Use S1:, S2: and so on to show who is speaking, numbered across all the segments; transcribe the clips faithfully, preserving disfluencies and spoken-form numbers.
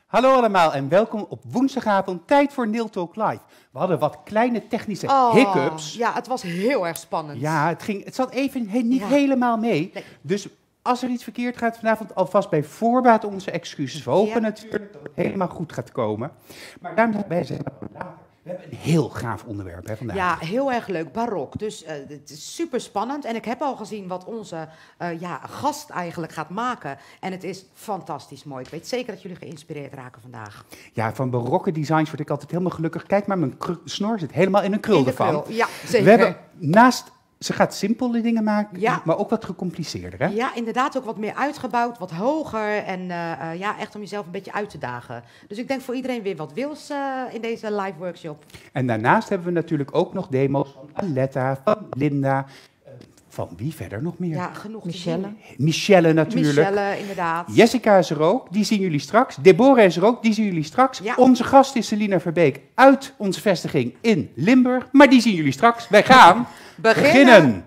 S1: Hallo allemaal en welkom op woensdagavond tijd voor Nail Talk Live. We hadden wat kleine technische
S2: oh,
S1: hiccups.
S2: Ja, het was heel erg spannend.
S1: Ja, het, ging, het zat even he, niet
S2: ja.
S1: helemaal mee.
S2: Nee.
S1: Dus als er iets verkeerd gaat vanavond, alvast bij voorbaat onze excuses. We hopen
S2: Ja.
S1: natuurlijk dat het helemaal goed gaat komen. Maar daarom zijn wij zeggen, we hebben een heel gaaf onderwerp hè, vandaag.
S2: Ja, heel erg leuk, barok. Dus uh, het is super spannend. En ik heb al gezien wat onze uh, ja, gast eigenlijk gaat maken. En het is fantastisch mooi. Ik weet zeker dat jullie geïnspireerd raken vandaag.
S1: Ja, van barokke designs word ik altijd helemaal gelukkig. Kijk maar, mijn kru- snor zit helemaal in een krul
S2: In de
S1: ervan.
S2: krul, ja, zeker.
S1: We hebben naast... Ze gaat simpele dingen maken,
S2: Ja.
S1: maar ook wat gecompliceerder, hè?
S2: Ja, inderdaad ook wat meer uitgebouwd, wat hoger. En uh, uh, ja, echt om jezelf een beetje uit te dagen. Dus ik denk voor iedereen weer wat wils uh, in deze live workshop.
S1: En daarnaast hebben we natuurlijk ook nog demo's van Aletta, van Linda, uh, van wie verder nog meer?
S2: Ja, genoeg
S3: Michelle.
S2: te zien.
S1: Michelle natuurlijk.
S2: Michelle, inderdaad.
S1: Jessica is er ook, die zien jullie straks. Deborah is er ook, die zien jullie straks.
S2: Ja.
S1: Onze gast is Selina Verbeek uit onze vestiging in Limburg. Maar die zien jullie straks. Wij gaan
S2: Beginnen.
S1: beginnen.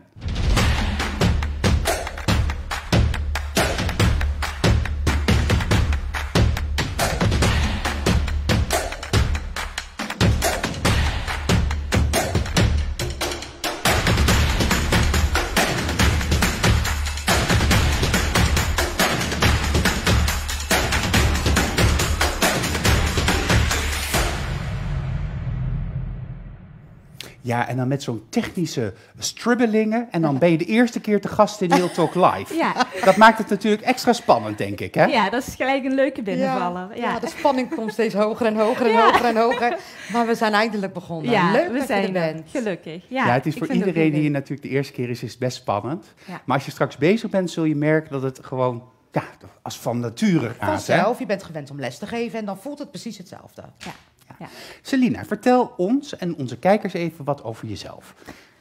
S1: Ja, en dan met zo'n technische stribbelingen. En dan ben je de eerste keer te gast in Nail Talk Live.
S3: Ja.
S1: Dat maakt het natuurlijk extra spannend, denk ik, hè?
S3: Ja, dat is gelijk een leuke binnenvaller.
S2: Ja,
S3: Ja,
S2: ja, de spanning komt steeds hoger en hoger en
S3: Ja.
S2: hoger en hoger. Maar we zijn eindelijk begonnen.
S3: Ja,
S2: Leuk
S3: we
S2: dat
S3: zijn
S2: je er
S3: er.
S2: bent.
S3: Gelukkig. Ja,
S1: Ja, het is
S3: ik
S1: voor
S3: vind het
S1: iedereen
S3: ook
S1: die hier
S3: leuk.
S1: natuurlijk de eerste keer is, is het best spannend.
S3: Ja.
S1: Maar als je straks bezig bent, zul je merken dat het gewoon, ja, als van nature gaat, hè?
S2: Vanzelf, je bent gewend om les te geven en dan voelt het precies hetzelfde.
S3: Ja. Ja.
S1: Selina, vertel ons en onze kijkers even wat over jezelf.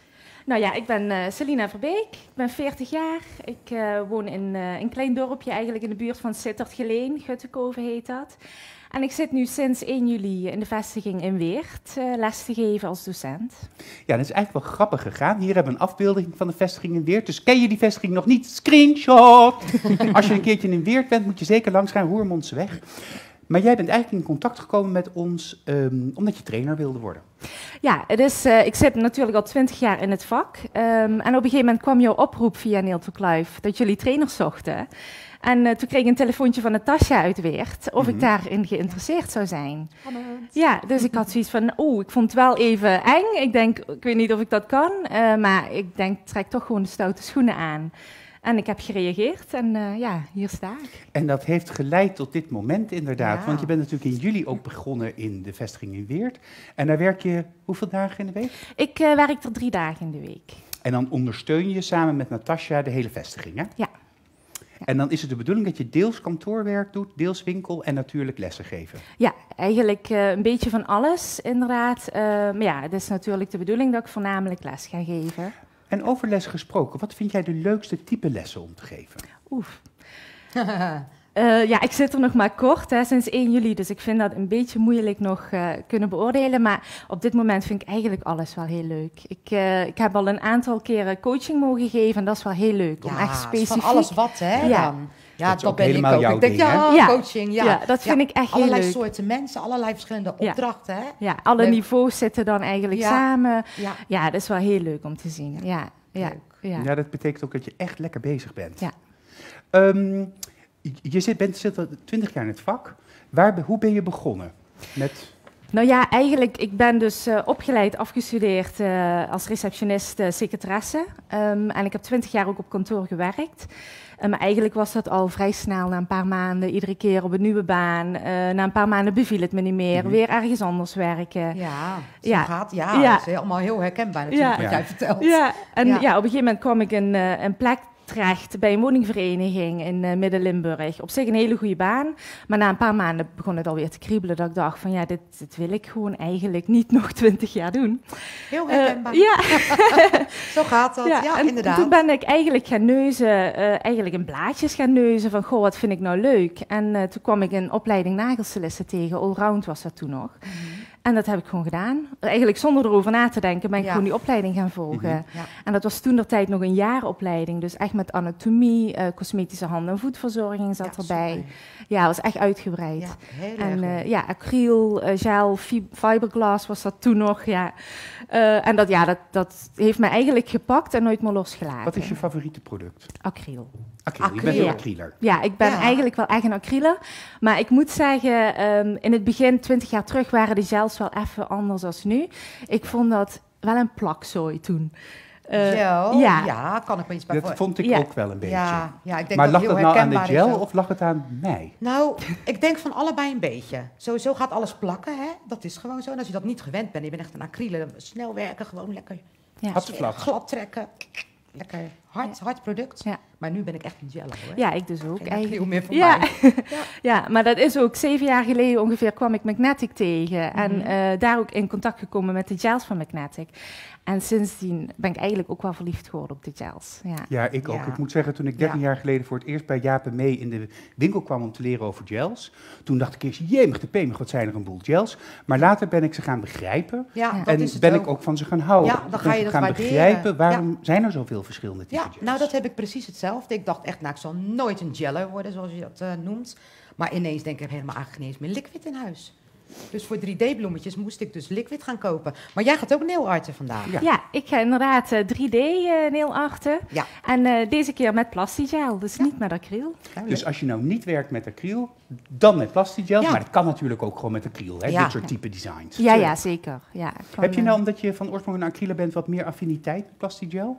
S3: Nou ja, ik ben uh, Selina Verbeek, ik ben veertig jaar. Ik uh, woon in uh, een klein dorpje eigenlijk in de buurt van Sittard-Geleen, Guttekoven heet dat. En ik zit nu sinds één juli in de vestiging in Weert uh, les te geven als docent.
S1: Ja, dat is eigenlijk wel grappig gegaan. Hier hebben we een afbeelding van de vestiging in Weert. Dus ken je die vestiging nog niet? Screenshot! Als je een keertje in Weert bent, moet je zeker langs gaan, Roermondseweg. Maar jij bent eigenlijk in contact gekomen met ons um, omdat je trainer wilde worden.
S3: Ja, het is, uh, ik zit natuurlijk al twintig jaar in het vak. Um, en op een gegeven moment kwam jouw oproep via Nail Talk Live dat jullie trainers zochten. En uh, toen kreeg ik een telefoontje van Natasja uit Weert of
S1: Mm-hmm.
S3: ik daarin geïnteresseerd zou zijn.
S2: Spannend.
S3: Ja, dus ik had zoiets van, oh, ik vond het wel even eng. Ik denk, ik weet niet of ik dat kan, uh, maar ik denk, trek toch gewoon de stoute schoenen aan. En ik heb gereageerd en uh, ja, hier sta ik.
S1: En dat heeft geleid tot dit moment inderdaad.
S2: Ja.
S1: Want je bent natuurlijk in juli ook begonnen in de vestiging in Weert. En daar werk je hoeveel dagen in de week?
S3: Ik uh, werk er drie dagen in de week.
S1: En dan ondersteun je samen met Natasja de hele vestiging, hè?
S3: Ja.
S1: En dan is het de bedoeling dat je deels kantoorwerk doet, deels winkel en natuurlijk lessen geven.
S3: Ja, eigenlijk uh, een beetje van alles, inderdaad. Uh, maar ja, het is natuurlijk de bedoeling dat ik voornamelijk les ga geven.
S1: En over les gesproken, wat vind jij de leukste type lessen om te geven?
S3: Oef. Uh, ja, ik zit er nog maar kort, hè, sinds één juli, dus ik vind dat een beetje moeilijk nog uh, kunnen beoordelen. Maar op dit moment vind ik eigenlijk alles wel heel leuk. Ik, uh, ik heb al een aantal keren coaching mogen geven en dat is wel heel leuk. Om
S2: Ja,
S3: echt specifiek...
S2: van alles wat, hè,
S3: Ja.
S2: dan. Ja,
S1: Dat is
S2: dat,
S1: ook
S2: ben ik
S1: helemaal
S2: ook.
S1: jouw
S2: Ik denk,
S1: ding,
S2: ja,
S3: hè? Ja.
S2: coaching, ja.
S3: Ja, dat vind ik echt heel
S2: allerlei
S3: leuk.
S2: soorten mensen, allerlei verschillende
S3: Ja.
S2: opdrachten, hè.
S3: Ja, alle
S2: Leuk.
S3: niveaus zitten dan eigenlijk
S2: Ja.
S3: samen.
S2: Ja.
S3: Ja, dat is wel heel leuk om te zien. Ja, ja,
S2: Leuk.
S3: ja.
S1: Ja, dat betekent ook dat je echt lekker bezig bent.
S3: Ja.
S1: Um, je zit, bent zit al twintig jaar in het vak. Waar, be- hoe ben je begonnen met...
S3: Nou ja, eigenlijk, ik ben dus uh, opgeleid, afgestudeerd uh, als receptionist, uh, secretaresse. Um, en ik heb twintig jaar ook op kantoor gewerkt. Uh, maar eigenlijk was dat al vrij snel, na een paar maanden, iedere keer op een nieuwe baan. Uh, na een paar maanden beviel het me niet meer,
S1: Mhm.
S3: weer ergens anders werken.
S2: Ja, zo
S3: Ja.
S2: gaat. Ja,
S3: Ja.
S2: dat is allemaal heel herkenbaar natuurlijk,
S3: Ja.
S2: wat
S1: Ja.
S2: jij vertelt.
S3: Ja, en
S2: Ja.
S3: ja. op een gegeven moment kwam ik in uh, een plek terecht bij een woningvereniging in uh, Midden-Limburg. Op zich een hele goede baan, maar na een paar maanden begon het alweer te kriebelen dat ik dacht van ja, dit, dit wil ik gewoon eigenlijk niet nog twintig jaar doen.
S2: Heel
S3: Uh,
S2: herkenbaar.
S3: ja.
S2: Zo gaat dat. Ja,
S3: en
S2: inderdaad.
S3: toen ben ik eigenlijk gaan neuzen, uh, eigenlijk in blaadjes gaan neuzen van goh, wat vind ik nou leuk. En uh, toen kwam ik een opleiding nagelstylisten tegen, Allround was dat toen nog.
S2: Mhm.
S3: En dat heb ik gewoon gedaan. Eigenlijk zonder erover na te denken ben ik
S2: Ja.
S3: gewoon die opleiding gaan volgen.
S1: Mhm.
S2: Ja.
S3: En dat was toen de tijd nog een jaaropleiding. Dus echt met anatomie, uh, cosmetische handen- en voetverzorging zat
S2: Ja,
S3: erbij.
S2: super.
S3: Ja, was echt uitgebreid.
S2: Ja, heel
S3: En
S2: erg
S3: uh,
S2: leuk.
S3: ja, acryl, uh, gel, fi- fiberglass was dat toen nog. Ja. Uh, en dat, ja, dat, dat heeft me eigenlijk gepakt en nooit meer losgelaten.
S1: Wat is je favoriete product?
S3: Acryl.
S1: Acryl. Je bent
S2: Acryl.
S1: een acryler.
S3: Ja, ik ben
S2: Ja.
S3: eigenlijk wel echt een acryler. Maar ik moet zeggen, um, in het begin, twintig jaar terug, waren de gels wel even anders dan nu. Ik vond dat wel een plakzooi toen. Uh,
S2: gel?
S3: ja.
S2: Ja, kan ik me iets bij
S1: Dat
S2: voor-
S1: vond ik
S3: Ja.
S1: ook wel een beetje.
S2: Ja, ja, ik denk
S1: Maar
S2: dat
S1: lag
S2: het
S1: dat
S2: heel
S1: nou aan de
S2: herkenbaar is
S1: gel
S2: ook.
S1: of lag het aan mij?
S2: Nou, ik denk van allebei een beetje. Sowieso gaat alles plakken, hè? Dat is gewoon zo. En als je dat niet gewend bent, je bent echt een acrylen, snel werken, gewoon lekker
S3: Ja.
S1: Hartslag.
S2: glad trekken. Lekker hard, hard product.
S3: Ja.
S2: Maar nu ben ik echt een jello, hoor.
S3: Ja, ik dus ook.
S2: Geen
S3: eigenlijk.
S2: acryl meer voor
S3: Ja.
S2: mij.
S3: Ja, maar dat is ook zeven jaar geleden ongeveer kwam ik Magnetic tegen. En
S2: Mhm.
S3: uh, daar ook in contact gekomen met de gels van Magnetic. En sindsdien ben ik eigenlijk ook wel verliefd geworden op de gels. Ja,
S1: Ja, ik ook.
S2: Ja.
S1: Ik moet zeggen, toen ik dertien
S2: Ja.
S1: jaar geleden voor het eerst bij Jaap en mee in de winkel kwam om te leren over gels, toen dacht ik eerst, jemig de pemig, wat zijn er een boel gels. Maar later ben ik ze gaan begrijpen
S2: Ja,
S3: Ja.
S2: dat
S1: en
S2: is het
S1: ben
S2: ook.
S1: ik ook van ze gaan houden.
S2: Ja, dan
S1: Ik
S2: ga
S1: ben
S2: je dat
S1: gaan
S2: waarderen.
S1: begrijpen, waarom zijn er zoveel verschillende typen
S2: Ja,
S1: gels?
S2: nou dat heb ik precies hetzelfde. Ik dacht echt, nou ik zal nooit een jello worden, zoals je dat uh, noemt. Maar ineens denk ik helemaal eigenlijk niet eens meer liquid in huis. Dus voor drie D-bloemetjes moest ik dus liquid gaan kopen. Maar jij gaat ook nail arten vandaag.
S1: Ja.
S3: ja ik ga inderdaad uh, drie D uh, nail arten.
S2: Ja.
S3: En uh, deze keer met plastigel, dus niet met acryl.
S1: Dus als je nou niet werkt met acryl, dan met plastigel.
S2: Ja.
S1: Maar dat kan natuurlijk ook gewoon met acryl, hè?
S2: Ja.
S1: Dit soort type designs.
S3: Ja, ja, zeker. Ja, van,
S1: Heb je
S3: uh,
S1: nou, omdat je van oorsprong een acryler bent, wat meer affiniteit met plastigel?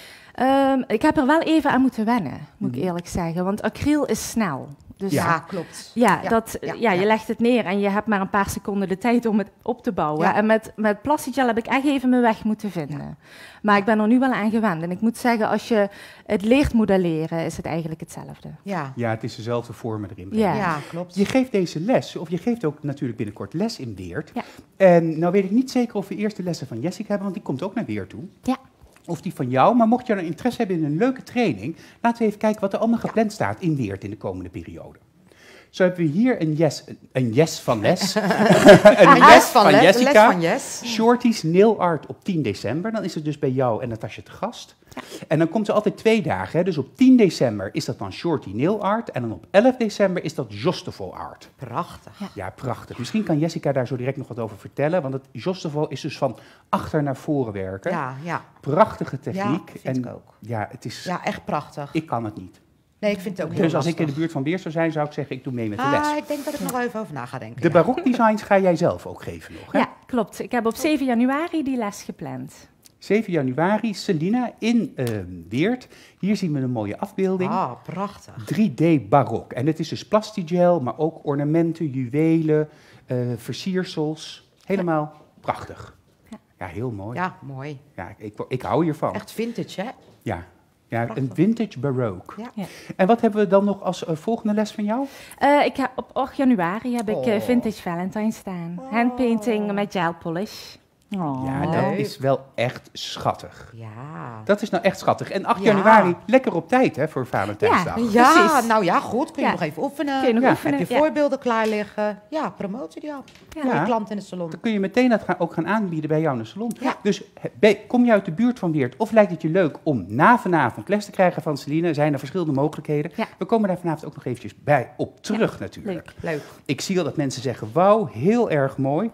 S3: Um, ik heb er wel even aan moeten wennen, moet
S1: Mhm.
S3: ik eerlijk zeggen. Want acryl is snel. Dus
S2: Ja,
S3: ja,
S2: klopt.
S3: ja,
S2: Ja,
S3: dat,
S2: ja,
S3: ja, je
S2: ja.
S3: legt het neer en je hebt maar een paar seconden de tijd om het op te bouwen.
S2: Ja.
S3: En met, met plastigel heb ik echt even mijn weg moeten vinden. Maar ik ben er nu wel aan gewend. En ik moet zeggen, als je het leert modelleren, is het eigenlijk hetzelfde.
S2: Ja,
S1: Ja, het is dezelfde vormen erin.
S3: Ja.
S2: ja klopt.
S1: Je geeft deze les, of je geeft ook natuurlijk binnenkort les in Weert.
S3: Ja.
S1: En nou weet ik niet zeker of we eerst de lessen van Jessica hebben, want die komt ook naar Weert toe.
S3: Ja.
S1: Of die van jou, maar mocht je er interesse hebben in een leuke training, laten we even kijken wat er allemaal gepland staat in Weert in de komende periode. Zo hebben we hier een yes, een yes van les. een
S2: Een
S1: les
S2: les van,
S1: van
S2: les,
S1: Jessica.
S2: les van Yes.
S1: Shorties Nail Art op tien december. Dan is het dus bij jou en Natasja te gast.
S3: Ja.
S1: En dan komt ze altijd twee dagen. Hè? Dus op tien december is dat dan Shorty Nail Art. En dan op elf december is dat Josteval Art.
S2: Prachtig.
S1: Ja, prachtig. Misschien kan Jessica daar zo direct nog wat over vertellen. Want het Josteval is dus van achter naar voren werken.
S2: Ja, ja.
S1: Prachtige techniek.
S2: Ja, vind
S1: en
S2: ik ook.
S1: ja, het is,
S2: Ja, echt prachtig.
S1: ik kan het niet.
S2: Nee, ik vind het ook heel
S1: Dus als ik in
S2: lastig.
S1: de buurt van Weert zou zijn, zou ik zeggen, ik doe mee met de
S2: Ah,
S1: les.
S2: ik denk dat ik nog wel even over na ga denken.
S1: De
S2: ja.
S1: barokdesigns ga jij zelf ook geven nog, hè?
S3: Ja, klopt. Ik heb op zeven januari die les gepland.
S1: zeven januari, Selina in uh, Weert. Hier zien we een mooie afbeelding.
S2: Ah, prachtig.
S1: drie D barok. En het is dus plastigel, maar ook ornamenten, juwelen, uh, versiersels. Helemaal prachtig.
S3: Ja.
S1: Ja, heel mooi.
S2: Ja, mooi.
S1: Ja, ik, ik hou hiervan.
S2: Echt vintage, hè?
S1: Ja, ja een
S2: Prachtig.
S1: vintage baroque.
S2: Ja.
S3: Ja.
S1: En wat hebben we dan nog als uh, volgende les van jou?
S3: Uh, ik heb, op acht januari heb ik uh,
S2: Oh.
S3: Vintage Valentine staan.
S2: Oh.
S3: Handpainting met gel polish. Oh.
S1: Ja, dat
S2: leuk.
S1: is wel echt schattig.
S2: Ja.
S1: Dat is nou echt schattig. En acht
S2: Ja.
S1: januari, lekker op tijd hè, voor Valentijnsdag.
S3: Ja.
S2: Ja,
S3: Precies.
S2: nou ja, goed. Kun je
S3: Ja.
S2: nog even oefenen.
S3: Kun je nog
S1: Ja,
S3: oefenen?
S2: Heb je
S3: Ja.
S2: voorbeelden klaar liggen? Ja, promoten die op.
S3: Ja.
S2: Voor
S1: Ja.
S2: je klant in de salon.
S1: Dan kun je meteen dat gaan, ook gaan aanbieden bij jou in de salon.
S2: Ja.
S1: Dus he- ben- kom je uit de buurt van Weert of lijkt het je leuk om na vanavond les te krijgen van Celine, zijn er verschillende mogelijkheden.
S3: Ja.
S1: We komen daar vanavond ook nog eventjes bij op terug natuurlijk.
S3: Leuk.
S2: Leuk.
S1: Ik zie al dat mensen zeggen, wauw, heel erg mooi.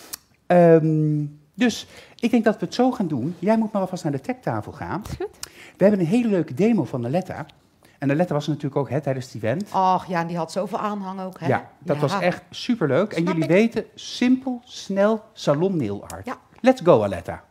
S1: Ehm, dus ik denk dat we het zo gaan doen. Jij moet maar alvast naar de techtafel gaan.
S3: Is goed?
S1: We hebben een hele leuke demo van Aletta. En Aletta was er natuurlijk ook hè, tijdens het event.
S2: Ach ja, en die had zoveel aanhang ook, hè?
S1: Ja, dat was echt superleuk. En
S2: Snap
S1: jullie
S2: ik.
S1: weten, simpel, snel, salon nail art.
S2: Ja.
S1: Let's go, Aletta.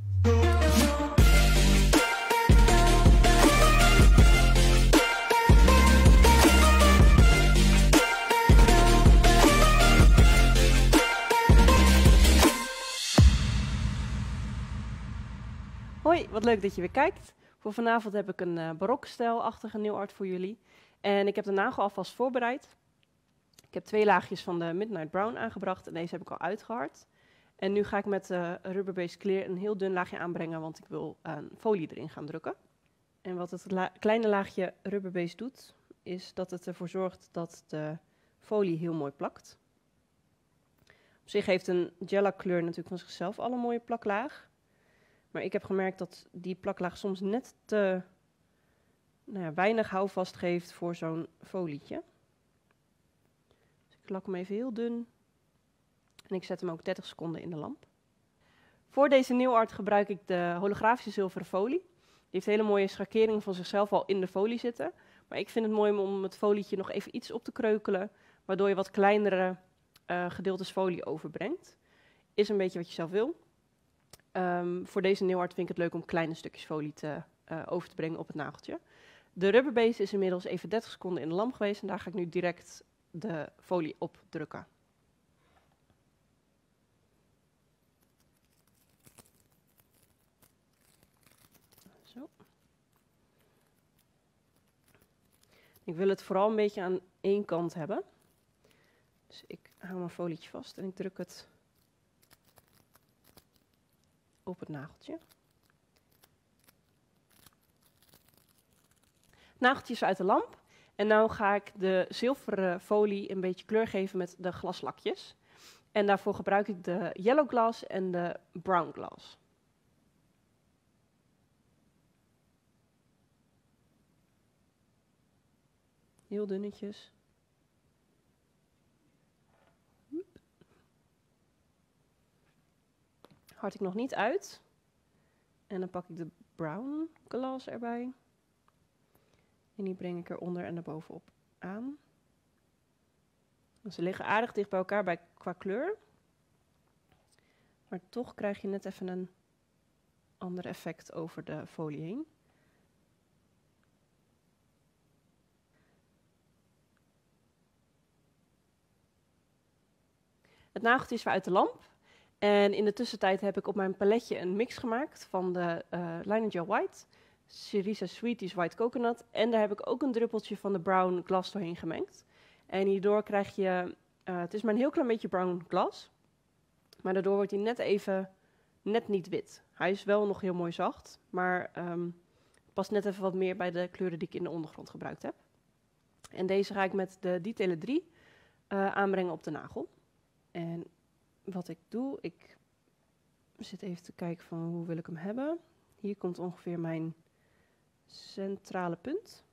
S4: Hoi, wat leuk dat je weer kijkt. Voor vanavond heb ik een uh, barokstijlachtige nail art voor jullie. En ik heb de nagel alvast voorbereid. Ik heb twee laagjes van de Midnight Brown aangebracht en deze heb ik al uitgehard. En nu ga ik met uh, Rubber Base Clear een heel dun laagje aanbrengen, want ik wil uh, een folie erin gaan drukken. En wat het la kleine laagje Rubber Base doet, is dat het ervoor zorgt dat de folie heel mooi plakt. Op zich heeft een Gela kleur natuurlijk van zichzelf al een mooie plaklaag. Maar ik heb gemerkt dat die plaklaag soms net te nou ja, weinig houvast geeft voor zo'n folietje. Dus ik lak hem even heel dun. En ik zet hem ook dertig seconden in de lamp. Voor deze nail art gebruik ik de holografische zilveren folie. Die heeft hele mooie schakeringen van zichzelf al in de folie zitten. Maar ik vind het mooi om het folietje nog even iets op te kreukelen, waardoor je wat kleinere uh, gedeeltes folie overbrengt. Is een beetje wat je zelf wil. Um, voor deze nail art vind ik het leuk om kleine stukjes folie te, uh, over te brengen op het nageltje. De rubberbase is inmiddels even dertig seconden in de lamp geweest en daar ga ik nu direct de folie op drukken. Zo. Ik wil het vooral een beetje aan één kant hebben. Dus ik hou mijn folietje vast en ik druk het op het nageltje. Het nageltje is uit de lamp. En nu ga ik de zilveren folie een beetje kleur geven met de glaslakjes. En daarvoor gebruik ik de yellow glass en de brown glass. Heel dunnetjes. Hard ik nog niet uit. En dan pak ik de brown glass erbij. En die breng ik eronder en erbovenop aan. Ze liggen aardig dicht bij elkaar bij, qua kleur. Maar toch krijg je net even een ander effect over de folie heen. Het nageltje is weer uit de lamp. En in de tussentijd heb ik op mijn paletje een mix gemaakt van de uh, Liner Gel White, Cerisa Sweeties White Coconut. En daar heb ik ook een druppeltje van de Brown Glass doorheen gemengd. En hierdoor krijg je, uh, het is maar een heel klein beetje Brown Glass. Maar daardoor wordt hij net even, net niet wit. Hij is wel nog heel mooi zacht, maar um, past net even wat meer bij de kleuren die ik in de ondergrond gebruikt heb. En deze ga ik met de Detailer drie uh, aanbrengen op de nagel. En wat ik doe, ik zit even te kijken van hoe wil ik hem hebben. Hier komt ongeveer mijn centrale punt.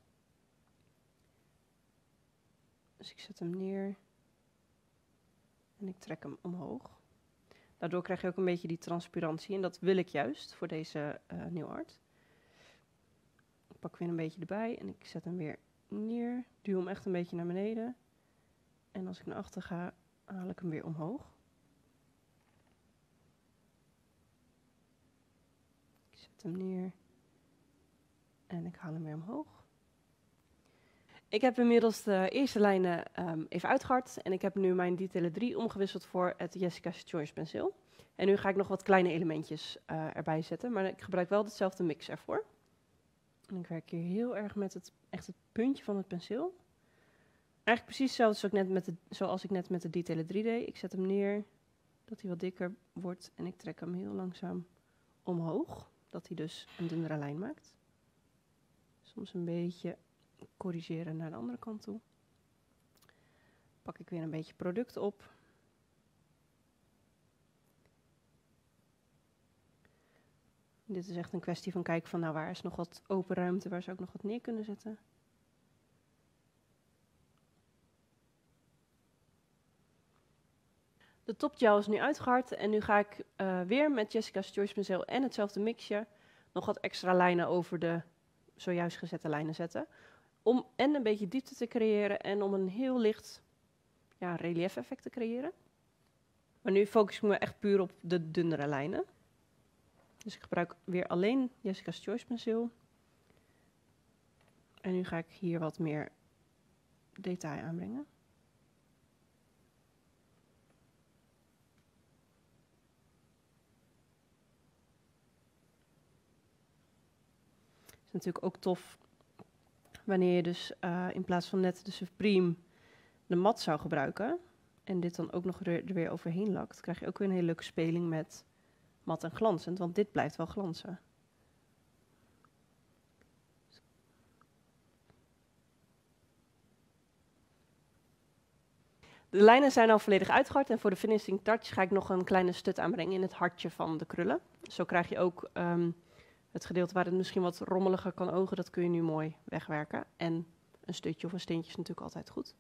S4: Dus ik zet hem neer en ik trek hem omhoog. Daardoor krijg je ook een beetje die transparantie en dat wil ik juist voor deze uh, nail art. Ik pak weer een beetje erbij en ik zet hem weer neer. Duw hem echt een beetje naar beneden. En als ik naar achter ga, haal ik hem weer omhoog. Ik zet hem neer en ik haal hem weer omhoog. Ik heb inmiddels de eerste lijnen um, even uitgehard en ik heb nu mijn Detailer drie omgewisseld voor het Jessica's Choice penseel. En nu ga ik nog wat kleine elementjes uh, erbij zetten, maar ik gebruik wel hetzelfde mix ervoor. En ik werk hier heel erg met het, echt het puntje van het penseel. Eigenlijk precies hetzelfde zoals ik net met de, zoals ik net met de Detailer drie deed. Ik zet hem neer, dat hij wat dikker wordt en ik trek hem heel langzaam omhoog, dat hij dus een dunnere lijn maakt. Soms een beetje corrigeren naar de andere kant toe. Pak ik weer een beetje product op. Dit is echt een kwestie van kijken van, nou, waar is nog wat open ruimte, waar zou ik nog wat neer kunnen zetten. De topgel is nu uitgehard en nu ga ik uh, weer met Jessica's Choice penseel en hetzelfde mixje nog wat extra lijnen over de zojuist gezette lijnen zetten. Om en een beetje diepte te creëren en om een heel licht ja, relief effect te creëren. Maar nu focus ik me echt puur op de dunnere lijnen. Dus ik gebruik weer alleen Jessica's Choice penseel. En nu ga ik hier wat meer detail aanbrengen. Het is natuurlijk ook tof wanneer je dus uh, in plaats van net de Supreme de mat zou gebruiken en dit dan ook nog er, er weer overheen lakt, krijg je ook weer een hele leuke speling met mat en glanzend, want dit blijft wel glanzen. De lijnen zijn al volledig uitgehard en voor de finishing touch ga ik nog een kleine stut aanbrengen in het hartje van de krullen. Zo krijg je ook um, het gedeelte waar het misschien wat rommeliger kan ogen, dat kun je nu mooi wegwerken. En een stutje of een steentje is natuurlijk altijd goed.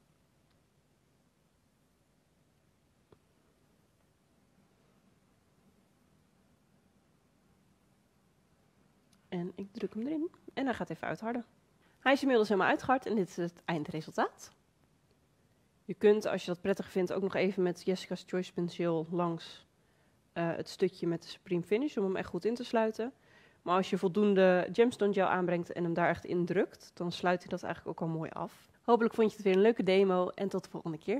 S4: En ik druk hem erin en hij gaat even uitharden. Hij is inmiddels helemaal uitgehard en dit is het eindresultaat. Je kunt, als je dat prettig vindt, ook nog even met Jessica's Choice penseel langs uh, het stukje met de Supreme Finish om hem echt goed in te sluiten. Maar als je voldoende gemstone gel aanbrengt en hem daar echt in drukt, dan sluit hij dat eigenlijk ook al mooi af. Hopelijk vond je het weer een leuke demo en tot de volgende keer.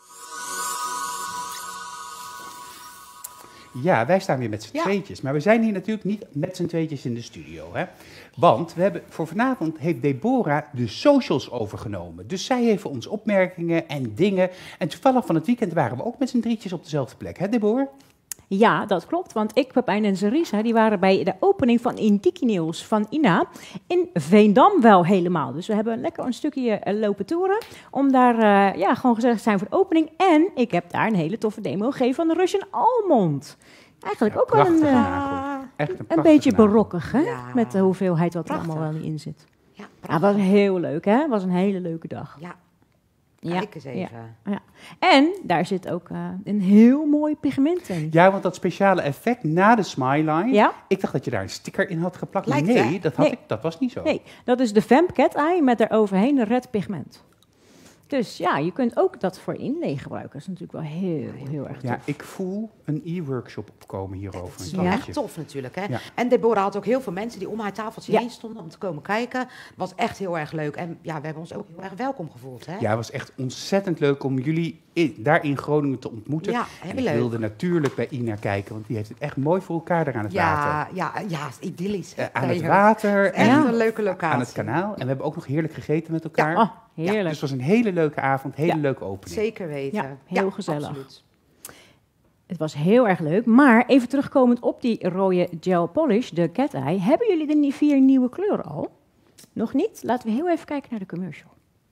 S1: Ja, wij staan weer met z'n
S2: Ja.
S1: tweetjes. Maar we zijn hier natuurlijk niet met z'n tweetjes in de studio. Hè? Want we hebben, voor vanavond heeft Deborah de socials overgenomen. Dus zij heeft voor ons opmerkingen en dingen. En toevallig van het weekend waren we ook met z'n drietjes op dezelfde plek. Hè, Deborah?
S5: Ja, dat klopt, want ik, Pepijn en Zarisa, die waren bij de opening van Indiki Nieuws van Ina in Veendam wel helemaal. Dus we hebben lekker een stukje eh, lopen toeren om daar uh, ja, gewoon gezellig te zijn voor de opening. En ik heb daar een hele toffe demo gegeven van de Russian Almond. Eigenlijk
S1: Ja,
S5: ook wel een,
S1: prachtige
S5: uh,
S1: nagel. Echt een,
S5: een
S1: prachtige
S5: beetje
S1: nagel.
S5: barokkig, hè?
S2: Ja.
S5: Met de hoeveelheid wat er
S2: Prachtig.
S5: allemaal wel niet in zit.
S2: Ja,
S5: Ja, het was heel leuk, hè? Het was een hele leuke dag.
S2: Ja,
S5: Ja,
S2: kijk eens even.
S5: En daar zit ook uh, een heel mooi pigment in.
S1: Ja, want dat speciale effect na de smileline.
S5: Ja?
S1: Ik dacht dat je daar een sticker in had geplakt. Maar
S2: Lijkt,
S1: nee,
S2: hè?
S1: dat, had
S5: Nee.
S1: Ik, dat was niet zo.
S5: Nee, dat is de Vamp Cat Eye met daaroverheen een red pigment. Dus ja, je kunt ook dat voor inlay gebruiken. Dat is natuurlijk wel heel, heel erg tof.
S1: Ja, ik voel een e-workshop opkomen hierover.
S2: Het is
S1: een
S2: wel
S5: Ja.
S1: keertje.
S2: echt tof natuurlijk. Hè?
S1: Ja.
S2: En Deborah had ook heel veel mensen die om haar tafeltje
S5: Ja.
S2: heen stonden om te komen kijken. Het was echt heel erg leuk. En ja, we hebben ons ook heel erg welkom gevoeld. Hè?
S1: Ja, het was echt ontzettend leuk om jullie in, daar in Groningen te ontmoeten.
S2: Ja, heel
S1: en ik
S2: leuk.
S1: wilde natuurlijk bij Ina kijken, want die heeft het echt mooi voor elkaar daar aan het water.
S2: Ja, ja, ja, idyllisch.
S1: Eh, aan
S2: Nee,
S1: het
S2: hoor.
S1: water
S2: Echt
S1: en
S2: een leuke locatie.
S1: aan het kanaal. En we hebben ook nog heerlijk gegeten met elkaar.
S5: Oh,
S1: Dus
S5: heerlijk.
S1: het was een hele leuke avond, hele
S5: Ja.
S1: leuke opening.
S2: Zeker weten.
S5: Ja, heel gezellig.
S2: Absoluut.
S5: Het was heel erg leuk. Maar even terugkomend op die rode gel polish, de Cat Eye. Hebben jullie de ni- vier nieuwe kleuren al? Nog niet? Laten we heel even kijken naar de commercial.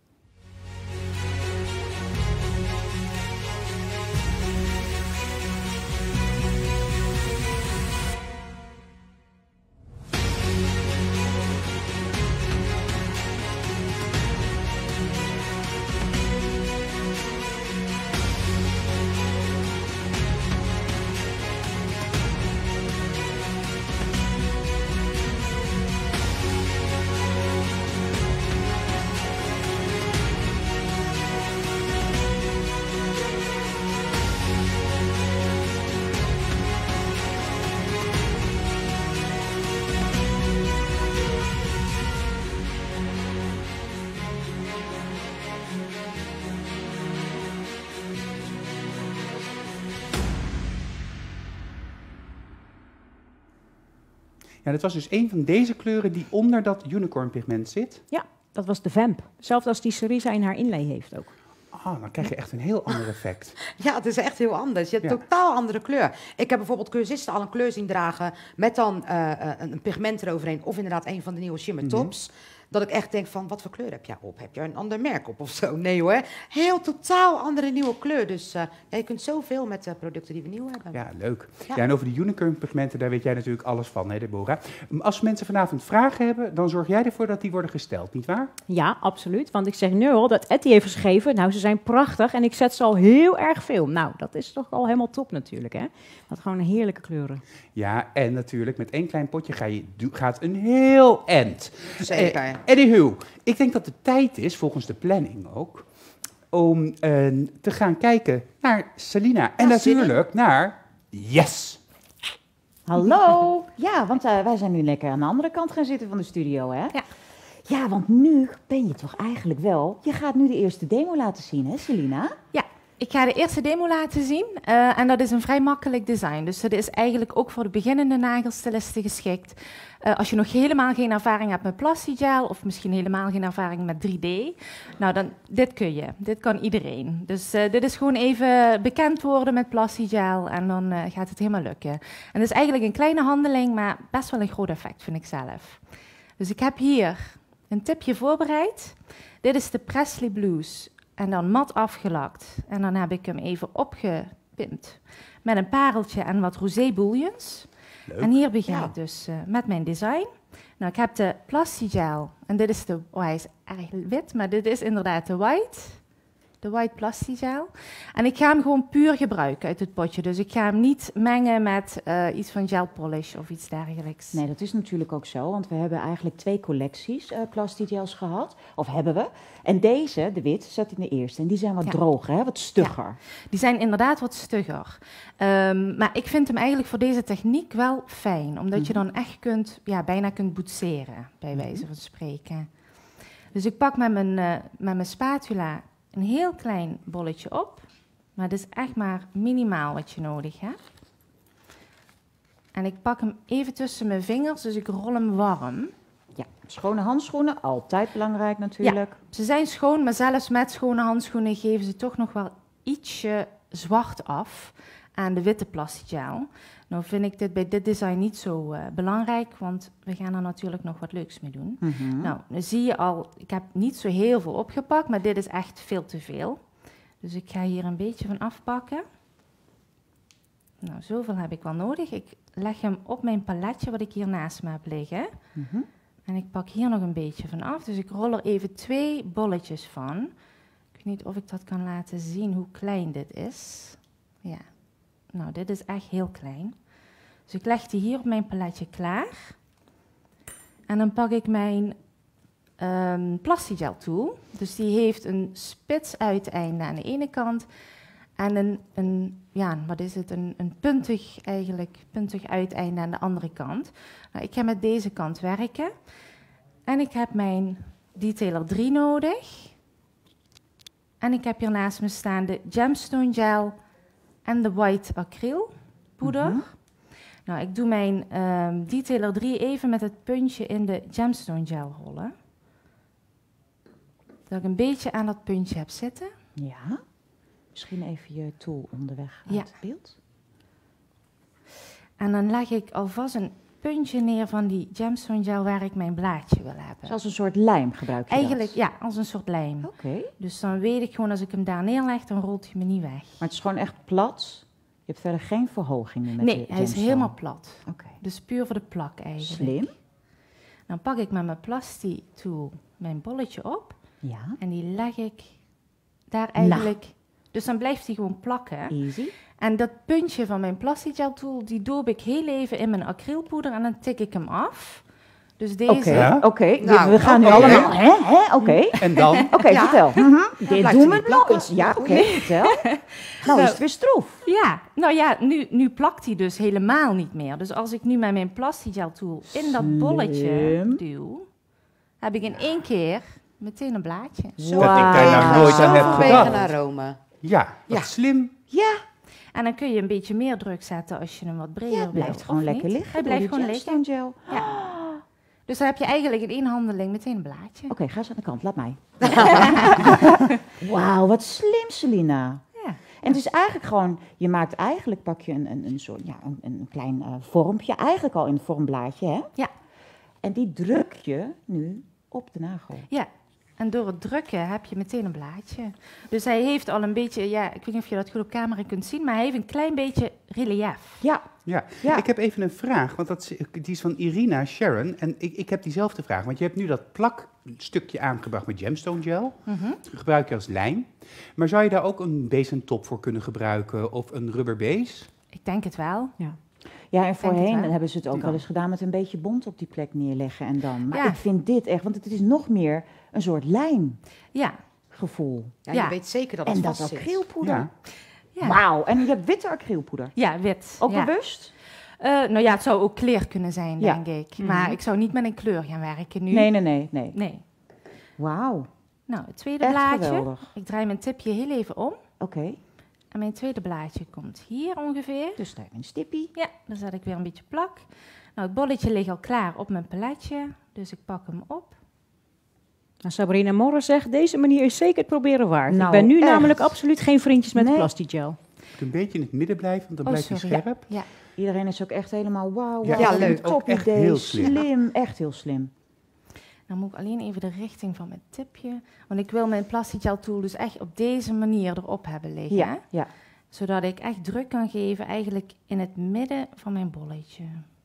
S1: Ja, dat was dus een van deze kleuren die onder dat unicorn pigment zit.
S5: Ja, dat was de Vamp. Hetzelfde als die Cerisa in haar inlay heeft ook.
S1: Ah, dan krijg je echt een heel ander effect.
S2: Ja, het is echt heel anders. Je hebt
S1: Ja.
S2: een totaal andere kleur. Ik heb bijvoorbeeld cursisten al een kleur zien dragen met dan eh, eh, een een pigment eroverheen. Of inderdaad een van de nieuwe shimmer
S1: Mhm.
S2: tops. Dat ik echt denk van, wat voor kleur heb jij op? Heb je een ander merk op of zo? Nee hoor, heel totaal andere nieuwe kleur. Dus eh, ja, je kunt zoveel met de producten die we nieuw hebben.
S1: Ja, leuk.
S2: Ja.
S1: Ja, en over de unicorn pigmenten, daar weet jij natuurlijk alles van, hè, Deborah. Als mensen vanavond vragen hebben, dan zorg jij ervoor dat die worden gesteld, nietwaar?
S5: Ja, absoluut. Want ik zeg nu al dat Etty heeft geschreven. Nou, ze zijn prachtig en ik zet ze al heel erg veel. Nou, dat is toch al helemaal top natuurlijk, hè? Dat gewoon heerlijke kleuren.
S1: Ja, en natuurlijk, met één klein potje ga je, do- gaat een heel end.
S2: Zeker.
S1: Eh, Anywho, ik denk dat het tijd is, volgens de planning ook, om eh, te gaan kijken naar Selina. En
S2: Ja, zin in.
S1: natuurlijk naar Yes!
S6: Hallo. Ja, want uh, wij zijn nu lekker aan de andere kant gaan zitten van de studio, hè?
S3: Ja.
S6: Ja, want nu ben je toch eigenlijk wel... Je gaat nu de eerste demo laten zien, hè, Selina?
S3: Ja, ik ga de eerste demo laten zien eh, en dat is een vrij makkelijk design. Dus dat is eigenlijk ook voor de beginnende nagelstylisten geschikt. Uh, als je nog helemaal geen ervaring hebt met plastigel of misschien helemaal geen ervaring met drie D, nou dan, dit kun je. Dit kan iedereen. Dus uh, dit is gewoon even bekend worden met plastigel en dan uh, gaat het helemaal lukken. En het is eigenlijk een kleine handeling, maar best wel een groot effect vind ik zelf. Dus ik heb hier een tipje voorbereid. Dit is de Presley Blues en dan mat afgelakt. En dan heb ik hem even opgepimpt met een pareltje en wat rosé bouillons.
S1: Leuk.
S3: En hier begin
S2: Ja.
S3: ik dus uh, met mijn design. Nou, ik heb de Plastigel. En dit is de, oh hij is erg wit, maar dit is inderdaad de white. De white Plastigel. En ik ga hem gewoon puur gebruiken uit het potje. Dus ik ga hem niet mengen met uh, iets van gel polish of iets dergelijks.
S6: Nee, dat is natuurlijk ook zo, want we hebben eigenlijk twee collecties uh, Plastigels gehad. Of hebben we. En deze, de wit, zat in de eerste. En die zijn wat
S3: Ja.
S6: droger, hè? Wat stugger.
S3: Ja. Die zijn inderdaad wat stugger. Um, maar ik vind hem eigenlijk voor deze techniek wel fijn. Omdat
S6: Mm-hmm.
S3: je dan echt kunt, ja, bijna kunt boetseren, bij wijze van spreken. Dus ik pak met mijn, uh, met mijn spatula een heel klein bolletje op. Maar het is echt maar minimaal wat je nodig hebt. En ik pak hem even tussen mijn vingers, dus ik rol hem warm.
S6: Ja, schone handschoenen, altijd belangrijk natuurlijk.
S3: Ze zijn schoon, maar zelfs met schone handschoenen geven ze toch nog wel ietsje zwart af aan de witte Plastigel. Nou vind ik dit bij dit design niet zo uh, belangrijk, want we gaan er natuurlijk nog wat leuks mee doen.
S6: Mm-hmm.
S3: Nou, dan zie je al, ik heb niet zo heel veel opgepakt, maar dit is echt veel te veel. Dus ik ga hier een beetje van afpakken. Nou, zoveel heb ik wel nodig. Ik leg hem op mijn paletje wat ik hier naast me heb liggen.
S6: Mm-hmm.
S3: En ik pak hier nog een beetje van af. Dus ik rol er even twee bolletjes van. Ik weet niet of ik dat kan laten zien hoe klein dit is. Ja, nou dit is echt heel klein. Dus ik leg die hier op mijn paletje klaar. En dan pak ik mijn um, Plastigel tool. Dus die heeft een spits uiteinde aan de ene kant. En een, een, ja, wat is het, een, een puntig, eigenlijk, puntig uiteinde aan de andere kant. Nou, ik ga met deze kant werken. En ik heb mijn Detailer drie nodig. En ik heb hier naast me staan de Gemstone Gel en de White Acryl poeder.
S6: Mm-hmm.
S3: Nou, ik doe mijn um, Detailer drie even met het puntje in de Gemstone Gel rollen. Dat ik een beetje aan dat puntje heb zitten.
S6: Ja. Misschien even je tool onderweg uit
S3: Ja.
S6: het beeld.
S3: En dan leg ik alvast een puntje neer van die Gemstone Gel waar ik mijn blaadje wil hebben.
S6: Dus als een soort lijm gebruik je
S3: Eigenlijk,
S6: dat?
S3: ja, als een soort lijm.
S6: Oké. Okay.
S3: Dus dan weet ik gewoon, als ik hem daar neerleg, dan rolt hij me niet weg.
S6: Maar het is gewoon echt plat? Je hebt verder geen verhoging nu met
S3: Nee,
S6: de
S3: hij is
S6: gemstone?
S3: helemaal plat.
S6: Oké. Okay.
S3: Dus puur voor de plak eigenlijk.
S6: Slim.
S3: Dan pak ik met mijn Plasti tool mijn bolletje op.
S6: Ja.
S3: En die leg ik daar eigenlijk... Nou. Dus dan blijft hij gewoon plakken.
S6: Easy.
S3: En dat puntje van mijn Plastigel tool, die doop ik heel even in mijn acrylpoeder en dan tik ik hem af. Dus deze...
S6: Oké, okay,
S1: Ja.
S6: oké. Okay.
S2: Nou,
S6: we gaan nu
S1: okay.
S6: allemaal... Hè, hè, oké. Okay.
S1: En dan?
S6: Oké, okay,
S2: Ja.
S6: vertel. Mm-hmm. Dit
S2: blijft
S6: doen
S2: hij
S6: we
S2: niet
S6: nog
S2: plakken.
S6: eens. Ja, oké, okay, vertel. Nou is het weer stroef.
S3: Ja, nou ja, nu, nu plakt hij dus helemaal niet meer. Dus als ik nu met mijn Plastigel tool in dat bolletje
S6: Slim.
S3: duw, heb ik in één keer meteen een blaadje.
S2: Zo
S1: Dat ik daar nou
S2: wegen-
S1: nooit aan heb
S2: zoveel
S1: gedacht.
S2: wegen naar Rome.
S1: Ja, wat
S2: Ja.
S1: slim.
S6: Ja,
S3: En dan kun je een beetje meer druk zetten als je hem wat breder
S6: ja, het
S3: wil.
S6: blijft
S3: of
S6: gewoon
S3: niet.
S6: lekker liggen.
S3: Hij
S6: door
S3: blijft
S6: die
S3: gewoon liggen.
S6: gemstone gel.
S3: Dus dan heb je eigenlijk in één handeling meteen een blaadje.
S6: Oké, okay, ga eens aan de kant, laat mij. Wauw, wat slim, Selina.
S3: Ja.
S6: En het is eigenlijk gewoon, je maakt eigenlijk, pak je een, een, een soort, ja, een, een klein uh, vormpje, eigenlijk al in een vormblaadje, hè?
S3: Ja.
S6: En die druk je nu op de nagel.
S3: Ja, en door het drukken heb je meteen een blaadje. Dus hij heeft al een beetje, ja, ik weet niet of je dat goed op camera kunt zien, maar hij heeft een klein beetje relief.
S6: Ja.
S1: Ja.
S6: Ja.
S1: Ik heb even een vraag, want dat is, die is van Irina Sharon. En ik, ik heb diezelfde vraag, want je hebt nu dat plakstukje aangebracht met Gemstone Gel.
S3: Mm-hmm.
S1: Dat gebruik je als lijm. Maar zou je daar ook een base en top voor kunnen gebruiken of een rubber base?
S3: Ik denk het wel.
S6: Ja, en
S3: het
S6: voorheen
S3: wel.
S6: hebben ze het ook
S1: Ja.
S6: wel eens gedaan met een beetje bont op die plek neerleggen en dan. Maar
S3: Ja.
S6: ik vind dit echt, want het is nog meer een soort lijmgevoel.
S3: Ja,
S2: Ja,
S3: Ja.
S2: je weet zeker dat het
S6: En dat
S2: vast zit.
S6: acrylpoeder.
S1: Ja.
S3: ja.
S6: Wauw, en je hebt witte acrylpoeder.
S3: Ja, wit.
S6: Ook
S3: ja.
S6: bewust?
S3: Uh, nou ja, het zou ook kleur kunnen zijn,
S6: Ja.
S3: denk ik.
S6: Mhm.
S3: Maar ik zou niet met een kleur gaan werken nu.
S6: Nee, nee, nee. nee.
S3: Nee.
S6: Wauw,
S3: Nou, het tweede
S6: echt
S3: blaadje.
S6: geweldig.
S3: Ik draai mijn tipje heel even om.
S6: Oké,
S3: En mijn tweede blaadje komt hier ongeveer.
S6: dus daar een stippie.
S3: Ja, dan zet ik weer een beetje plak. Nou, het bolletje ligt al klaar op mijn paletje. Dus ik pak hem op.
S5: Nou, Sabrina Morris zegt, deze manier is zeker het proberen waard.
S6: Nou,
S5: ik ben nu
S6: echt.
S5: namelijk absoluut geen vriendjes met
S6: Nee.
S5: de Plastigel.
S1: Moet een beetje in het midden blijven, want dan
S3: Oh,
S1: blijft hij
S3: sorry,
S1: scherp.
S3: Ja.
S6: Iedereen is ook echt helemaal wauw.
S1: Ja,
S6: wauw,
S2: ja, leuk.
S6: Top
S1: Ook echt
S6: idee,
S1: heel slim.
S6: slim, echt heel slim.
S3: Dan moet ik alleen even de richting van mijn tipje. Want ik wil mijn Plastigel tool dus echt op deze manier erop hebben liggen.
S6: Ja, ja.
S3: Zodat ik echt druk kan geven eigenlijk in het midden van mijn bolletje.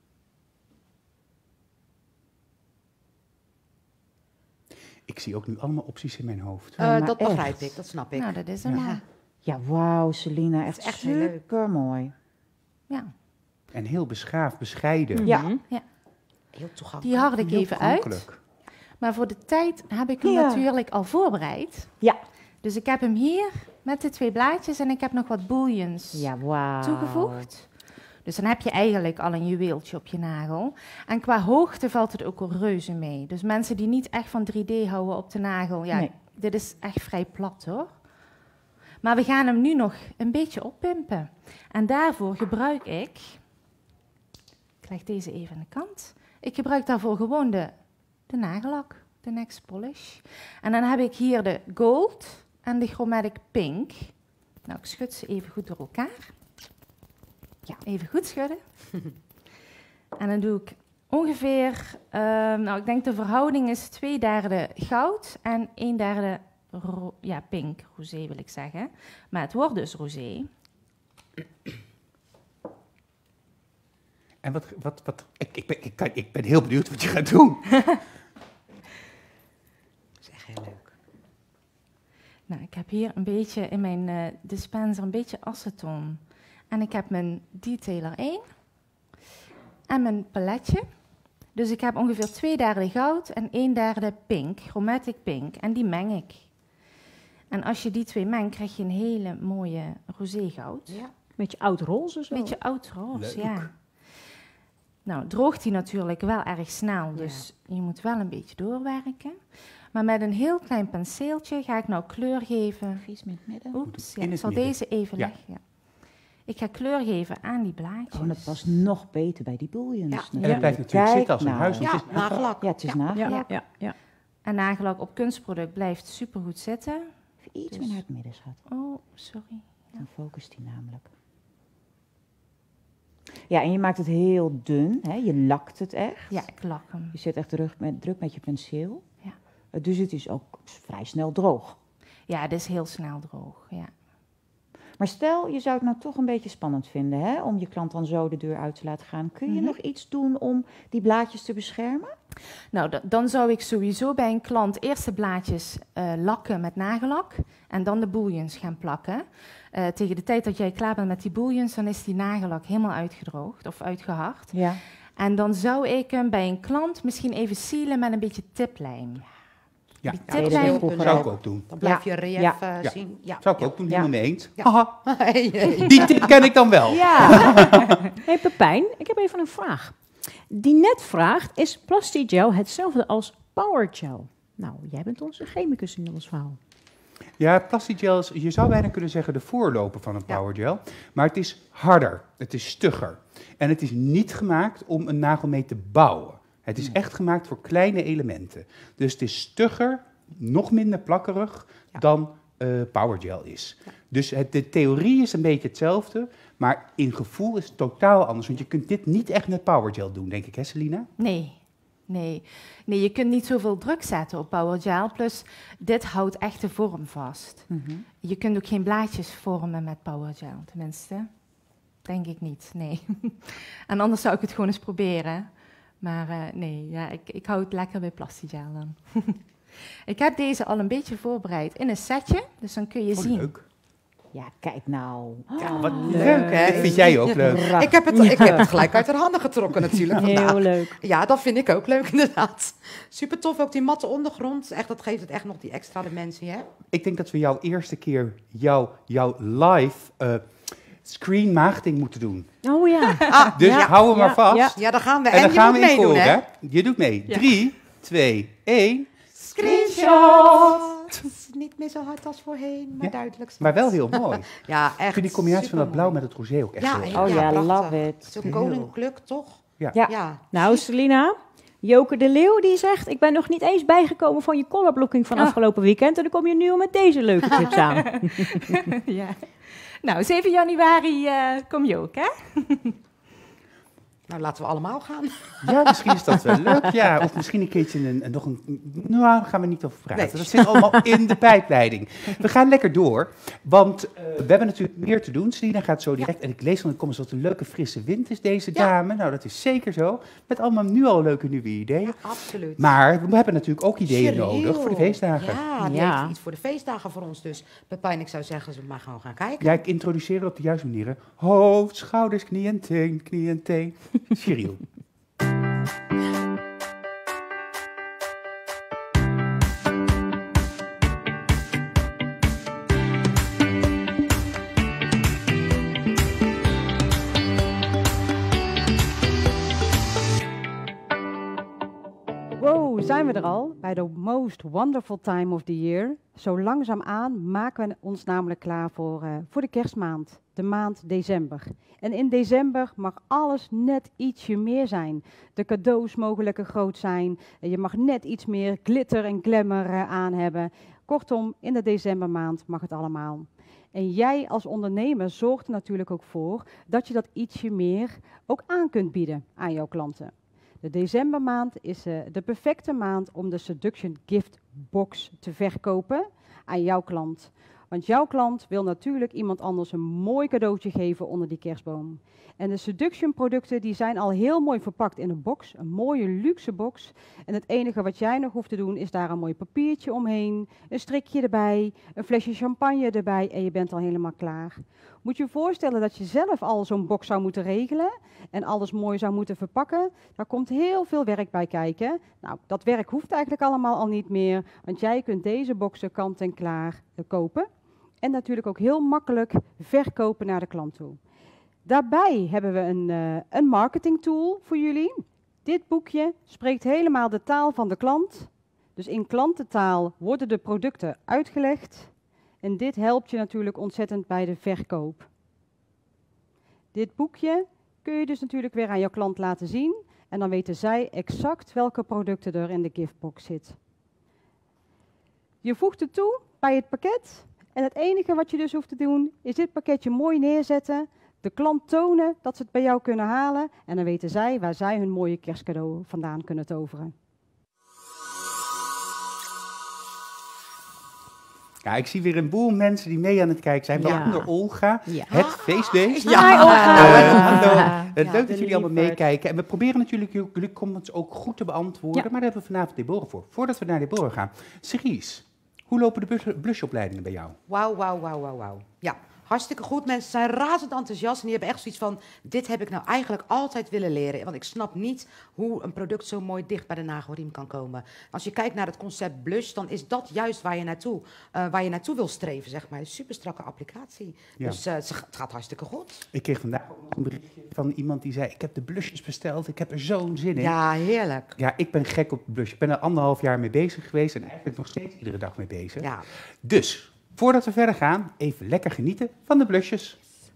S1: Ik zie ook nu allemaal opties in mijn hoofd.
S2: Eh,
S6: maar
S2: dat
S6: echt.
S2: begrijp ik, dat snap ik.
S3: Nou, dat is hem
S2: Ja.
S3: al.
S6: Ja, wauw, Selina,
S2: is
S6: echt,
S2: echt heel leuk.
S6: super mooi.
S3: Ja.
S1: En heel beschaafd, bescheiden.
S6: Ja.
S5: Mhm.
S2: Heel toegankelijk.
S3: Die hard ik
S1: Heel
S3: even uit.
S1: toegankelijk.
S3: Maar voor de tijd heb ik hem
S6: Ja.
S3: natuurlijk al voorbereid.
S6: Ja.
S3: Dus ik heb hem hier met de twee blaadjes en ik heb nog wat bouillons
S6: Ja, wauw.
S3: toegevoegd. Dus dan heb je eigenlijk al een juweeltje op je nagel. En qua hoogte valt het ook al reuze mee. Dus mensen die niet echt van drie D houden op de nagel, ja,
S6: Nee.
S3: dit is echt vrij plat hoor. Maar we gaan hem nu nog een beetje oppimpen. En daarvoor gebruik ik, ik leg deze even aan de kant. Ik gebruik daarvoor gewoon de, de nagellak, de Next Polish. En dan heb ik hier de Gold en de Chromatic Pink. Nou, ik schud ze even goed door elkaar. Ja, even goed schudden. En dan doe ik ongeveer, ehm, nou ik denk de verhouding is twee derde goud en een derde ro- ja, pink, rosé wil ik zeggen. Maar het wordt dus rosé.
S1: En wat, wat, wat ik, ik, ben, ik, kan- ik ben heel benieuwd wat je gaat doen.
S2: Dat is echt heel leuk.
S3: Nou, ik heb hier een beetje in mijn eh, dispenser een beetje aceton. En ik heb mijn detailer één en mijn paletje. Dus ik heb ongeveer twee derde goud en een derde pink, chromatic pink. En die meng ik. En als je die twee mengt, krijg je een hele mooie roségoud.
S2: Ja.
S5: Beetje oud roze zo.
S3: Beetje oud roze,
S1: Leuk.
S3: ja. Nou, droogt die natuurlijk wel erg snel, dus je moet wel een beetje doorwerken. Maar met een heel klein penseeltje ga ik nou kleur geven.
S6: Vies met het midden.
S3: Oeps, ja,
S1: In
S3: ik
S1: het
S3: zal
S1: midden.
S3: deze even
S1: Ja.
S3: leggen. Ja. Ik ga kleur geven aan die blaadjes.
S6: Oh, dat past nog beter bij die bouillons.
S2: Ja.
S1: En dat blijft natuurlijk
S6: Kijk
S1: zitten als een
S6: nou.
S1: huis. want
S2: Ja,
S1: het is-
S2: nagellak.
S6: Ja, het is
S2: Ja.
S6: nagellak.
S5: Ja, ja, ja.
S3: En nagellak op kunstproduct blijft supergoed zitten.
S6: Even iets
S3: Dus-
S6: meer naar het midden, schat.
S3: Oh, sorry.
S6: Dan focust hij namelijk. Ja, en je maakt het heel dun. Hè? Je lakt het echt.
S3: Ja, ik lak hem.
S6: Je zet echt druk met, druk met je penseel.
S3: Ja.
S6: Uh, Dus het is ook vrij snel droog.
S3: Ja, het is heel snel droog, ja.
S6: Maar stel, je zou het nou toch een beetje spannend vinden, hè? Om je klant dan zo de deur uit te laten gaan. Kun je
S3: Mhm.
S6: nog iets doen om die blaadjes te beschermen?
S3: Nou, da- dan zou ik sowieso bij een klant eerst de blaadjes eh, lakken met nagellak en dan de bouillons gaan plakken. Eh, tegen de tijd dat jij klaar bent met die bouillons, dan is die nagellak helemaal uitgedroogd of uitgehard.
S6: Ja.
S3: En dan zou ik hem bij een klant misschien even sealen met een beetje tiplijm.
S1: Ja,
S3: Die
S1: ja,
S3: tip
S1: dat
S3: zijn-
S1: zou ik- zou ik ook doen.
S2: Dan blijf je
S6: Ja.
S2: relief
S6: Ja.
S2: eh,
S1: Ja.
S2: zien. Ja.
S1: Zou ik ook doen,
S6: Ja.
S1: helemaal mee eens.
S2: Ja.
S1: Haha,
S2: Hey, hey.
S1: die tip ken ik dan wel.
S6: Ja.
S5: Hey Pepijn, ik heb even een vraag. Die net vraagt, is Plastigel hetzelfde als Powergel? Nou, jij bent onze chemicus in ons verhaal.
S1: Ja, Plastigel is, je zou bijna kunnen zeggen, de voorloper van een
S2: Ja.
S1: Powergel. Maar het is harder, het is stugger. En het is niet gemaakt om een nagel mee te bouwen. Het is echt gemaakt voor kleine elementen. Dus het is stugger, nog minder plakkerig
S2: Ja.
S1: dan eh Powergel is. Dus het, de theorie is een beetje hetzelfde, maar in gevoel is het totaal anders. Want je kunt dit niet echt met Powergel doen, denk ik, hè Selina?
S3: Nee, nee. Nee, je kunt niet zoveel druk zetten op Powergel. Plus, dit houdt echt de vorm vast.
S6: Mhm.
S3: Je kunt ook geen blaadjes vormen met Powergel, tenminste. Denk ik niet, nee. En anders zou ik het gewoon eens proberen. Maar eh, nee, ja, ik, ik hou het lekker bij Plastigel dan. Ik heb deze al een beetje voorbereid in een setje, dus dan kun je
S1: Oh,
S3: zien.
S1: leuk.
S6: Ja, kijk nou.
S2: Ja,
S1: Wat
S2: leuk, hè?
S1: Dit vind jij ook leuk.
S2: Ik heb, het, ik heb het gelijk uit haar handen getrokken natuurlijk vandaag.
S5: Heel leuk.
S2: Ja, dat vind ik ook leuk inderdaad. Super tof, ook die matte ondergrond. Echt, dat geeft het echt nog die extra dimensie, hè?
S1: Ik denk dat we jouw eerste keer jouw, jouw live eh screen maagding moeten doen.
S5: Oh ja.
S2: Ah,
S1: Dus
S2: ja,
S1: hou hem maar
S5: ja,
S1: vast.
S5: ja.
S2: ja, daar gaan we.
S1: En,
S2: En,
S1: dan
S2: je
S1: gaan
S2: moet
S1: we in
S2: meedoen,
S1: koor,
S2: hè?
S1: hè? Je doet mee.
S3: Ja.
S1: Drie, twee, één.
S2: Screenshot! Niet meer zo hard als voorheen, maar
S1: Ja,
S2: duidelijk.
S1: Maar wel heel mooi.
S2: Ja,
S1: Ik
S2: echt.
S1: vind die combinatie van dat blauw
S2: supermooi.
S1: met het rosé ook echt
S2: Ja,
S1: heel
S2: ja.
S6: Oh ja,
S2: prachtig.
S6: love it.
S2: Zo'n
S1: Heel.
S2: koninklijk, toch?
S1: Ja.
S6: Ja.
S2: Ja.
S5: Nou, Selina, Joke de Leeuw die zegt, ik ben nog niet eens bijgekomen van je colorblocking van
S3: Ah.
S5: afgelopen weekend. En dan kom je nu al met deze leuke tips aan.
S3: Ja. Nou, zeven januari eh, kom je ook, hè?
S2: Nou, laten we allemaal gaan.
S1: Ja, misschien is dat wel leuk. Ja, of misschien een keertje een, een, nog een... Nou, daar gaan we niet over praten.
S2: Nee.
S1: Dat zit allemaal in de pijpleiding. We gaan lekker door, want uh, we hebben natuurlijk meer te doen. Selina gaat zo direct, ja. En ik lees van de comments wat een leuke frisse wind is deze ja. dame. Nou, dat is zeker zo. Met allemaal nu al leuke nieuwe ideeën.
S2: Ja, absoluut.
S1: Maar we hebben natuurlijk ook ideeën
S2: Cheryl.
S1: nodig voor de feestdagen.
S2: Ja, die
S6: Ja.
S2: heeft iets voor de feestdagen voor ons. Dus Pepijn, ik zou zeggen, ze maar gewoon gaan kijken.
S1: Ja, ik introduceer het op de juiste manier. Hoofd, schouders, knie en teen, knie en teen. Cheryl.
S7: Wow, zijn we er al? Bij de most wonderful time of the year. Zo langzaamaan maken we ons namelijk klaar voor, uh, voor de kerstmaand, de maand december. En in december mag alles net ietsje meer zijn. De cadeaus mogen lekker groot zijn. Je mag net iets meer glitter en glamour uh, aan hebben. Kortom, in de decembermaand mag het allemaal. En jij als ondernemer zorgt er natuurlijk ook voor dat je dat ietsje meer ook aan kunt bieden aan jouw klanten. De decembermaand is uh, de perfecte maand om de Seduction Gift Box te verkopen aan jouw klant. Want jouw klant wil natuurlijk iemand anders een mooi cadeautje geven onder die kerstboom. En de Seduction producten die zijn al heel mooi verpakt in een box, een mooie luxe box. En het enige wat jij nog hoeft te doen is daar een mooi papiertje omheen, een strikje erbij, een flesje champagne erbij en je bent al helemaal klaar. Moet je je voorstellen dat je zelf al zo'n box zou moeten regelen en alles mooi zou moeten verpakken. Daar komt heel veel werk bij kijken. Nou, dat werk hoeft eigenlijk allemaal al niet meer, want jij kunt deze boxen kant en klaar kopen. En natuurlijk ook heel makkelijk verkopen naar de klant toe. Daarbij hebben we een, uh, een marketing tool voor jullie. Dit boekje spreekt helemaal de taal van de klant. Dus in klantentaal worden de producten uitgelegd. En dit helpt je natuurlijk ontzettend bij de verkoop. Dit boekje kun je dus natuurlijk weer aan jouw klant laten zien. En dan weten zij exact welke producten er in de giftbox zitten. Je voegt het toe bij het pakket. En het enige wat je dus hoeft te doen, is dit pakketje mooi neerzetten, de klant tonen dat ze het bij jou kunnen halen en dan weten zij waar zij hun mooie kerstcadeau vandaan kunnen toveren.
S1: Ja, ik zie weer een boel mensen die mee aan het kijken zijn.
S5: Ja.
S1: Waaronder Olga,
S5: Ja.
S1: het feestbeest.
S2: Ja.
S5: Hi, Olga.
S1: Uh, hallo.
S2: Ja.
S1: Uh,
S2: Ja,
S1: leuk dat jullie allemaal
S5: lieverd.
S1: meekijken. En we proberen natuurlijk jullie comments ook goed te beantwoorden.
S5: Ja.
S1: Maar daar hebben we vanavond Deborah voor. Voordat we naar Deborah gaan. Cerise, hoe lopen de blush- blushopleidingen bij jou?
S2: Wauw, wauw, wauw, wauw, wauw. Ja, hartstikke goed. Mensen zijn razend enthousiast en die hebben echt zoiets van, dit heb ik nou eigenlijk altijd willen leren. Want ik snap niet hoe een product zo mooi dicht bij de nagelriem kan komen. Als je kijkt naar het concept blush, dan is dat juist waar je naartoe, uh, waar je naartoe wil streven, zeg maar. Een super strakke applicatie.
S1: Ja.
S2: Dus uh, het gaat hartstikke goed.
S1: Ik kreeg vandaag ook nog een berichtje van iemand die zei, ik heb de blushes besteld, ik heb er zo'n zin in.
S2: Ja, heerlijk.
S1: Ja, ik ben gek op blush. Ik ben er anderhalf jaar mee bezig geweest en eigenlijk nog steeds iedere dag mee bezig.
S2: Ja.
S1: Dus, voordat we verder gaan, even lekker genieten van de blushes.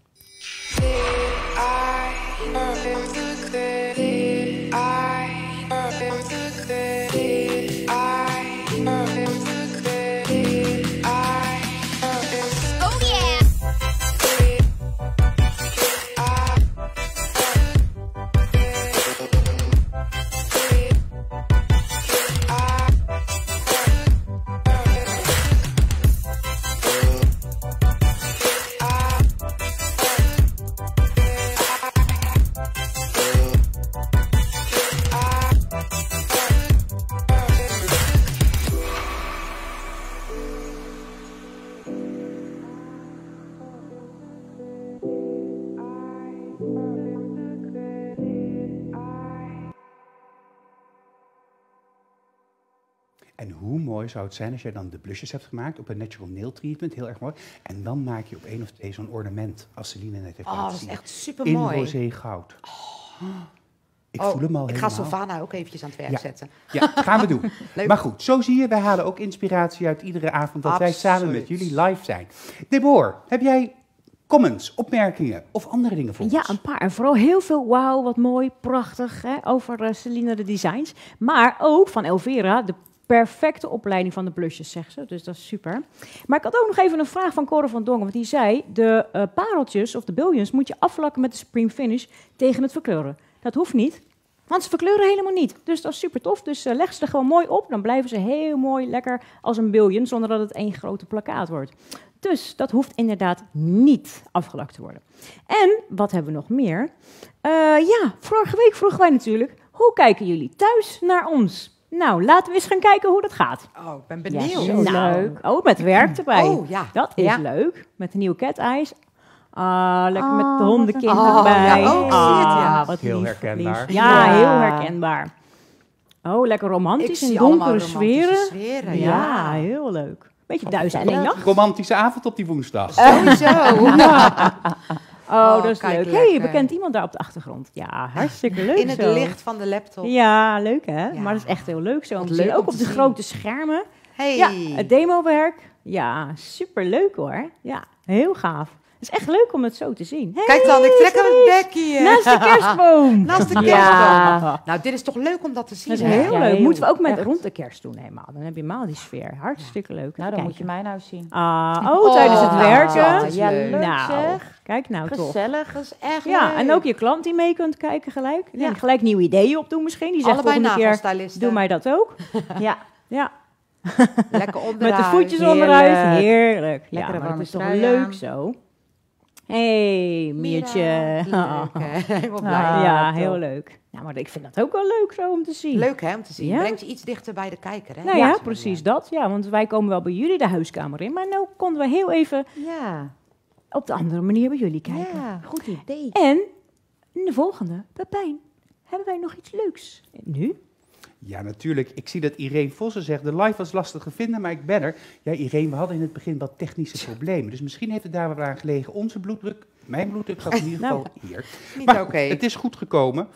S1: En hoe mooi zou het zijn als jij dan de blushes hebt gemaakt op een natural nail treatment, heel erg mooi. En dan maak je op één of twee zo'n ornament, als Celine net heeft
S2: Oh,
S1: laten
S2: dat is
S1: zien.
S2: echt super
S1: In
S2: mooi.
S1: rosé goud. Ik
S2: Oh,
S1: voel hem al
S2: ik ga
S1: helemaal.
S2: Sylvana ook eventjes aan het werk
S1: Ja.
S2: zetten.
S1: Ja, gaan we doen.
S2: Leuk.
S1: Maar goed, zo zie je, wij halen ook inspiratie uit iedere avond dat wij samen met
S2: Absoluut.
S1: jullie live zijn. Deborah, heb jij comments, opmerkingen of andere dingen voor
S5: Ja,
S1: ons?
S5: een paar. En vooral heel veel wauw, wat mooi, prachtig, hè, over uh, Celine de Designs. Maar ook van Elvira, de perfecte opleiding van de blushes, zegt ze. Dus dat is super. Maar ik had ook nog even een vraag van Cora van Dongen. Want die zei, de uh, pareltjes of de billions moet je aflakken met de Supreme Finish tegen het verkleuren. Dat hoeft niet. Want ze verkleuren helemaal niet. Dus dat is super tof. Dus uh, leg ze er gewoon mooi op. Dan blijven ze heel mooi lekker als een billion, zonder dat het één grote plakkaat wordt. Dus dat hoeft inderdaad niet afgelakt te worden. En, wat hebben we nog meer? Uh, ja, vorige week vroegen wij natuurlijk, hoe kijken jullie thuis naar ons? Nou, laten we eens gaan kijken hoe dat gaat.
S2: Oh, ik ben benieuwd.
S6: Ja, zo
S5: Nou,
S6: leuk.
S5: oh, met werk erbij.
S2: Oh, ja.
S5: Dat is
S6: Ja.
S5: leuk. Met de nieuwe cat eyes. Ah, lekker met
S6: Oh,
S5: de
S6: wat
S5: hondenkind
S2: een- Oh,
S5: erbij.
S2: ja, oh, ik zie het, ja.
S5: Ah, wat
S1: Heel
S5: lief,
S1: herkenbaar.
S5: lief. Ja,
S6: Ja.
S5: heel herkenbaar. Oh, lekker
S2: Ik
S5: romantisch in
S2: zie allemaal
S5: donkere
S2: romantische
S5: sferen.
S2: sferen.
S5: Ja,
S2: Ja,
S5: heel leuk. Beetje duizend en één nacht.
S1: Romantische avond op die woensdag.
S2: Sowieso.
S5: Oh,
S2: Oh,
S5: dat is
S2: kijk,
S5: leuk. Hey,
S2: lekker.
S5: bekend iemand daar op de achtergrond. Ja, hartstikke leuk
S2: In het
S5: zo.
S2: licht van de laptop.
S5: Ja, leuk hè?
S2: Ja.
S5: Maar dat is echt heel leuk zo om
S2: Wat
S5: te zien.
S2: leuk
S5: Ook
S2: om
S5: op
S2: te
S5: de
S2: zien.
S5: grote schermen.
S2: Hey.
S5: Ja, het demowerk. Ja, super leuk hoor. Ja, heel gaaf. Het is echt leuk om het zo te zien. Hey,
S2: Kijk dan, ik trek hem
S5: Maurice,
S2: het bekje.
S5: naast de kerstboom.
S2: Naast de
S6: Ja.
S2: kerstboom. Nou, dit is toch leuk om dat te zien.
S5: Dat is
S2: hè?
S5: heel
S6: Ja,
S5: leuk.
S6: heel-
S5: Moeten we ook met
S6: echt.
S5: rond de kerst doen helemaal. Dan heb je helemaal die sfeer. Hartstikke leuk.
S6: Nou,
S5: Even
S6: dan moet je
S5: kijken.
S6: mijn huis zien.
S5: Ah, oh, tijdens het
S2: Oh,
S5: werken.
S2: dat is
S6: ja,
S2: leuk.
S6: leuk
S5: Nou,
S6: zeg.
S5: kijk nou toch.
S6: Gezellig.
S2: Dat is echt
S5: Ja,
S2: leuk.
S5: en ook je klant die mee kunt kijken gelijk.
S2: Ja.
S5: En gelijk nieuwe ideeën opdoen misschien. Die zegt
S2: allebei
S5: volgende keer,
S2: nagelstylisten.
S5: doe mij dat ook.
S6: Ja,
S5: Ja,
S2: Lekker onderuit.
S5: met de voetjes
S6: Heerlijk.
S5: onderuit. Heerlijk. Ja,
S6: Lekkere
S5: maar het
S6: warme
S5: is toch
S6: trui
S5: leuk
S6: aan.
S5: zo. Hé, hey, Miertje.
S2: Mira, leuk, hè? Helemaal blij.
S6: Ah,
S5: ja,
S6: top.
S5: heel leuk. Ja, maar ik vind dat ook wel leuk zo om te zien.
S2: Leuk hè, om te zien.
S5: Ja.
S2: Brengt je iets dichter bij de kijker. Hè?
S5: Nou ja,
S2: Op deze
S5: precies
S2: manier.
S5: dat. Ja, want wij komen wel bij jullie de huiskamer in. Maar nou konden we heel even
S6: ja,
S5: op de andere manier bij jullie kijken.
S6: ja, goed idee.
S5: En de volgende, Pepijn, hebben wij nog iets leuks. Nu?
S1: Ja, natuurlijk. Ik zie dat Irene Vossen zegt, de live was lastig te vinden, maar ik ben er. Ja, Irene, we hadden in het begin wat technische problemen. Dus misschien heeft het daar wel aan gelegen. Onze bloeddruk, mijn bloeddruk zat in ieder
S5: Nou.
S1: geval hier.
S2: Niet
S1: Maar
S2: oké.
S1: het is goed gekomen.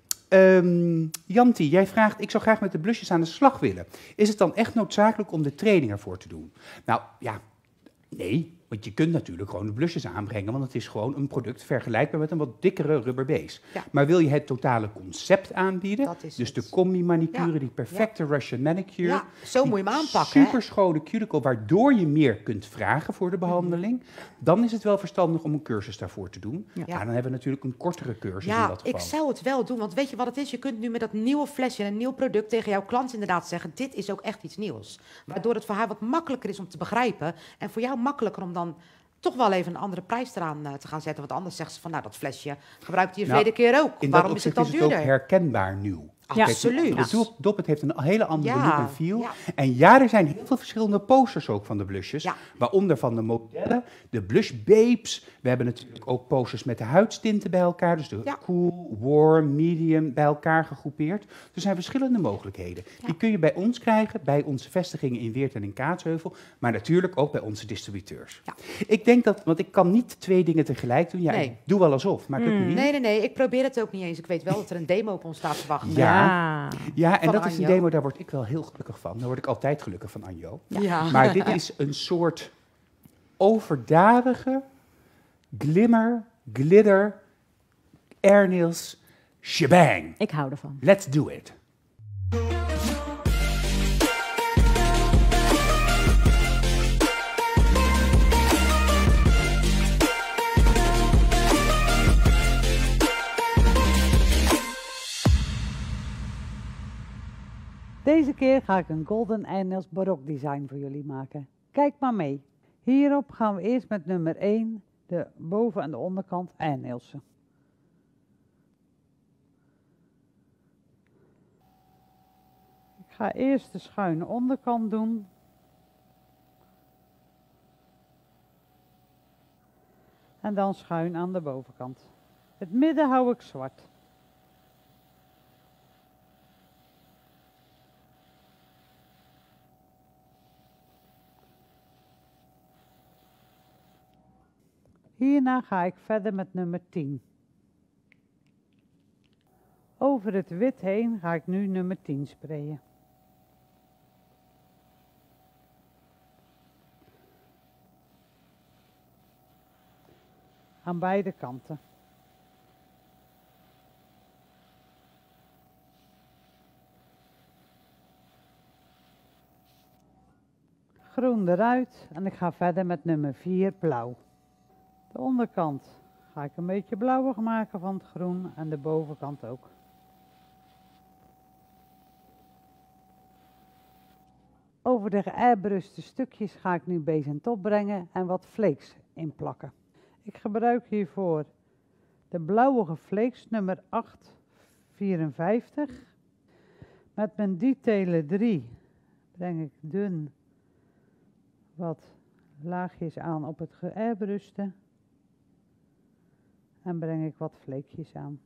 S1: Ehm Janti, jij vraagt, ik zou graag met de blusjes aan de slag willen. Is het dan echt noodzakelijk om de training ervoor te doen? Nou, ja, nee. Want je kunt natuurlijk gewoon de blusjes aanbrengen, want het is gewoon een product vergelijkbaar met een wat dikkere rubber base.
S2: Ja.
S1: Maar wil je het totale concept aanbieden,
S2: Dat is
S1: dus
S2: het.
S1: de combi-manicure,
S2: Ja.
S1: die perfecte Russian manicure,
S2: Ja, zo moet je hem aanpakken.
S1: super schone cuticle, waardoor je meer kunt vragen voor de behandeling, dan is het wel verstandig om een cursus daarvoor te doen.
S5: Ja.
S1: Ja, dan hebben we natuurlijk een kortere cursus in
S2: Ja,
S1: dat geval.
S2: ik zou het wel doen. Want weet je wat het is? Je kunt nu met dat nieuwe flesje en een nieuw product tegen jouw klant inderdaad zeggen, dit is ook echt iets nieuws. Waardoor het voor haar wat makkelijker is om te begrijpen. En voor jou makkelijker om dan toch wel even een andere prijs eraan eh, te gaan zetten. Want anders zegt ze van, nou dat flesje gebruikte je
S1: Nou,
S2: verleden keer ook.
S1: In
S2: Waarom
S1: dat
S2: is het
S1: opzicht
S2: dan
S1: is het
S2: duurder?
S1: ook herkenbaar nieuw.
S5: Ja,
S2: Absoluut.
S1: De dop- Doppet heeft een hele andere
S2: Ja,
S1: look en feel.
S2: ja.
S1: En ja, er zijn heel veel verschillende posters ook van de blusjes.
S2: Ja.
S1: Waaronder van de modellen, de blush babes. We hebben natuurlijk ook posters met de huidstinten bij elkaar. Dus de
S2: Ja.
S1: cool, warm, medium bij elkaar gegroepeerd. Er zijn verschillende mogelijkheden. Die kun je bij ons krijgen, bij onze vestigingen in Weert en in Kaatsheuvel. Maar natuurlijk ook bij onze distributeurs.
S2: Ja.
S1: Ik denk dat, want ik kan niet twee dingen tegelijk doen. Ja,
S2: Nee.
S1: ik doe wel alsof, maar het lukt me niet.
S2: Nee, nee, nee. Ik probeer het ook niet eens. Ik weet wel dat er een demo op ons staat te wachten.
S1: Ja.
S5: Ja.
S1: Ja, en
S2: Van
S1: dat is een
S2: Anjo.
S1: demo, daar word ik wel heel gelukkig van. Daar word ik altijd gelukkig van, Anjo.
S2: Ja.
S1: Maar dit is een soort overdadige glimmer, glitter, airnails, shebang.
S5: Ik hou ervan.
S1: Let's do it.
S8: Deze keer ga ik een Golden Eyenails barok design voor jullie maken. Kijk maar mee. Hierop gaan we eerst met nummer één de boven- en de onderkant eyenailsen. Ik ga eerst de schuine onderkant doen. En dan schuin aan de bovenkant. Het midden hou ik zwart. Hierna ga ik verder met nummer tien. Over het wit heen ga ik nu nummer tien sprayen. Aan beide kanten. Groen eruit en ik ga verder met nummer vier blauw. De onderkant Ga ik een beetje blauwig maken van het groen en de bovenkant ook. Over de geairbruste stukjes ga ik nu bezend opbrengen en wat flakes inplakken. Ik gebruik hiervoor de blauwige flakes nummer acht vierenvijftig. Met mijn detailer drie breng ik dun wat laagjes aan op het geairbruste en breng ik wat vleekjes aan.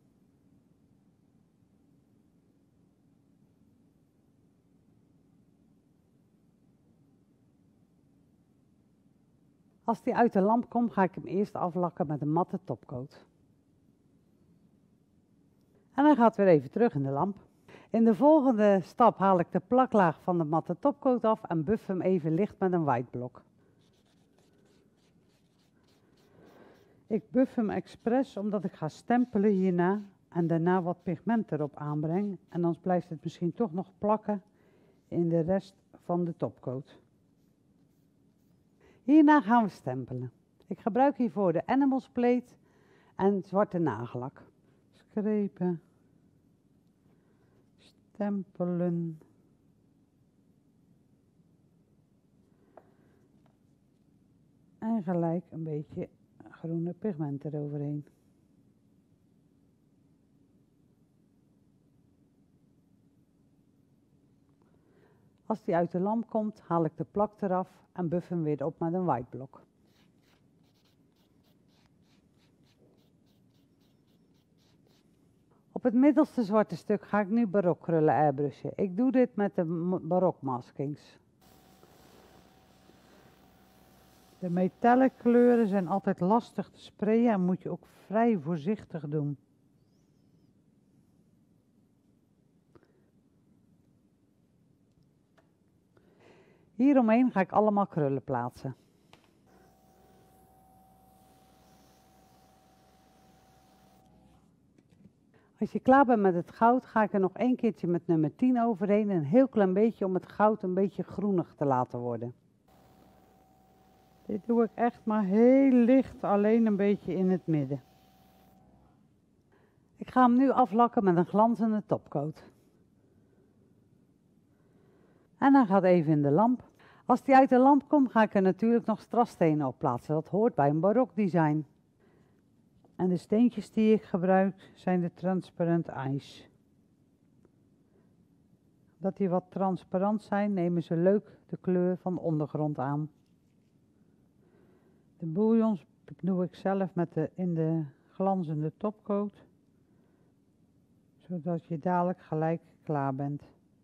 S8: Als die uit de lamp komt, ga ik hem eerst aflakken met een matte topcoat. En dan gaat het weer even terug in de lamp. In de volgende stap haal ik de plaklaag van de matte topcoat af en buff hem even licht met een white blok. Ik buff hem expres omdat ik ga stempelen hierna en daarna wat pigment erop aanbreng. En anders blijft het misschien toch nog plakken in de rest van de topcoat. Hierna gaan we stempelen. Ik gebruik hiervoor de Animals Plate en zwarte nagellak. Strepen, stempelen. En gelijk een beetje groene pigment eroverheen. Als die uit de lamp komt, haal ik de plak eraf en buff hem weer op met een white blok. Op het middelste zwarte stuk ga ik nu barokkrullen airbrushen. Ik doe dit met de barokmaskings. De metallic kleuren zijn altijd lastig te sprayen en moet je ook vrij voorzichtig doen. Hieromheen ga ik allemaal krullen plaatsen. Als je klaar bent met het goud, ga ik er nog een keertje met nummer tien overheen. Een heel klein beetje om het goud een beetje groenig te laten worden. Dit doe ik echt maar heel licht, alleen een beetje in het midden. Ik ga hem nu aflakken met een glanzende topcoat. En dan gaat even in de lamp. Als die uit de lamp komt, ga ik er natuurlijk nog strassstenen op plaatsen. Dat hoort bij een barokdesign. En de steentjes die ik gebruik zijn de transparant ice. Dat die wat transparant zijn, nemen ze leuk de kleur van de ondergrond aan. De bouillons doe ik zelf met de, in de glanzende topcoat. Zodat je dadelijk gelijk klaar bent.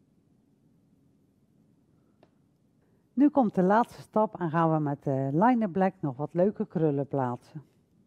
S8: Nu komt de laatste stap en gaan we met de liner black nog wat leuke krullen plaatsen.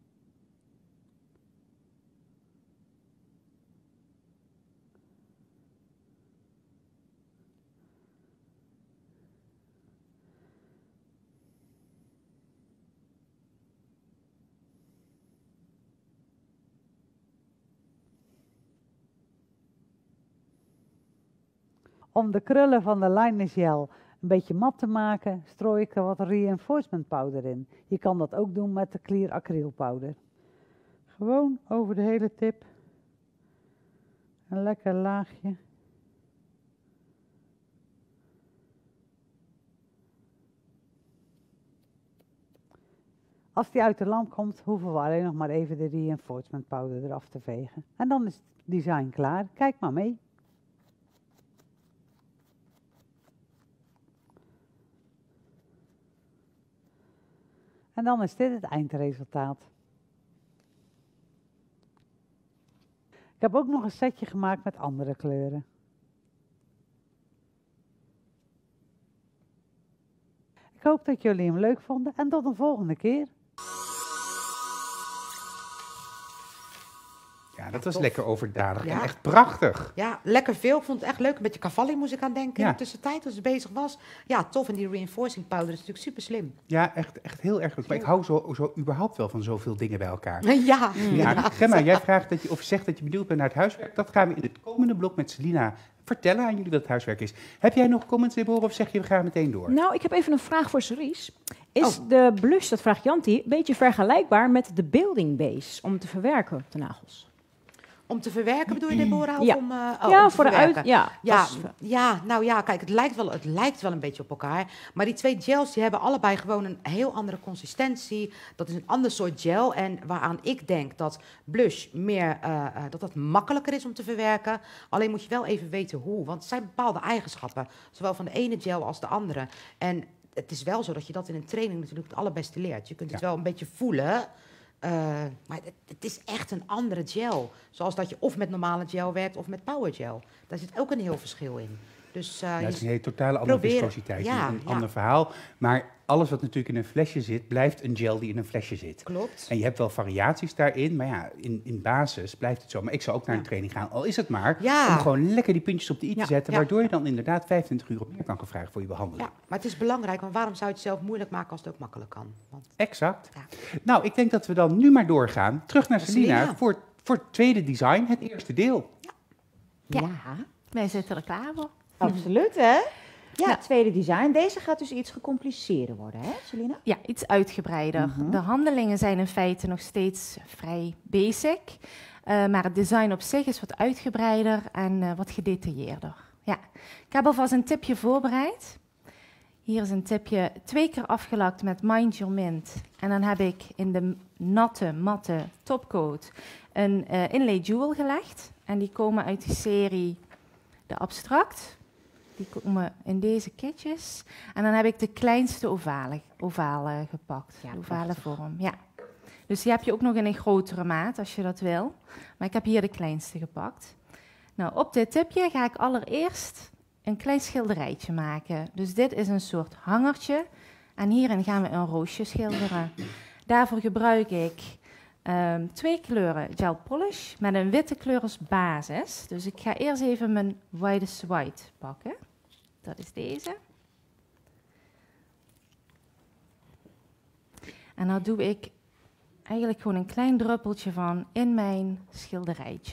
S8: Om de krullen van de liner gel een beetje mat te maken, strooi ik er wat reinforcement powder in. Je kan dat ook doen met de clear acrylpowder. Gewoon over de hele tip. Een lekker laagje. Als die uit de lamp komt, hoeven we alleen nog maar even de reinforcement powder eraf te vegen. En dan is het design klaar. Kijk maar mee. En dan is dit het eindresultaat. Ik heb ook nog een setje gemaakt met andere kleuren. Ik hoop dat jullie hem leuk vonden en tot een volgende keer.
S1: Ja, dat was
S2: tof.
S1: lekker overdadig
S2: Ja.
S1: en echt prachtig.
S2: Ja, lekker veel. Ik vond het echt leuk. Een beetje Cavalli moest ik aan denken
S1: Ja.
S2: in de tussentijd als ze bezig was. Ja, tof. En die reinforcing powder is natuurlijk super slim.
S1: Ja, echt, echt heel erg leuk. Maar ik hou zo, zo überhaupt wel van zoveel dingen bij elkaar.
S2: Ja.
S1: Ja, Gemma, jij vraagt dat je, of zegt dat je benieuwd bent naar het huiswerk. Dat gaan we in het komende blok met Selina vertellen aan jullie wat het huiswerk is. Heb jij nog comments, Deborah, of zeg je we gaan meteen door?
S5: Nou, ik heb even een vraag voor Cerise. Is
S2: Oh.
S5: de blush, dat vraagt Janti, een beetje vergelijkbaar met de building base om te verwerken op de nagels?
S2: Om te verwerken bedoel je, Deborah? Of
S5: Ja.
S2: om, uh, oh,
S5: ja,
S2: om te
S5: voor de uit.
S2: verwerken?
S5: Ja,
S2: Ja,
S5: dat is-
S2: ja, nou ja, kijk, het lijkt, wel, het lijkt wel een beetje op elkaar. Maar die twee gels die hebben allebei gewoon een heel andere consistentie. Dat is een ander soort gel. En waaraan ik denk dat blush meer, uh, uh, dat dat makkelijker is om te verwerken. Alleen moet je wel even weten hoe. Want het zijn bepaalde eigenschappen. Zowel van de ene gel als de andere. En het is wel zo dat je dat in een training natuurlijk het allerbeste leert. Je kunt het
S1: Ja.
S2: wel een beetje voelen. Uh, maar het, het is echt een andere gel. Zoals dat je of met normale gel werkt of met power gel. Daar zit ook een heel verschil in. Dus, uh,
S1: Ja,
S2: je
S1: het is een hele totale andere
S2: proberen-
S1: viscositeit,
S2: ja,
S1: een
S2: ja.
S1: ander verhaal. Maar alles wat natuurlijk in een flesje zit, blijft een gel die in een flesje zit.
S2: klopt.
S1: En je hebt wel variaties daarin, maar ja, in, in basis blijft het zo. Maar ik zou ook naar een
S2: Ja.
S1: training gaan, al is het maar
S2: Ja.
S1: om gewoon lekker die puntjes op de i te
S5: Ja,
S1: zetten,
S2: ja.
S1: waardoor je dan inderdaad vijfentwintig uur op meer kan gaan vragen voor je behandeling.
S2: Ja, maar het is belangrijk, want waarom zou je het zelf moeilijk maken als het ook makkelijk kan? Want,
S1: Exact.
S2: Ja.
S1: Nou, ik denk dat we dan nu maar doorgaan. Terug naar Selina
S2: Selina.
S1: voor, voor het tweede design, het eerste deel.
S3: Ja.
S6: Ja,
S3: Wij zitten er klaar voor.
S6: absoluut hè. Ja,
S3: Ja.
S6: tweede design. Deze gaat dus iets gecompliceerder worden, hè, Selina?
S3: Ja, iets uitgebreider.
S6: Mhm.
S3: De handelingen zijn in feite nog steeds vrij basic. Uh, maar het design op zich is wat uitgebreider en uh, wat gedetailleerder. Ja. Ik heb alvast een tipje voorbereid. Hier is een tipje, twee keer afgelakt met Mind Your Mint. En dan heb ik in de natte, matte topcoat een uh, inlay jewel gelegd. En die komen uit de serie de Abstract. Die komen in deze kitjes. En dan heb ik de kleinste ovale, ovale gepakt.
S6: Ja,
S3: de ovale
S6: prachtig.
S3: vorm, ja. Dus die heb je ook nog in een grotere maat, als je dat wil. Maar ik heb hier de kleinste gepakt. Nou, op dit tipje ga ik allereerst een klein schilderijtje maken. Dus dit is een soort hangertje. En hierin gaan we een roosje schilderen. Daarvoor gebruik ik um, twee kleuren gel polish met een witte kleur als basis. Dus ik ga eerst even mijn Whitest White pakken. Dat is deze. En dan doe ik eigenlijk gewoon een klein druppeltje van in mijn schilderijtje.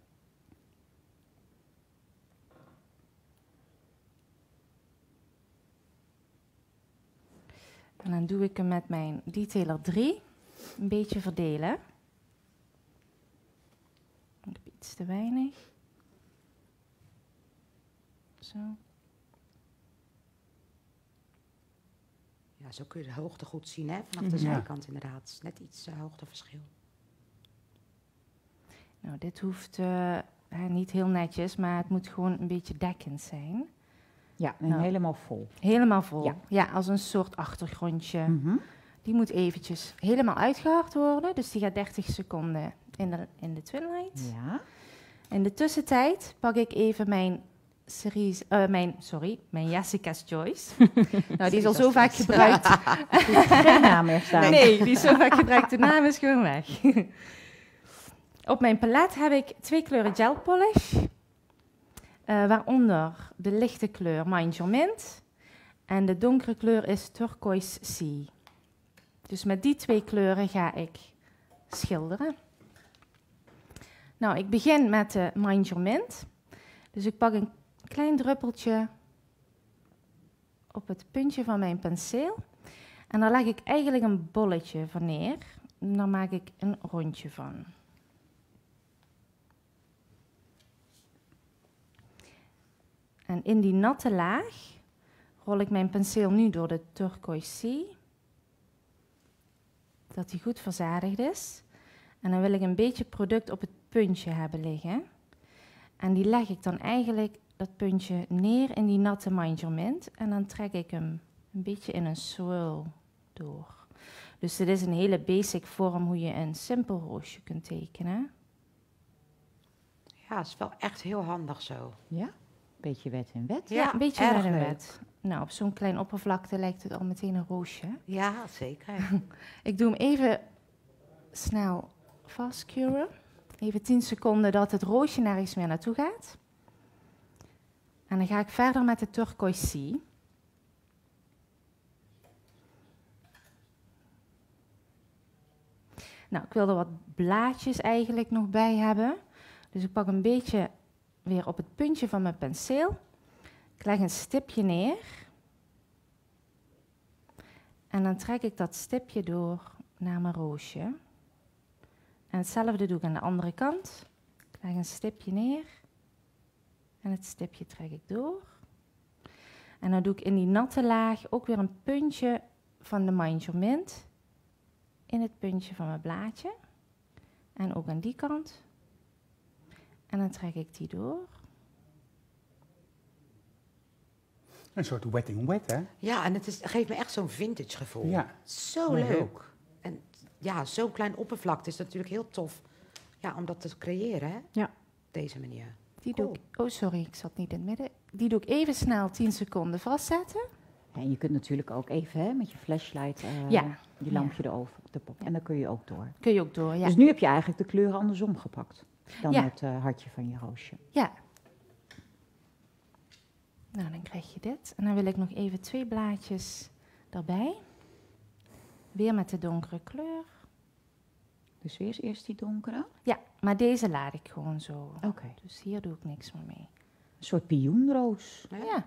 S3: En dan doe ik hem met mijn detailer drie een beetje verdelen. Ik heb iets te weinig. Zo.
S2: ja, zo kun je de hoogte goed zien, hè? Vanaf de
S1: Ja.
S2: zijkant inderdaad. Net iets uh, hoogteverschil.
S3: Nou, dit hoeft uh, niet heel netjes, maar het moet gewoon een beetje dekkend zijn.
S6: Ja, en
S3: Nou.
S6: helemaal vol.
S3: Helemaal vol. Ja,
S6: Ja.
S3: als een soort achtergrondje.
S6: Mhm.
S3: Die moet eventjes helemaal uitgehard worden. Dus die gaat dertig seconden in de, in de Twinlight.
S6: Ja.
S3: In de tussentijd pak ik even mijn series, uh, mijn, sorry, mijn Jessica's Choice. Nou, die is al zo vaak gebruikt.
S6: Geen naam meer staan.
S3: Nee, die is zo vaak gebruikt. De naam is gewoon weg. Op mijn palet heb ik twee kleuren gel polish. Uh, waaronder de lichte kleur Mind Your Mint. En de donkere kleur is Turquoise Sea. Dus met die twee kleuren ga ik schilderen. Nou, ik begin met de Mind Your Mint. Dus ik pak een klein druppeltje op het puntje van mijn penseel. En daar leg ik eigenlijk een bolletje van neer. En daar maak ik een rondje van. En in die natte laag rol ik mijn penseel nu door de Turquoise Sea. Dat die goed verzadigd is. En dan wil ik een beetje product op het puntje hebben liggen. En die leg ik dan eigenlijk, dat puntje, neer in die natte Mind Your Mint. En dan trek ik hem een beetje in een swirl door. Dus dit is een hele basic vorm hoe je een simpel roosje kunt tekenen.
S2: Ja, is wel echt heel handig zo.
S6: Ja, beetje wet en wet.
S3: Ja, een beetje
S2: erg
S3: naar de
S2: leuk.
S3: wet. Nou, op zo'n klein oppervlakte lijkt het al meteen een roosje.
S2: Ja, zeker.
S3: Ik doe hem even snel vastcuren. Even tien seconden dat het roosje nergens meer naartoe gaat. En dan ga ik verder met de Turquoise Sea. Nou, ik wil er wat blaadjes eigenlijk nog bij hebben. Dus ik pak een beetje weer op het puntje van mijn penseel. Ik leg een stipje neer. En dan trek ik dat stipje door naar mijn roosje. En hetzelfde doe ik aan de andere kant. Ik leg een stipje neer. En het stipje trek ik door. En dan doe ik in die natte laag ook weer een puntje van de Mind Your Mint. In het puntje van mijn blaadje. En ook aan die kant. En dan trek ik die door.
S1: Een soort wetting wet, hè?
S2: Ja, en het is, geeft me echt zo'n vintage gevoel.
S1: Ja.
S2: Zo
S1: Ja,
S2: leuk.
S1: ook.
S2: En ja, zo'n klein oppervlakte is natuurlijk heel tof ja, om dat te creëren, hè?
S5: Ja.
S2: Op deze manier.
S3: Die
S2: Cool.
S3: doe ik, oh sorry, ik zat niet in het midden. Die doe ik even snel tien seconden vastzetten.
S6: En je kunt natuurlijk ook even hè, met je flashlight eh,
S3: Ja.
S6: je lampje erover op de pop. En dan kun je ook door.
S3: Kun je ook door, ja.
S6: Dus nu heb je eigenlijk de kleuren andersom gepakt dan
S3: Ja.
S6: het eh, hartje van je roosje.
S3: Ja. Nou, dan krijg je dit. En dan wil ik nog even twee blaadjes erbij. Weer met de donkere kleur.
S6: Dus weer eerst die donkere.
S3: Ja, maar deze laat ik gewoon zo.
S6: Oké.
S3: Dus hier doe ik niks meer mee.
S6: Een soort pioenroos.
S3: Ja.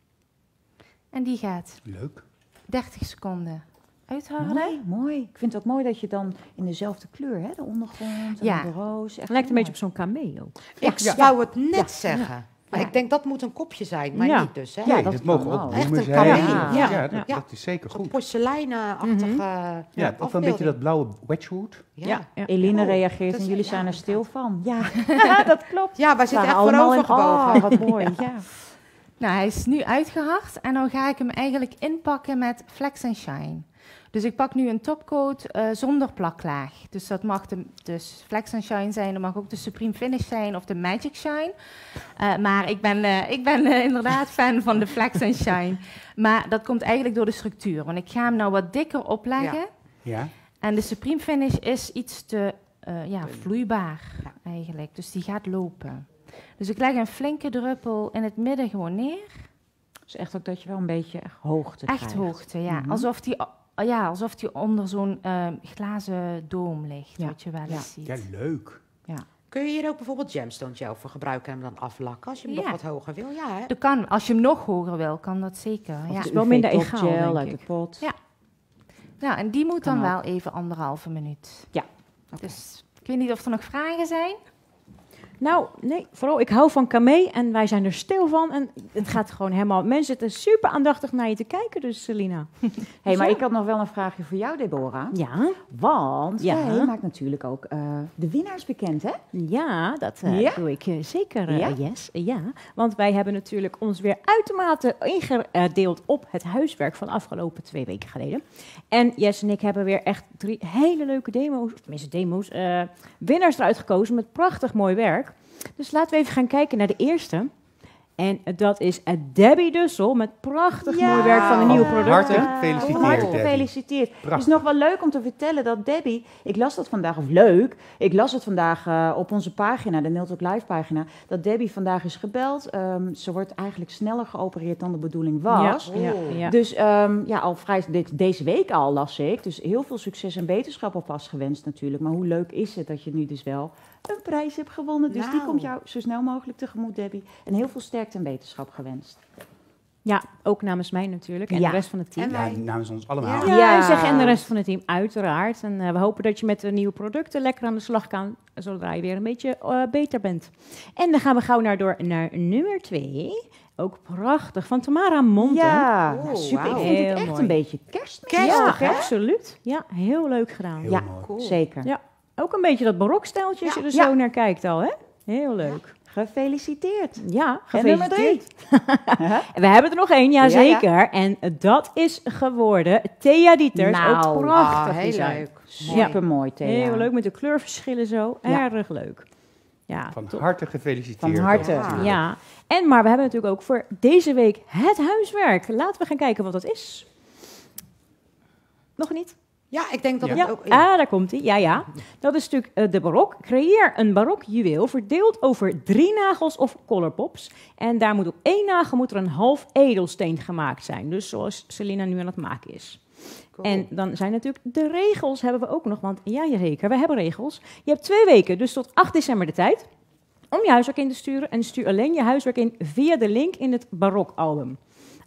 S3: En die gaat
S1: Leuk.
S3: dertig seconden uitharden.
S6: Mooi, mooi. Ik vind het ook mooi dat je dan in dezelfde kleur, hè, de ondergrond en
S3: Ja.
S6: de roos. Echt
S5: Het lijkt een
S6: mooi.
S5: beetje op zo'n cameo.
S2: Ik
S1: Ja.
S2: wou het net
S6: Ja.
S2: zeggen. Maar
S3: Ja.
S2: ik denk dat moet een kopje zijn, maar
S5: Ja.
S2: niet dus, hè?
S6: Ja,
S1: Nee,
S6: dat
S1: dat
S6: kan
S1: mogen ook
S6: wel.
S2: Echt
S1: bloemen
S2: een
S1: zijn.
S2: kameel.
S1: Ja,
S6: Ja.
S1: ja, dat,
S2: Ja.
S1: dat is zeker
S2: Zo'n
S1: goed.
S2: porseleinachtige
S3: Mhm.
S1: Ja, ook wel een beetje dat blauwe wedgwood.
S2: Ja.
S5: Ja.
S6: Eline
S2: Oh,
S6: reageert
S2: dat
S6: en
S2: is-
S6: jullie
S2: ja,
S6: zijn er
S2: dat
S6: stil
S2: gaat.
S6: van. Ja, dat klopt.
S2: Ja, wij zitten echt
S6: Waren allemaal in-
S2: voorovergebogen.
S6: Oh, wat mooi. Ja.
S3: Nou, hij is nu uitgehard en dan ga ik hem eigenlijk inpakken met Flex and Shine. Dus ik pak nu een topcoat eh, zonder plaklaag. Dus dat mag de, dus Flex and Shine zijn, dat mag ook de Supreme Finish zijn of de Magic Shine. Eh, maar ik ben, eh, ik ben eh, inderdaad fan van de Flex and Shine. Maar dat komt eigenlijk door de structuur, want ik ga hem nou wat dikker opleggen.
S1: Ja.
S3: En de Supreme Finish is iets te eh, ja, vloeibaar
S2: Ja.
S3: eigenlijk, dus die gaat lopen. Dus ik leg een flinke druppel in het midden gewoon neer.
S6: Dus echt ook dat je wel een beetje hoogte
S3: Echt
S6: krijgt.
S3: hoogte, ja.
S6: Mhm.
S3: Alsof die, oh ja, alsof die onder zo'n eh, glazen doom ligt,
S6: Ja,
S3: wat je wel
S6: ja.
S3: eens ziet.
S1: Ja, leuk.
S2: Kun je hier ook bijvoorbeeld gemstone gel voor gebruiken en hem dan aflakken als je hem
S3: Ja.
S2: nog wat hoger wil? Ja, hè?
S3: Dat kan, als je hem nog hoger wil, kan dat zeker.
S6: Of
S3: Ja.
S6: de
S5: wel minder
S6: U V
S5: egaal,
S6: topgel
S5: denk
S6: uit
S5: ik.
S6: de pot.
S3: Ja. Nou, en die moet
S6: Kan
S3: dan
S6: ook.
S3: wel even anderhalve minuut.
S6: Ja.
S3: Dus ik weet niet of er nog vragen zijn.
S5: Nou, nee, vooral ik hou van Camé en wij zijn er stil van. En het gaat gewoon helemaal... Mensen zitten super aandachtig naar je te kijken, dus Selina.
S6: Hey, maar
S5: Zo.
S6: ik had nog wel een vraagje voor jou, Deborah.
S5: Ja,
S6: Want
S5: Ja.
S6: jij maakt natuurlijk ook eh, de winnaars bekend, hè?
S5: ja dat eh,
S6: Ja?
S5: doe ik eh, zeker, eh,
S6: Ja?
S5: Yes. Ja, want wij hebben natuurlijk ons weer uitermate ingedeeld op het huiswerk van de afgelopen twee weken geleden. En Jess en ik hebben weer echt drie hele leuke demo's, of tenminste demo's, eh, winnaars eruit gekozen met prachtig mooi werk. Dus laten we even gaan kijken naar de eerste. En dat is eh, Debbie Dussel met prachtig
S6: Ja.
S5: mooi werk van de nieuwe
S1: Van
S5: producten.
S1: harte gefeliciteerd,
S6: Van harte
S1: Debbie.
S6: gefeliciteerd. Het is
S1: Prachtig.
S6: nog wel leuk om te vertellen dat Debbie, ik las dat vandaag, of leuk, ik las het vandaag eh, op onze pagina, de Nail Talk Live pagina, dat Debbie vandaag is gebeld. Ehm, ze wordt eigenlijk sneller geopereerd dan de bedoeling was.
S5: Ja, ja,
S2: Oeh.
S5: ja.
S6: Dus ehm, ja, al vrij de- deze week al las ik. Dus heel veel succes en beterschap alvast gewenst natuurlijk. Maar hoe leuk is het dat je nu dus wel een prijs hebt gewonnen. Dus die
S2: Nou.
S6: komt jou zo snel mogelijk tegemoet, Debbie. En heel veel sterkte en beterschap gewenst.
S5: Ja, ook namens mij natuurlijk en
S6: Ja.
S5: de rest van het team.
S2: En
S1: Ja,
S2: wij.
S1: namens ons allemaal.
S2: Ja.
S5: Ja, zeg en de rest van het team uiteraard. En eh, we hopen dat je met de nieuwe producten lekker aan de slag kan, zodra je weer een beetje eh, beter bent. En dan gaan we gauw naar door naar nummer twee. Ook prachtig, van Tamara Monten.
S6: Ja,
S2: Oeh,
S6: nou, super. Ik
S2: wauw.
S6: vind het
S5: Heel
S6: echt
S5: mooi.
S6: een beetje kerstmis.
S2: Kerstig,
S5: Ja,
S2: hè?
S5: absoluut. Ja, heel leuk gedaan.
S1: Heel
S6: Ja.
S1: mooi.
S2: Cool.
S6: Zeker.
S5: Ja. Ook een beetje dat barokstijltje als
S2: Ja.
S5: je er
S6: Ja.
S5: zo naar kijkt al, hè? Heel leuk.
S6: Gefeliciteerd.
S5: Ja,
S6: En nummer
S5: gefeliciteerd.
S6: drie.
S5: En we hebben er nog één, ja,
S6: Ja, ja.
S5: zeker. En dat is geworden Thea Dieters.
S6: Nou,
S5: ook prachtig
S2: Ah, heel
S5: design.
S2: leuk.
S6: Super mooi, Thea.
S5: Heel leuk, met de kleurverschillen zo.
S6: Ja.
S5: Erg leuk. Ja,
S1: Van
S5: top.
S1: harte gefeliciteerd.
S6: Van harte.
S1: ook natuurlijk.
S5: Ja, en maar we hebben natuurlijk ook voor deze week het huiswerk. Laten we gaan kijken wat dat is. Nog niet?
S2: Ja, ik denk dat
S1: Ja.
S2: het
S5: Ja,
S2: ook...
S5: ah, daar komt hij. Ja, ja. Dat is natuurlijk eh, de barok. Creëer een barok juweel verdeeld over drie nagels of colorpops. En daar moet op één nagel moet er een half edelsteen gemaakt zijn. Dus zoals Selina nu aan het maken is.
S2: Cool.
S5: En dan zijn natuurlijk de regels hebben we ook nog. Want ja, zeker, we hebben regels. Je hebt twee weken, dus tot acht december de tijd, om je huiswerk in te sturen. En stuur alleen je huiswerk in via de link in het barokalbum.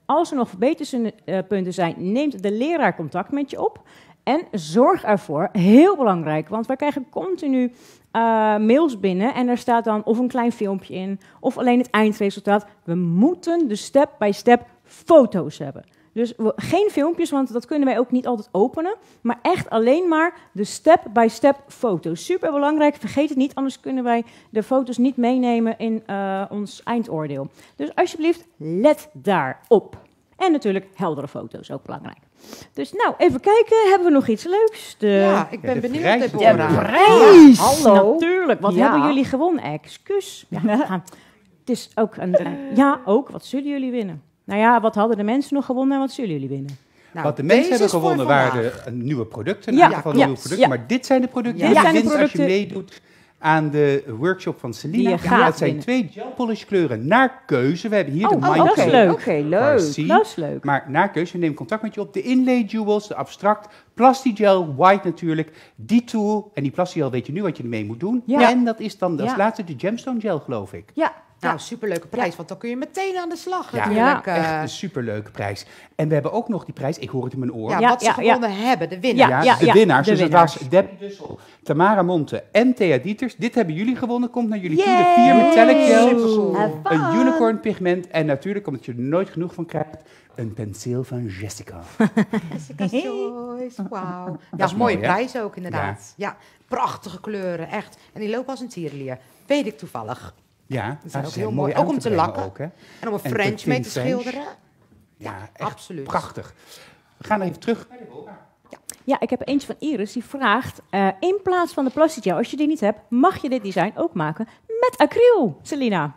S5: Als er nog verbeterpunten zijn, neemt de leraar contact met je op. En zorg ervoor, heel belangrijk, want wij krijgen continu uh, mails binnen en er staat dan of een klein filmpje in, of alleen het eindresultaat. We moeten de step-by-step foto's hebben. Dus we, geen filmpjes, want dat kunnen wij ook niet altijd openen, maar echt alleen maar de step-by-step foto's. Super belangrijk, vergeet het niet, anders kunnen wij de foto's niet meenemen in uh, ons eindoordeel. Dus alsjeblieft, let daarop. En natuurlijk heldere foto's, ook belangrijk. Dus nou, even kijken, hebben we nog iets leuks? De...
S2: Ja, ik ben
S1: Ja, de
S2: benieuwd,
S1: prijs.
S2: Deborah.
S5: De prijs!
S6: Hallo.
S5: Natuurlijk, wat
S6: Ja.
S5: hebben jullie gewonnen? Excuus. Ja, we gaan- het is ook een... uh, ja, ook, wat zullen jullie winnen? Nou ja, wat hadden de mensen nog gewonnen en wat zullen jullie winnen?
S2: Nou,
S1: Wat de mensen
S2: deze
S1: hebben
S2: is voor
S1: gewonnen waren
S2: vandaag.
S1: de uh, nieuwe producten, in
S5: Ja,
S1: ieder geval
S5: ja,
S1: nieuwe producten.
S5: ja.
S1: Maar dit zijn de producten
S2: Ja.
S1: die
S5: Dit
S1: je
S5: zijn de
S1: wint als je
S5: producten-
S1: meedoet aan de workshop van Selina.
S5: Die je gaat
S1: Dat zijn
S5: winnen.
S1: twee gel polish kleuren naar keuze. We hebben hier
S5: Oh,
S1: de
S5: oh,
S1: Mind
S5: dat is
S1: Glow
S5: leuk.
S6: Oké, leuk.
S1: Farsi.
S5: Dat is leuk.
S1: Maar naar keuze, neem contact met je op. De inlay jewels, de abstract, Plastigel, white natuurlijk, die tool. En die Plastigel weet je nu wat je ermee moet doen.
S6: Ja.
S1: En dat is dan als
S6: Ja.
S1: laatste de gemstone gel, geloof ik.
S6: Ja,
S2: Nou, superleuke prijs, want dan kun je meteen aan de slag
S1: Ja,
S2: natuurlijk.
S5: Ja,
S2: eh.
S1: Echt een superleuke prijs. En we hebben ook nog die prijs, ik hoor het in mijn oor.
S2: ja,
S5: Ja,
S2: wat ze
S5: ja, ja.
S2: gewonnen hebben, de winnaar.
S5: Ja,
S1: Ja, de
S5: ja,
S1: winnaars.
S5: de
S1: dus het
S5: winnaars.
S1: was Debbie Dussel, Tamara Monte en Thea Dieters. Dit hebben jullie gewonnen. Komt naar jullie toe. De
S6: Yay!
S1: vier metallic gels,
S2: Supercool.
S6: Have fun.
S1: een unicorn pigment en natuurlijk, omdat je er nooit genoeg van krijgt, een penseel van Jessica.
S2: Jessica Joyce, wauw. Ja,
S1: is
S2: mooie
S1: mooi, hè?
S2: prijs ook inderdaad. Ja. prachtige kleuren, echt. En die lopen als een tierenlier. Weet ik toevallig.
S1: Ja,
S2: Dat
S1: dat
S2: is
S1: is
S2: ook heel
S1: mooi
S2: mooi.
S1: aan
S2: Ook om te
S1: brengen
S2: lakken.
S1: ook, hè.
S2: En om een
S1: En
S2: French
S1: tot
S2: mee
S1: in
S2: te
S1: French.
S2: schilderen.
S1: Ja,
S2: Ja,
S1: echt
S2: absoluut.
S1: prachtig. We gaan even terug naar de boka.
S5: Ja, ik heb eentje van Iris die vraagt, uh, in plaats van de plastic gel, als je die niet hebt, mag je dit design ook maken met acryl, Selina?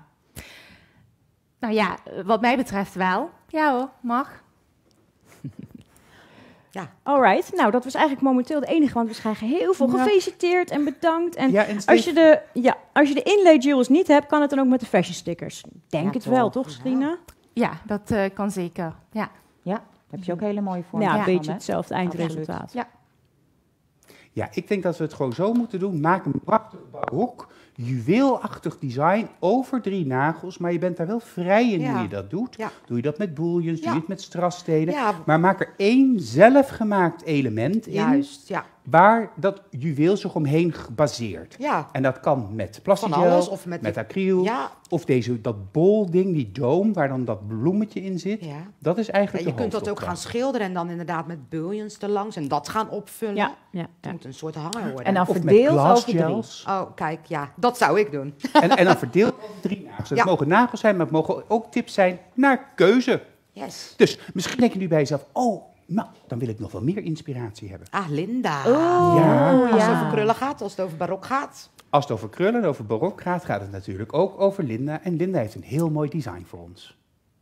S3: Nou ja, wat mij betreft wel. Ja hoor, mag.
S5: Alright, nou dat was eigenlijk momenteel de enige, want we krijgen heel veel
S6: Ja.
S5: gefeliciteerd en bedankt. En
S1: Ja, en
S5: als je, de, ja, als je de inlay jewels niet hebt, kan het dan ook met de fashion stickers. Denk
S6: Ja,
S5: het
S6: toch.
S5: wel, toch
S2: Ja.
S5: Selina?
S3: Ja, dat eh, kan zeker. Ja.
S6: Ja, heb je ook hele mooie vormen.
S5: Ja, een
S6: van,
S5: beetje
S6: hè?
S5: hetzelfde eindresultaat.
S6: Ja.
S1: Ja, ik denk dat we het gewoon zo moeten doen. Maak een prachtig barok, juweelachtig design over drie nagels. Maar je bent daar wel vrij in
S2: Ja.
S1: hoe je dat doet.
S2: Ja.
S1: Doe je dat met bouillons, doe
S2: Ja.
S1: je het met strasstenen.
S2: Ja,
S1: Maar maak er één zelfgemaakt element in,
S2: juist. Ja.
S1: waar dat juweel zich omheen baseert.
S2: Ja.
S1: En dat kan met
S2: Van
S1: plastic
S2: alles.
S1: gel,
S2: Of met,
S1: met acryl,
S2: ja.
S1: of deze, dat bolding, die doom, waar dan dat bloemetje in zit.
S2: Ja.
S1: Dat is
S2: Ja,
S1: eigenlijk
S2: je
S1: de
S2: kunt dat ook gaan
S1: hoofdopdracht.
S2: schilderen en dan inderdaad met bullions erlangs en dat gaan opvullen.
S5: Ja, ja,
S2: Het
S5: ja.
S2: moet een soort hanger worden.
S6: En dan
S1: Of met
S6: verdeeld over drie.
S1: glasgels.
S2: Oh, kijk, ja, dat zou ik doen.
S1: En, en dan verdeeld over drie nagels. Het
S2: Ja.
S1: mogen nagels zijn, maar het mogen ook tips zijn naar keuze.
S2: Yes.
S1: Dus misschien denk je nu bij jezelf, oh, nou, dan wil ik nog wel meer inspiratie hebben.
S2: Ah, Linda.
S6: Oh,
S1: Ja.
S2: Als het
S6: ja.
S2: over krullen gaat, als het over barok gaat.
S1: Als het over krullen en over barok gaat, gaat het natuurlijk ook over Linda. En Linda heeft een heel mooi design voor ons.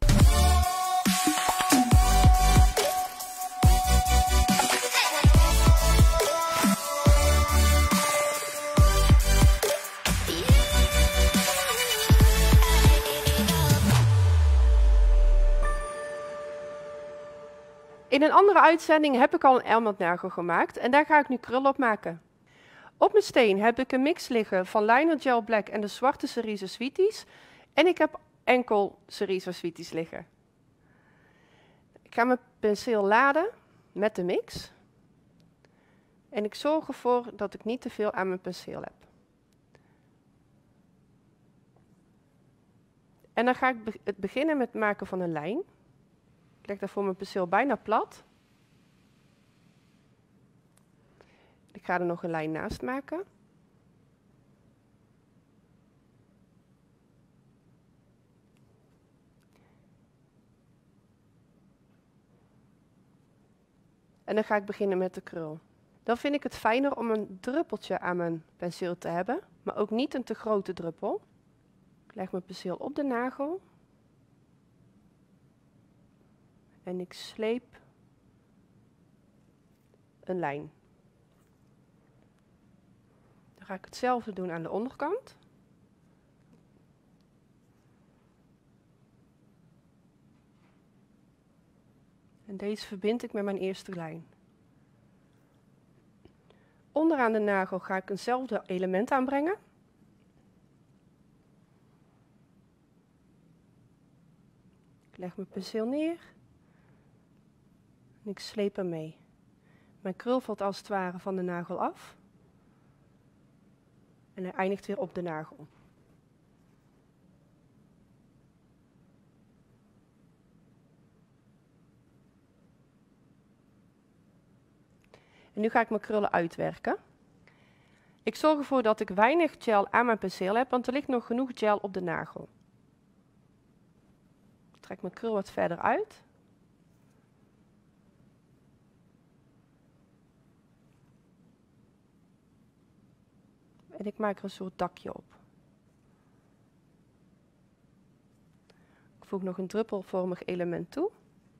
S4: In een andere uitzending heb ik al een elmatnagel gemaakt en daar ga ik nu krullen op maken. Op mijn steen heb ik een mix liggen van Liner Gel Black en de zwarte Cerise Sweeties. En ik heb enkel Cerise Sweeties liggen. Ik ga mijn penseel laden met de mix. En ik zorg ervoor dat ik niet te veel aan mijn penseel heb. En dan ga ik be- het beginnen met het maken van een lijn. Ik leg daarvoor mijn penseel bijna plat. Ik ga er nog een lijn naast maken. En dan ga ik beginnen met de krul. Dan vind ik het fijner om een druppeltje aan mijn penseel te hebben, maar ook niet een te grote druppel. Ik leg mijn penseel op de nagel. En ik sleep een lijn. Dan ga ik hetzelfde doen aan de onderkant. En deze verbind ik met mijn eerste lijn. Onderaan de nagel ga ik eenzelfde element aanbrengen. Ik leg mijn penseel neer. En ik sleep hem mee. Mijn krul valt als het ware van de nagel af. En hij eindigt weer op de nagel. En nu ga ik mijn krullen uitwerken. Ik zorg ervoor dat ik weinig gel aan mijn penseel heb, want er ligt nog genoeg gel op de nagel. Ik trek mijn krul wat verder uit. En ik maak er een soort dakje op. Ik voeg nog een druppelvormig element toe.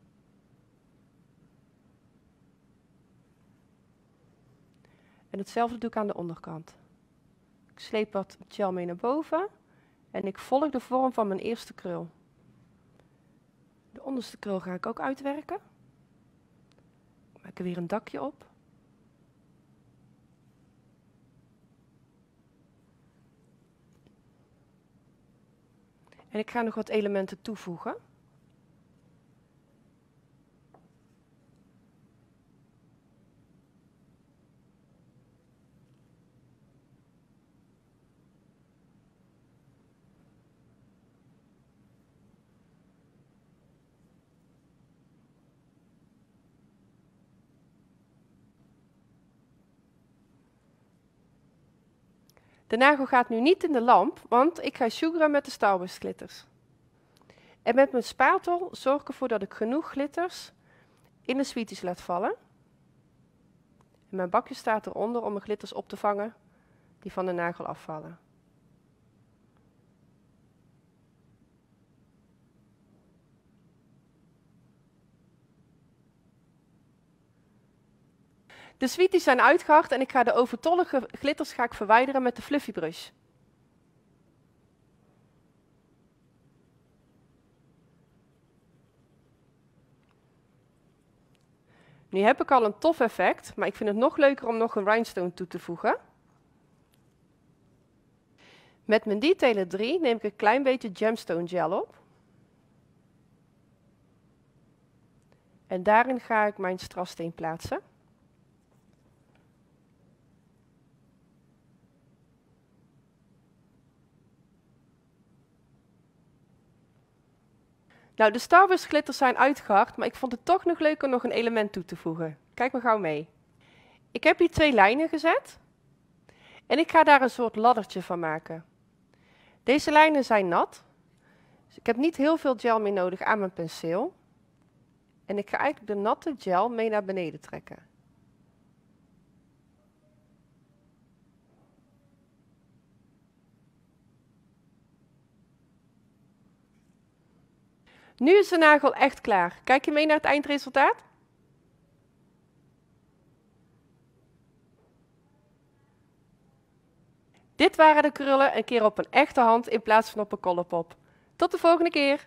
S4: En hetzelfde doe ik aan de onderkant. Ik sleep wat gel mee naar boven en ik volg de vorm van mijn eerste krul. De onderste krul ga ik ook uitwerken. Ik maak er weer een dakje op. En ik ga nog wat elementen toevoegen. De nagel gaat nu niet in de lamp, want ik ga sugaren met de Starburst glitters. En met mijn spatel zorg ik ervoor dat ik genoeg glitters in de sweeties laat vallen. En mijn bakje staat eronder om mijn glitters op te vangen die van de nagel afvallen. De sweeties zijn uitgehard en ik ga de overtollige glitters ga ik verwijderen met de fluffy brush. Nu heb ik al een tof effect, maar ik vind het nog leuker om nog een rhinestone toe te voegen. Met mijn Detailer drie neem ik een klein beetje gemstone gel op. En daarin ga ik mijn strassteen plaatsen. Nou, de Starburst glitters zijn uitgehard, maar ik vond het toch nog leuk om nog een element toe te voegen. Kijk maar gauw mee. Ik heb hier twee lijnen gezet. En ik ga daar een soort laddertje van maken. Deze lijnen zijn nat. Dus ik heb niet heel veel gel meer nodig aan mijn penseel. En ik ga eigenlijk de natte gel mee naar beneden trekken. Nu is de nagel echt klaar. Kijk je mee naar het eindresultaat? Dit waren de krullen een keer op een echte hand in plaats van op een Colourpop. Tot de volgende keer!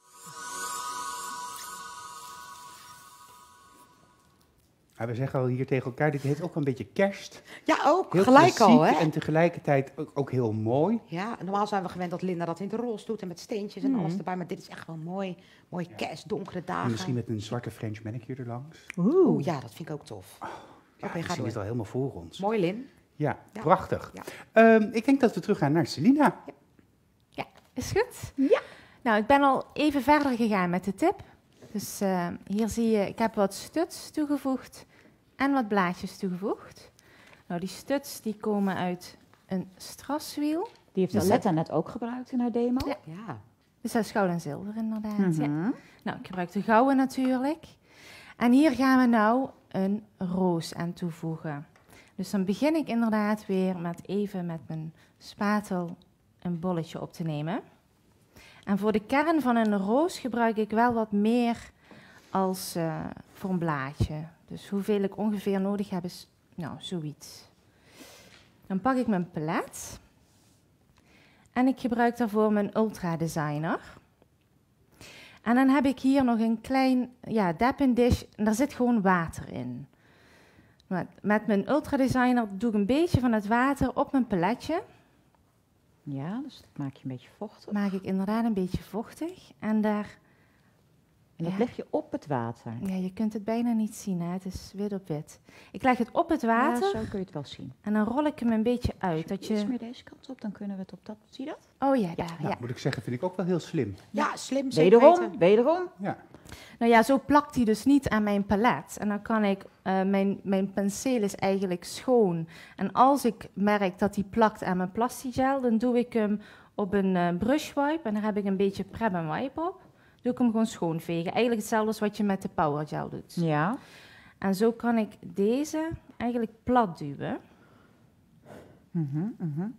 S1: Ja, we zeggen al hier tegen elkaar, dit heeft ook een beetje kerst.
S2: Ja, ook.
S1: Heel
S2: Gelijk al,
S1: klassiek
S2: hè?
S1: en tegelijkertijd ook, ook heel mooi.
S2: Ja, normaal zijn we gewend dat Linda dat in de roze doet en met steentjes en
S6: Mhm.
S2: alles erbij. Maar dit is echt wel mooi. Mooi kerst, donkere dagen.
S1: En misschien met een zwarte French manicure erlangs.
S2: Oeh, ja, dat vind ik ook tof.
S1: Ja,
S2: Oké,
S1: we
S2: ga
S1: zien het
S2: door.
S1: al helemaal voor ons.
S2: Mooi, Lin.
S1: Ja,
S2: Ja.
S1: prachtig.
S2: Ja.
S1: Ehm, ik denk dat we terug gaan naar Selina.
S3: Ja, is goed?
S6: Ja.
S3: Nou, ik ben al even verder gegaan met de tip. Dus eh, hier zie je, ik heb wat studs toegevoegd en wat blaadjes toegevoegd. Nou, die studs die komen uit een straswiel.
S6: Die heeft
S3: Dus
S6: Aletta net ook gebruikt in haar demo.
S3: Ja.
S2: Ja.
S3: Dus dat is goud en zilver inderdaad. Ja.
S6: Mhm.
S3: Nou, ik gebruik de gouden natuurlijk. En hier gaan we nou een roos aan toevoegen. Dus dan begin ik inderdaad weer met even met mijn spatel een bolletje op te nemen. En voor de kern van een roos gebruik ik wel wat meer als uh, voor een blaadje. Dus hoeveel ik ongeveer nodig heb is, nou, zoiets. Dan pak ik mijn palet. En ik gebruik daarvoor mijn Ultra Designer. En dan heb ik hier nog een klein ja, dapping dish. En daar zit gewoon water in. Met, met mijn Ultra Designer doe ik een beetje van het water op mijn paletje.
S6: Ja, dus dat maak je een beetje vochtig.
S3: Maak ik inderdaad een beetje vochtig. En daar
S6: En dat
S3: Ja.
S6: leg je op het water.
S3: Ja, je kunt het bijna niet zien, hè? Het is wit op wit. Ik leg het op het
S6: Ja,
S3: water
S6: zo kun je het wel zien.
S3: en dan rol ik hem een beetje
S6: Als
S3: uit.
S6: je
S3: Dat
S6: iets
S3: je...
S6: meer deze kant op, dan kunnen we het op dat... Zie je dat?
S3: Oh ja, daar.
S1: Nou,
S3: Ja.
S1: moet ik zeggen, vind ik ook wel heel slim.
S2: Ja, slim, zeker
S6: Wederom,
S2: weten.
S6: wederom.
S1: Ja.
S3: Nou ja, zo plakt hij dus niet aan mijn palet. En dan kan ik, eh, mijn, mijn penseel is eigenlijk schoon. En als ik merk dat hij plakt aan mijn plastigel, dan doe ik hem op een eh, brush wipe. En daar heb ik een beetje prep en wipe op. Doe ik hem gewoon schoonvegen. Eigenlijk hetzelfde als wat je met de power gel doet.
S6: Ja.
S3: En zo kan ik deze eigenlijk plat duwen.
S6: Mhm, mhm.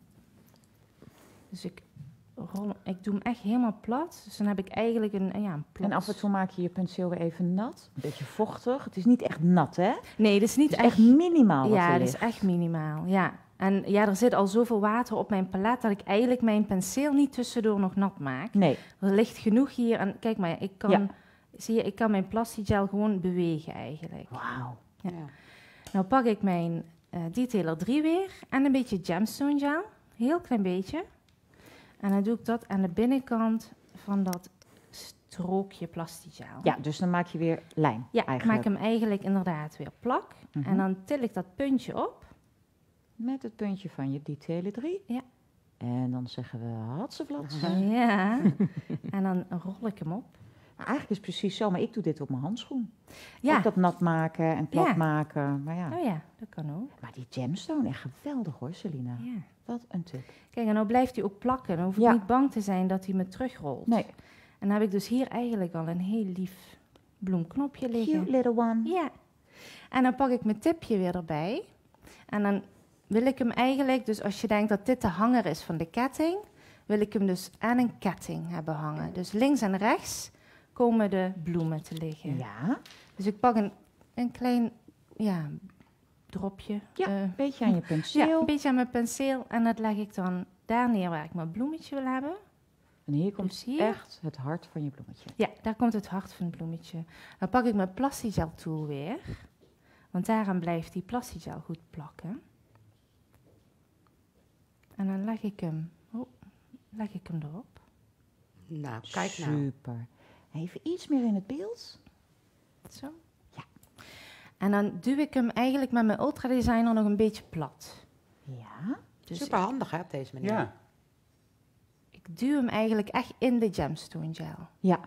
S3: Dus ik, rol, ik doe hem echt helemaal plat. Dus dan heb ik eigenlijk een, ja, een plat...
S6: En af en toe maak je je penseel weer even nat. Een beetje vochtig. Het is niet echt nat, hè? Het
S3: Nee, dat is niet
S6: is
S3: echt...
S6: echt minimaal wat
S3: Ja,
S6: er
S3: dat is
S6: ligt.
S3: echt minimaal, ja. En ja, er zit al zoveel water op mijn palet dat ik eigenlijk mijn penseel niet tussendoor nog nat maak.
S6: Nee.
S3: Er ligt genoeg hier. En kijk maar, ik kan,
S6: Ja.
S3: zie je, ik kan mijn plastigel gewoon bewegen eigenlijk.
S6: Wauw.
S3: Ja.
S2: Ja.
S3: Nou pak ik mijn eh, Detailer drie weer en een beetje gemstone gel. Heel klein beetje. En dan doe ik dat aan de binnenkant van dat strookje plastigel.
S6: Ja, dus dan maak je weer lijm
S3: Ja, ik
S6: eigenlijk.
S3: maak hem eigenlijk inderdaad weer plak.
S6: Mhm.
S3: En dan til ik dat puntje op.
S6: Met het puntje van je Detailer drie.
S3: Ja.
S6: En dan zeggen we hatseflats.
S3: Ja. En dan rol ik hem op.
S6: Maar eigenlijk is het precies zo, maar ik doe dit op mijn handschoen.
S3: Ja.
S6: Ook dat nat maken en plat
S3: Ja.
S6: maken. Maar ja.
S3: Oh ja, dat kan ook.
S6: Maar die gemstone, echt geweldig hoor, Selina.
S3: Ja.
S6: Wat een tip.
S3: Kijk, en nou blijft hij ook plakken. Dan hoef ik
S6: Ja.
S3: niet bang te zijn dat hij me terugrolt.
S6: Nee.
S3: En dan heb ik dus hier eigenlijk al een heel lief bloemknopje liggen.
S6: Cute little one.
S3: Ja. En dan pak ik mijn tipje weer erbij. En dan wil ik hem eigenlijk, dus als je denkt dat dit de hanger is van de ketting, wil ik hem dus aan een ketting hebben hangen. Dus links en rechts komen de bloemen te liggen.
S6: Ja.
S3: Dus ik pak een, een klein ja, dropje.
S6: Ja,
S3: eh,
S6: een beetje aan je penseel.
S3: ja, een beetje aan mijn penseel. En dat leg ik dan daar neer waar ik mijn bloemetje wil hebben.
S6: En hier komt
S3: Dus hier.
S6: echt het hart van je bloemetje.
S3: Ja, daar komt het hart van het bloemetje. Dan pak ik mijn plastigel tool weer. Want daaraan blijft die plastigel goed plakken. En dan leg ik hem, oh, leg ik hem erop.
S2: Nou, kijk nou.
S6: Super. Even iets meer in het beeld.
S3: Zo.
S6: Ja.
S3: En dan duw ik hem eigenlijk met mijn Ultra Designer nog een beetje plat.
S6: Ja.
S3: Dus
S2: Super handig hè, op deze manier.
S1: Ja.
S3: ik duw hem eigenlijk echt in de gemstone gel.
S6: Ja.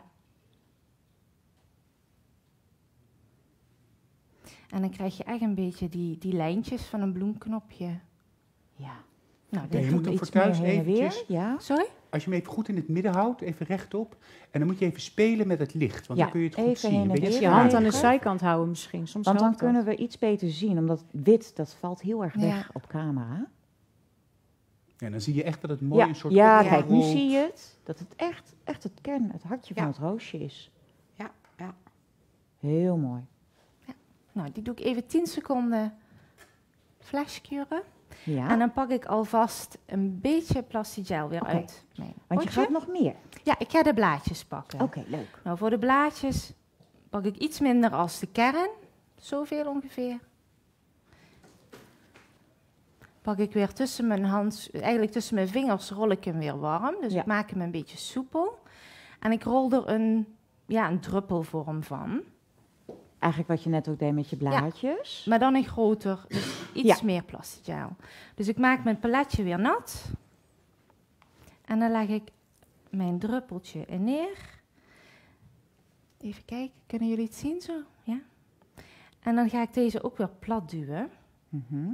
S3: En dan krijg je echt een beetje die, die lijntjes van een bloemknopje.
S6: Ja.
S3: Nou,
S1: Ja,
S3: dit
S1: je
S3: doet
S1: moet hem
S6: Iets
S1: voor thuis
S6: meer heen en weer.
S1: eventjes,
S6: Ja.
S3: Sorry?
S1: als je hem even goed in het midden houdt, even rechtop. En dan moet je even spelen met het licht, want
S6: Ja,
S1: dan kun je het goed
S6: even
S1: zien.
S6: heen
S1: Een
S6: en
S1: beetje
S6: weer.
S5: Dus je hand aan de
S6: Ja.
S5: zijkant houden misschien. Soms
S6: Want dan
S5: helpt dat.
S6: kunnen we iets beter zien, omdat wit, dat valt heel erg weg
S3: Ja.
S6: op camera.
S1: Ja, dan zie je echt dat het mooi
S6: Ja,
S1: een soort
S6: ja
S2: op-
S6: kijk, nu
S1: rolt.
S6: zie je het. Dat het echt, echt het kern, het hartje van
S2: Ja.
S6: het roosje is.
S2: Ja, ja.
S6: Heel mooi.
S3: Nou, die doe ik even tien seconden flashcuren.
S6: Ja,
S3: En dan pak ik alvast een beetje plastigel weer
S6: Oké.
S3: uit mijn
S6: want je
S3: potje.
S6: gaat nog meer.
S3: Ja, ik ga de blaadjes pakken.
S6: Oké, leuk.
S3: Nou, voor de blaadjes pak ik iets minder als de kern. Zoveel ongeveer. Pak ik weer tussen mijn hand, eigenlijk tussen mijn vingers rol ik hem weer warm. Dus
S6: Ja.
S3: ik maak hem een beetje soepel. En ik rol er een, ja, een druppelvorm van.
S6: Eigenlijk wat je net ook deed met je blaadjes.
S3: Maar dan een groter, dus iets
S6: Ja.
S3: meer plastigel. Dus ik maak mijn paletje weer nat. En dan leg ik mijn druppeltje in neer. Even kijken, kunnen jullie het zien zo? Ja. En dan ga ik deze ook weer plat duwen.
S6: Mhm.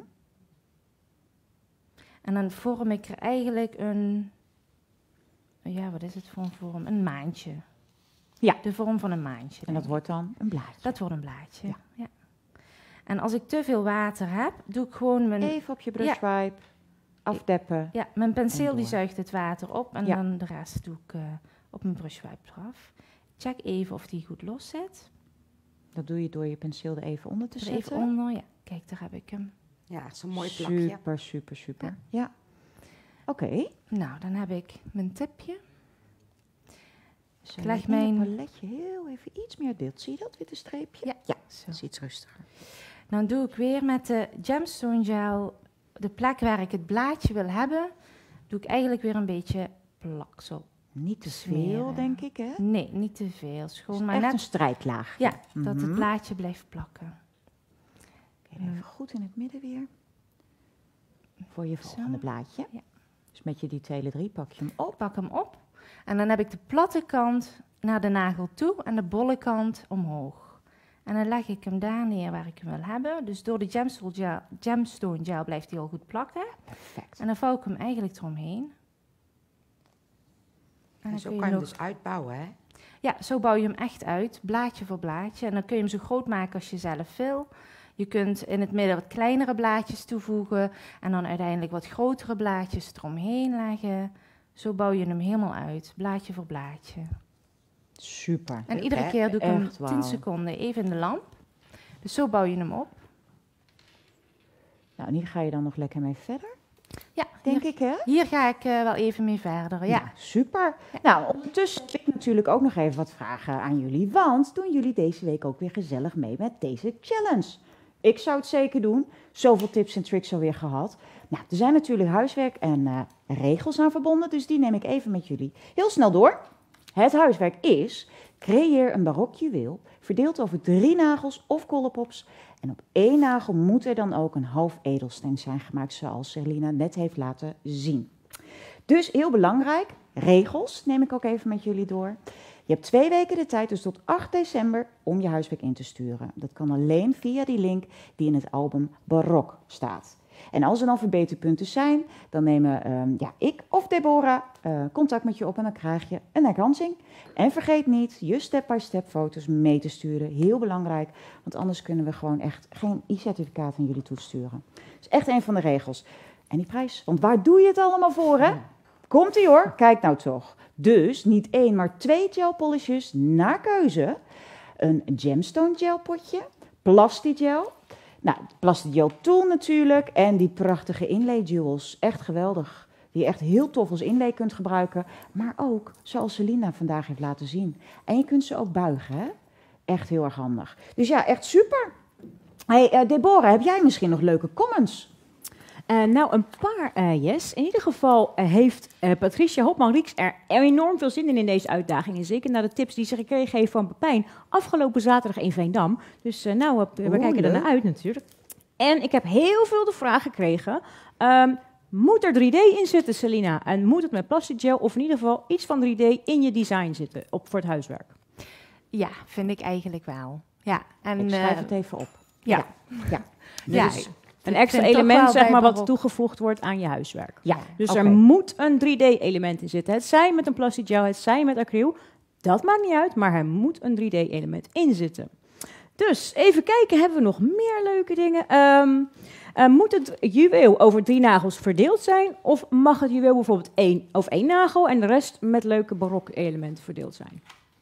S3: En dan vorm ik er eigenlijk een, ja, wat is het voor een vorm? Een maantje.
S6: Ja.
S3: De vorm van een maantje.
S6: En dat
S3: denk ik.
S6: wordt dan een blaadje.
S3: Dat wordt een blaadje.
S6: Ja.
S3: Ja. En als ik te veel water heb, doe ik gewoon mijn,
S6: Even op je brushwipe afdeppen.
S3: ja, mijn penseel
S6: En
S3: die
S6: door.
S3: zuigt het water op en
S6: Ja.
S3: dan de rest doe ik uh, op mijn brushwipe eraf. Check even of die goed los zit.
S6: Dat doe je door je penseel er even onder te
S3: Er
S6: zetten.
S3: even onder, ja. Kijk, daar heb ik hem.
S2: Ja, het is een mooi plakje.
S6: Super, super, super. Ja. Oké.
S3: Nou, dan heb ik mijn tipje.
S6: Dus
S3: Ik leg
S6: in je
S3: mijn-
S6: paletje heel even iets meer dit. Zie je dat witte streepje?
S3: Ja.
S6: Ja,
S3: Zo.
S6: dat is iets rustiger.
S3: Dan doe ik weer met de gemstone gel, de plek waar ik het blaadje wil hebben, doe ik eigenlijk weer een beetje plaksel
S6: Niet te veel,
S3: smeren.
S6: denk ik, hè?
S3: Nee, niet te veel. Het is gewoon
S6: Dus
S3: maar
S6: echt
S3: net
S6: een strijklaag.
S3: ja, dat het
S6: Mhm.
S3: blaadje blijft plakken.
S6: Oké, even goed in het midden weer. Voor je volgende
S3: Zo.
S6: blaadje.
S3: Ja.
S6: Dus met je die tele drie pak je hem op.
S3: Ik pak hem op en dan heb ik de platte kant naar de nagel toe en de bolle kant omhoog. En dan leg ik hem daar neer waar ik hem wil hebben. Dus door de gemstone gel, gemstone gel blijft hij al goed plakken.
S6: Perfect.
S3: En dan vouw ik hem eigenlijk eromheen. En
S2: En
S3: dan
S2: zo
S3: kun je
S2: kan je hem
S3: nog-
S2: dus uitbouwen, hè?
S3: Ja, zo bouw je hem echt uit, blaadje voor blaadje. En dan kun je hem zo groot maken als je zelf wil. Je kunt in het midden wat kleinere blaadjes toevoegen en dan uiteindelijk wat grotere blaadjes eromheen leggen. Zo bouw je hem helemaal uit, blaadje voor blaadje.
S6: Super.
S3: En
S2: Leuk,
S3: iedere
S2: hè?
S3: keer doe ik hem
S6: Echt, wauw.
S3: tien seconden even in de lamp. Dus zo bouw je hem op.
S6: Nou, en hier ga je dan nog lekker mee verder,
S3: Ja,
S6: denk
S3: hier,
S6: ik, hè?
S3: hier ga ik eh, wel even mee verder. Ja.
S6: Nou, super. Nou, ondertussen heb ik natuurlijk ook nog even wat vragen aan jullie. Want doen jullie deze week ook weer gezellig mee met deze challenge? Ik zou het zeker doen. Zoveel tips en tricks alweer gehad. Nou, er zijn natuurlijk huiswerk en eh, regels aan verbonden. Dus die neem ik even met jullie heel snel door. Het huiswerk is: creëer een barok juweel, verdeeld over drie nagels of kollepops. En op één nagel moet er dan ook een half edelsteen zijn gemaakt, zoals Selina net heeft laten zien. Dus heel belangrijk, regels neem ik ook even met jullie door. Je hebt twee weken de tijd, dus tot acht december, om je huiswerk in te sturen. Dat kan alleen via die link die in het album Barok staat. En als er dan verbeterpunten zijn, dan nemen ehm, ja, ik of Deborah eh, contact met je op en dan krijg je een herkansing. En vergeet niet je step-by-step foto's mee te sturen. Heel belangrijk, want anders kunnen we gewoon echt geen e-certificaat aan jullie toesturen. Dat is echt een van de regels. En die prijs, want waar doe je het allemaal voor, hè? Komt-ie hoor, kijk nou toch. Dus niet één, maar twee gel polishes naar keuze. Een gemstone gel potje, plastigel. Nou, plastigel tool natuurlijk en die prachtige inlay jewels. Echt geweldig. Die je echt heel tof als inlay kunt gebruiken. Maar ook, zoals Selina vandaag heeft laten zien. En je kunt ze ook buigen, hè? Echt heel erg handig. Dus ja, echt super. Hey, uh, Deborah, heb jij misschien nog leuke comments?
S5: Uh, nou, een paar, uh, yes. In ieder geval uh, heeft uh, Patricia Hopman-Rieks er enorm veel zin in in deze uitdaging. En zeker naar de tips die ze gekregen heeft van Pepijn afgelopen zaterdag in Veendam. Dus uh, nou, uh, we
S6: Oeh,
S5: kijken er
S6: leuk.
S5: naar uit natuurlijk. En ik heb heel veel de vraag gekregen. Um, moet er drie D in zitten, Selina? En moet het met plastic gel of in ieder geval iets van drie D in je design zitten op, voor het huiswerk?
S3: Ja, vind ik eigenlijk wel. Ja, en,
S6: Ik schrijf
S3: eh,
S6: het even op.
S3: ja.
S6: Ja.
S3: Ja,
S6: Dus-
S3: ik
S5: Een
S3: vind
S5: extra
S3: toch
S5: element,
S3: wel
S5: zeg
S3: bij
S5: maar, wat
S3: barok-
S5: toegevoegd wordt aan je huiswerk.
S6: Ja,
S5: Dus
S6: oké.
S5: er moet een drie D-element in zitten. Het zij met een plastic gel, het zij met acryl. Dat maakt niet uit, maar er moet een drie D-element in zitten. Dus even kijken, hebben we nog meer leuke dingen? Um, uh, moet het juweel over drie nagels verdeeld zijn? Of mag het juweel bijvoorbeeld één over één nagel en de rest met leuke barok-elementen verdeeld zijn?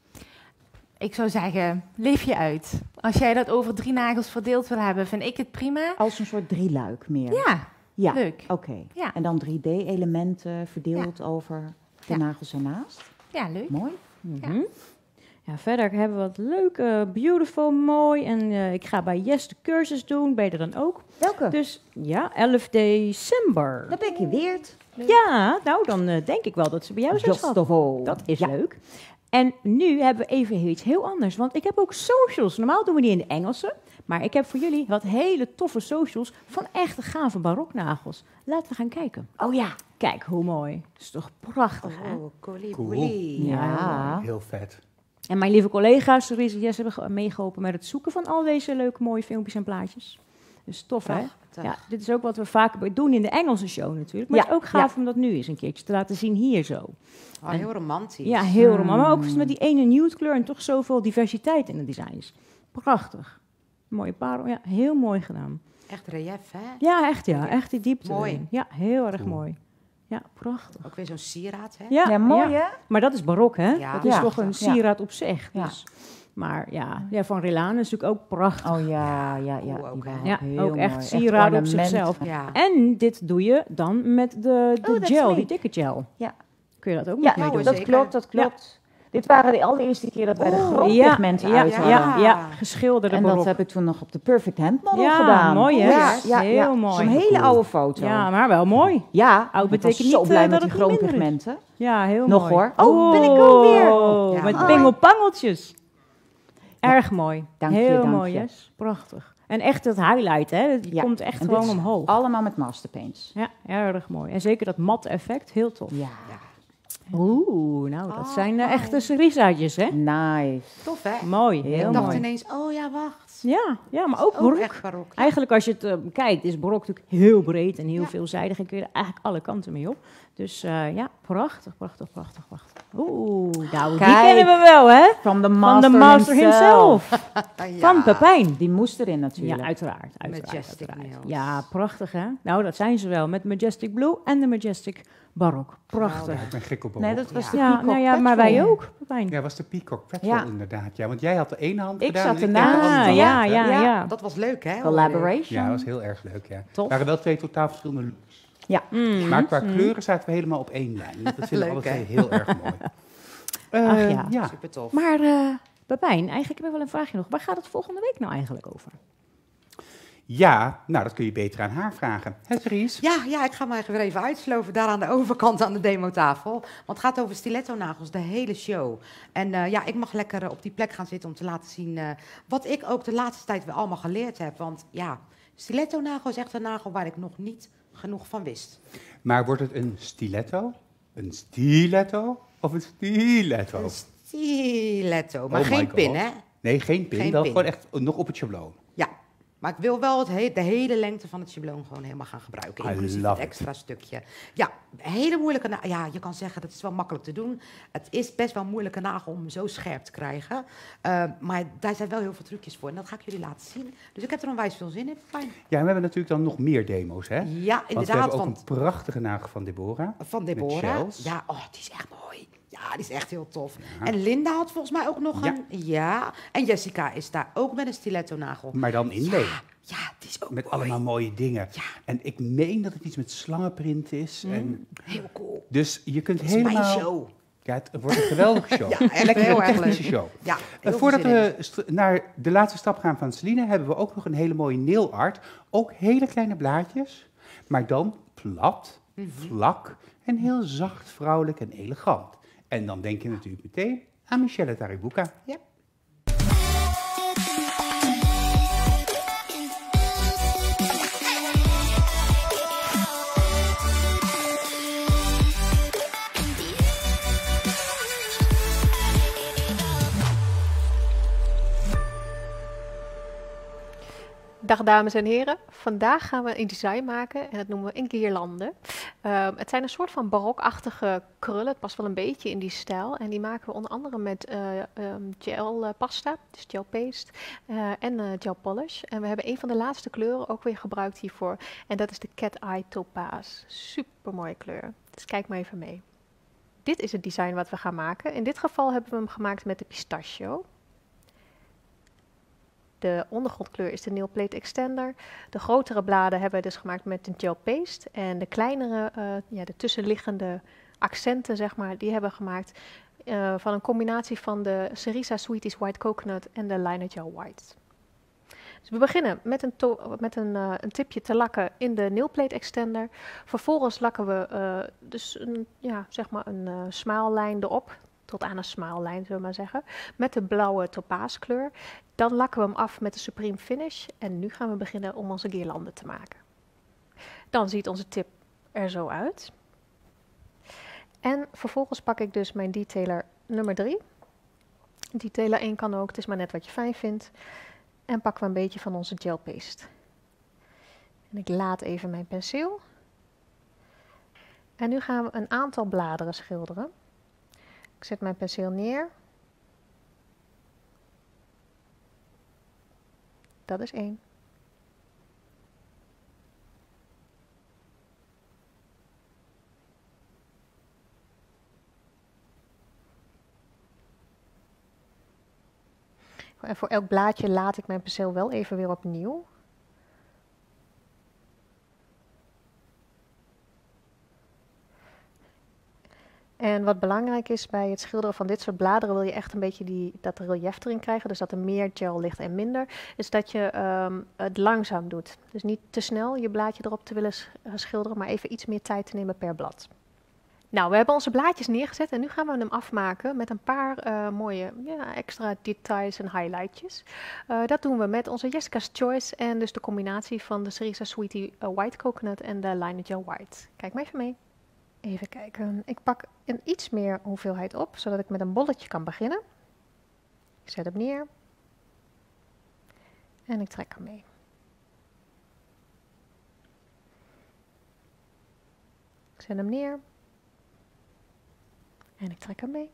S3: Ik zou zeggen, leef je uit. Als jij dat over drie nagels verdeeld wil hebben, vind ik het prima.
S6: Als een soort drieluik meer.
S3: Ja,
S6: Ja,
S3: leuk.
S6: oké.
S3: Ja.
S6: En dan drie D-elementen verdeeld over de
S3: Ja.
S6: nagels ernaast.
S3: Ja, leuk.
S6: Mooi.
S5: Mhm. Ja, verder hebben we wat leuk, uh, beautiful, mooi. En uh, ik ga bij Yes de cursus doen, ben je er dan ook?
S6: Welke?
S5: Dus ja, elf december.
S6: Dan ben ik geweerd.
S5: Ja, nou dan uh, denk ik wel dat ze bij jou zijn,
S6: Just
S5: schat.
S6: of all.
S5: Dat is
S6: Ja.
S5: leuk. En nu hebben we even iets heel anders, want ik heb ook socials. Normaal doen we die in de Engelse, maar ik heb voor jullie wat hele toffe socials van echte gave baroknagels. Laten we gaan kijken.
S6: Oh ja.
S5: Kijk, hoe mooi. Dat is toch prachtig, hè?
S2: Oh, colie,
S1: Cool.
S2: colie.
S6: Ja.
S1: Heel vet.
S5: En mijn lieve collega's, Cerise en Jess, hebben ge- meegeholpen met het zoeken van al deze leuke mooie filmpjes en plaatjes. Dus tof, hè?
S2: Prachtig.
S5: Ja, dit is ook wat we vaak doen in de Engelse show natuurlijk. Maar
S6: Ja,
S5: het is ook gaaf om dat nu eens een keertje te laten zien hier zo.
S2: Oh, heel romantisch.
S5: Ja, heel
S6: Hmm.
S5: romantisch. Maar ook eens met die ene nude kleur en toch zoveel diversiteit in de designs. Prachtig. Mooie parel. Ja, heel mooi gedaan.
S2: Echt relief, hè?
S5: Ja, echt ja. Echt die diepte
S2: Mooi.
S5: erin. Ja, heel erg
S1: Cool.
S5: mooi. Ja, prachtig.
S2: Ook weer zo'n sieraad, hè?
S5: Ja,
S6: Ja, mooi
S5: ja.
S6: hè?
S5: Maar dat is barok, hè?
S2: Ja,
S5: dat is
S6: ja.
S5: toch een
S6: Ja.
S5: sieraad op zich.
S6: Ja.
S5: Dus. Maar ja, ja, van Relane is natuurlijk ook prachtig.
S6: Oh ja, ja, ja.
S2: Cool
S6: die
S2: ook, hè?
S6: waren
S5: Ja,
S6: heel
S5: ook echt
S6: mooi.
S5: sieraden op
S6: ornament.
S5: zichzelf.
S2: Ja.
S5: En dit doe je dan met de, de
S6: Oh, dat is
S5: gel,
S6: leuk.
S5: die dikke gel.
S6: Ja.
S5: Kun je dat ook
S6: Ja,
S5: nog mee
S2: nou,
S5: doen?
S6: dat
S2: zeker.
S6: klopt, dat klopt. Dit waren de allereerste keer dat wij de
S2: Oh,
S6: grooppigmenten
S5: ja,
S6: uit
S5: ja,
S6: hadden.
S5: ja, ja, geschilderde
S6: En dat
S5: barok.
S6: heb ik toen nog op de Perfect Hand Model
S5: Ja,
S6: gedaan.
S5: mooi, hè?
S6: Ja, ja,
S5: Heel
S6: ja.
S5: mooi.
S6: Zo'n hele oude foto.
S5: Ja, maar wel mooi.
S6: Ja,
S5: Oud
S6: ik was
S5: betekent
S6: zo
S5: niet,
S6: blij
S5: eh,
S6: met
S5: dat
S6: die
S5: het niet minder is.
S6: grooppigmenten.
S5: Ja, heel
S6: Nog
S5: mooi.
S6: hoor. Oh, ben ik ook weer.
S5: Oh,
S2: Ja,
S5: met
S2: mooi.
S5: pingelpangeltjes. Erg mooi.
S6: Dank je,
S5: heel
S6: dank
S5: mooi,
S6: je.
S5: yes. Prachtig. En echt het highlight, hè? Het
S6: Ja,
S5: komt echt
S6: en dit
S5: gewoon
S6: is
S5: omhoog.
S6: Allemaal met masterpaints.
S5: Ja, erg mooi. En zeker dat mat effect, heel tof.
S6: Ja,
S5: Oeh, nou, dat
S2: Oh,
S5: zijn eh,
S2: mooi.
S5: echte cerisaatjes, hè?
S6: nice.
S2: Tof, hè?
S5: Mooi,
S6: Heel
S5: heel
S2: Ik dacht
S5: mooi.
S2: ineens, oh ja, wacht.
S5: Ja, ja, maar ook
S2: Ook
S5: barok.
S2: echt barok. Ja.
S5: Eigenlijk als je het eh, kijkt, is barok natuurlijk heel breed en heel
S2: Ja.
S5: veelzijdig. En kun je er eigenlijk alle kanten mee op. Dus eh, ja, prachtig, prachtig, prachtig, prachtig. Oeh, nou, die
S6: Kijk.
S5: kennen we wel, hè?
S6: Van de
S5: Van
S6: master,
S5: de master
S6: himself.
S5: himself.
S2: Ja.
S5: Van Pepijn.
S6: Die moest erin natuurlijk.
S5: Ja, uiteraard. uiteraard,
S2: Majestic
S5: uiteraard.
S2: nails.
S5: Ja, prachtig, hè? Nou, dat zijn ze wel. Met Majestic Blue en de Majestic Barok. Prachtig.
S1: Ik ben gek op
S6: Nee,
S1: barok.
S6: dat was
S2: Ja.
S6: de
S5: Ja,
S6: Peacock
S5: nou ja, maar wij
S6: Petrol.
S5: ook, Pepijn.
S1: Ja, was de Peacock Petrol
S6: Ja.
S1: inderdaad. Ja, want jij had de ene hand
S6: Ik
S1: gedaan.
S6: zat
S1: en deed
S6: ernaast.
S1: de andere
S5: Ah,
S1: hand,
S5: ja,
S1: hè?
S5: ja,
S6: Ja.
S5: ja.
S2: Dat was leuk, hè?
S6: Collaboration.
S1: Ja, dat was heel erg leuk, ja.
S5: Tof.
S1: Het waren wel twee totaal verschillende looks.
S5: Mm.
S1: Maar qua kleuren zaten we helemaal op één lijn. Dat vinden we
S2: Leuk,
S1: alle twee
S2: hè?
S1: heel erg mooi. Eh,
S5: Ach ja.
S1: ja.
S2: Super tof.
S5: Maar eh Pepijn, eigenlijk heb ik wel een vraagje nog. Waar gaat het volgende week nou eigenlijk over?
S1: Ja, nou dat kun je beter aan haar vragen. Hè, Therese?
S2: Ja, ja, ik ga me weer even uitsloven daar aan de overkant aan de demotafel. Want het gaat over stiletto-nagels, de hele show. En eh, ja, ik mag lekker eh, op die plek gaan zitten om te laten zien eh, wat ik ook de laatste tijd weer allemaal geleerd heb. Want ja, stiletto-nagel is echt een nagel waar ik nog niet genoeg van wist.
S1: Maar wordt het een stiletto, een stiletto of een stiletto?
S2: Een stiletto, maar
S1: Oh my
S2: geen
S1: God.
S2: pin, hè?
S1: Nee, geen pin.
S2: Geen
S1: wel
S2: pin.
S1: gewoon echt nog op het schabloon.
S2: Ja, maar ik wil wel het he- de hele lengte van het schabloon gewoon helemaal gaan gebruiken.
S1: I
S2: Inclusief
S1: love
S2: het
S1: it.
S2: extra stukje. Ja, een hele moeilijke nagel. Ja, je kan zeggen dat is wel makkelijk te doen. Het is best wel een moeilijke nagel om hem zo scherp te krijgen. Uh, maar daar zijn wel heel veel trucjes voor. En dat ga ik jullie laten zien. Dus ik heb er onwijs veel zin in. Fijn.
S1: Ja, en we hebben natuurlijk dan nog meer demo's, hè?
S2: Ja,
S1: Want we
S2: inderdaad.
S1: hebben ook
S2: Want
S1: een prachtige nagel van Deborah.
S2: van
S1: met
S2: Deborah.
S1: shells.
S2: Ja, oh, die is echt mooi. Ja, die is echt heel tof.
S1: Ja.
S2: En Linda had volgens mij ook nog
S1: Ja.
S2: een... Ja. En Jessica is daar ook met een stiletto-nagel.
S1: Maar dan inlay.
S2: Ja, ja, die is ook
S1: Met
S2: mooi.
S1: allemaal mooie dingen.
S2: Ja.
S1: En ik meen dat het iets met slangenprint is. En
S2: Heel cool.
S1: dus je kunt
S2: Dat is mijn
S1: helemaal...
S2: show.
S1: Ja, het wordt een geweldige show.
S2: Ja, echt
S1: Lekker
S2: heel
S1: een
S2: erg
S1: technische
S2: leuk.
S1: show.
S2: Ja,
S1: Uh,
S2: heel veel
S1: voordat
S2: zin in.
S1: we st- naar de laatste stap gaan van Celine, hebben we ook nog een hele mooie nail art. Ook hele kleine blaadjes, maar dan plat,
S2: Mhm.
S1: vlak en heel zacht, vrouwelijk en elegant. En dan denk je natuurlijk meteen aan Michelle Taribuca.
S2: Ja.
S9: Dag dames en heren, vandaag gaan we een design maken en dat noemen we een guirlande. Uh, het zijn een soort van barokachtige krullen, het past wel een beetje in die stijl. En die maken we onder andere met uh, um, gel uh, pasta, dus gel paste uh, en uh, gel polish. En we hebben een van de laatste kleuren ook weer gebruikt hiervoor en dat is de Cat Eye Topaz. Super mooie kleur, dus kijk maar even mee. Dit is het design wat we gaan maken. In dit geval hebben we hem gemaakt met de pistachio. De ondergrondkleur is de Nail Plate Extender. De grotere bladen hebben we dus gemaakt met de gel paste. En de kleinere, uh, ja, de tussenliggende accenten, zeg maar, die hebben we gemaakt uh, van een combinatie van de Cerisa Sweeties White Coconut en de Liner Gel White. Dus we beginnen met een, met een, uh, een tipje te lakken in de Nail Plate Extender. Vervolgens lakken we uh, dus een, ja, zeg maar een uh, smaalijn erop. Tot aan een smaalijn, zullen we maar zeggen. Met de blauwe topaaskleur. Dan lakken we hem af met de Supreme Finish. En nu gaan we beginnen om onze guirlande te maken. Dan ziet onze tip er zo uit. En vervolgens pak ik dus mijn detailer nummer drie. Detailer één kan ook, het is maar net wat je fijn vindt. En pakken we een beetje van onze gel paste. En ik laat even mijn penseel. En nu gaan we een aantal bladeren schilderen. Ik zet mijn penseel neer. Dat is één. En voor elk blaadje laat ik mijn penseel wel even weer opnieuw. En wat belangrijk is bij het schilderen van dit soort bladeren, wil je echt een beetje die, dat relief erin krijgen, dus dat er meer gel ligt en minder, is dat je um, het langzaam doet. Dus niet te snel je blaadje erop te willen schilderen, maar even iets meer tijd te nemen per blad. Nou, we hebben onze blaadjes neergezet en nu gaan we hem afmaken met een paar uh, mooie ja, extra details en highlightjes. Uh, dat doen we met onze Jessica's Choice en dus de combinatie van de Cerisa Sweetie uh, White Coconut en de Liner Gel White. Kijk maar even mee. Even kijken. Ik pak een iets meer hoeveelheid op, zodat ik met een bolletje kan beginnen. Ik zet hem neer. En ik trek hem mee. Ik zet hem neer. En ik trek hem mee.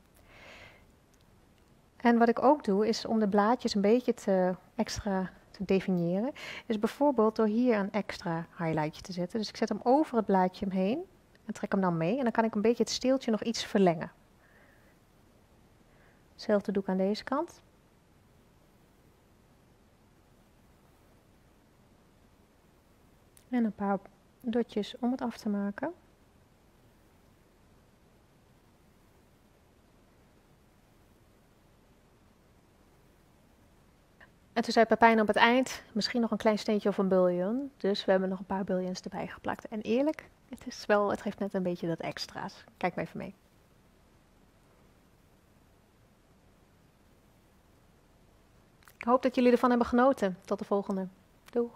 S9: En wat ik ook doe, is om de blaadjes een beetje te extra te definiëren, is bijvoorbeeld door hier een extra highlightje te zetten. Dus ik zet hem over het blaadje heen en trek hem dan mee. En dan kan ik een beetje het steeltje nog iets verlengen. Hetzelfde doe ik aan deze kant. En een paar dotjes om het af te maken. En toen zei Pepijn op het eind, misschien nog een klein steentje of een bullion. Dus we hebben nog een paar bullions erbij geplakt. En eerlijk, het, is wel, het geeft net een beetje dat extra's. Kijk maar even mee. Ik hoop dat jullie ervan hebben genoten. Tot de volgende. Doeg!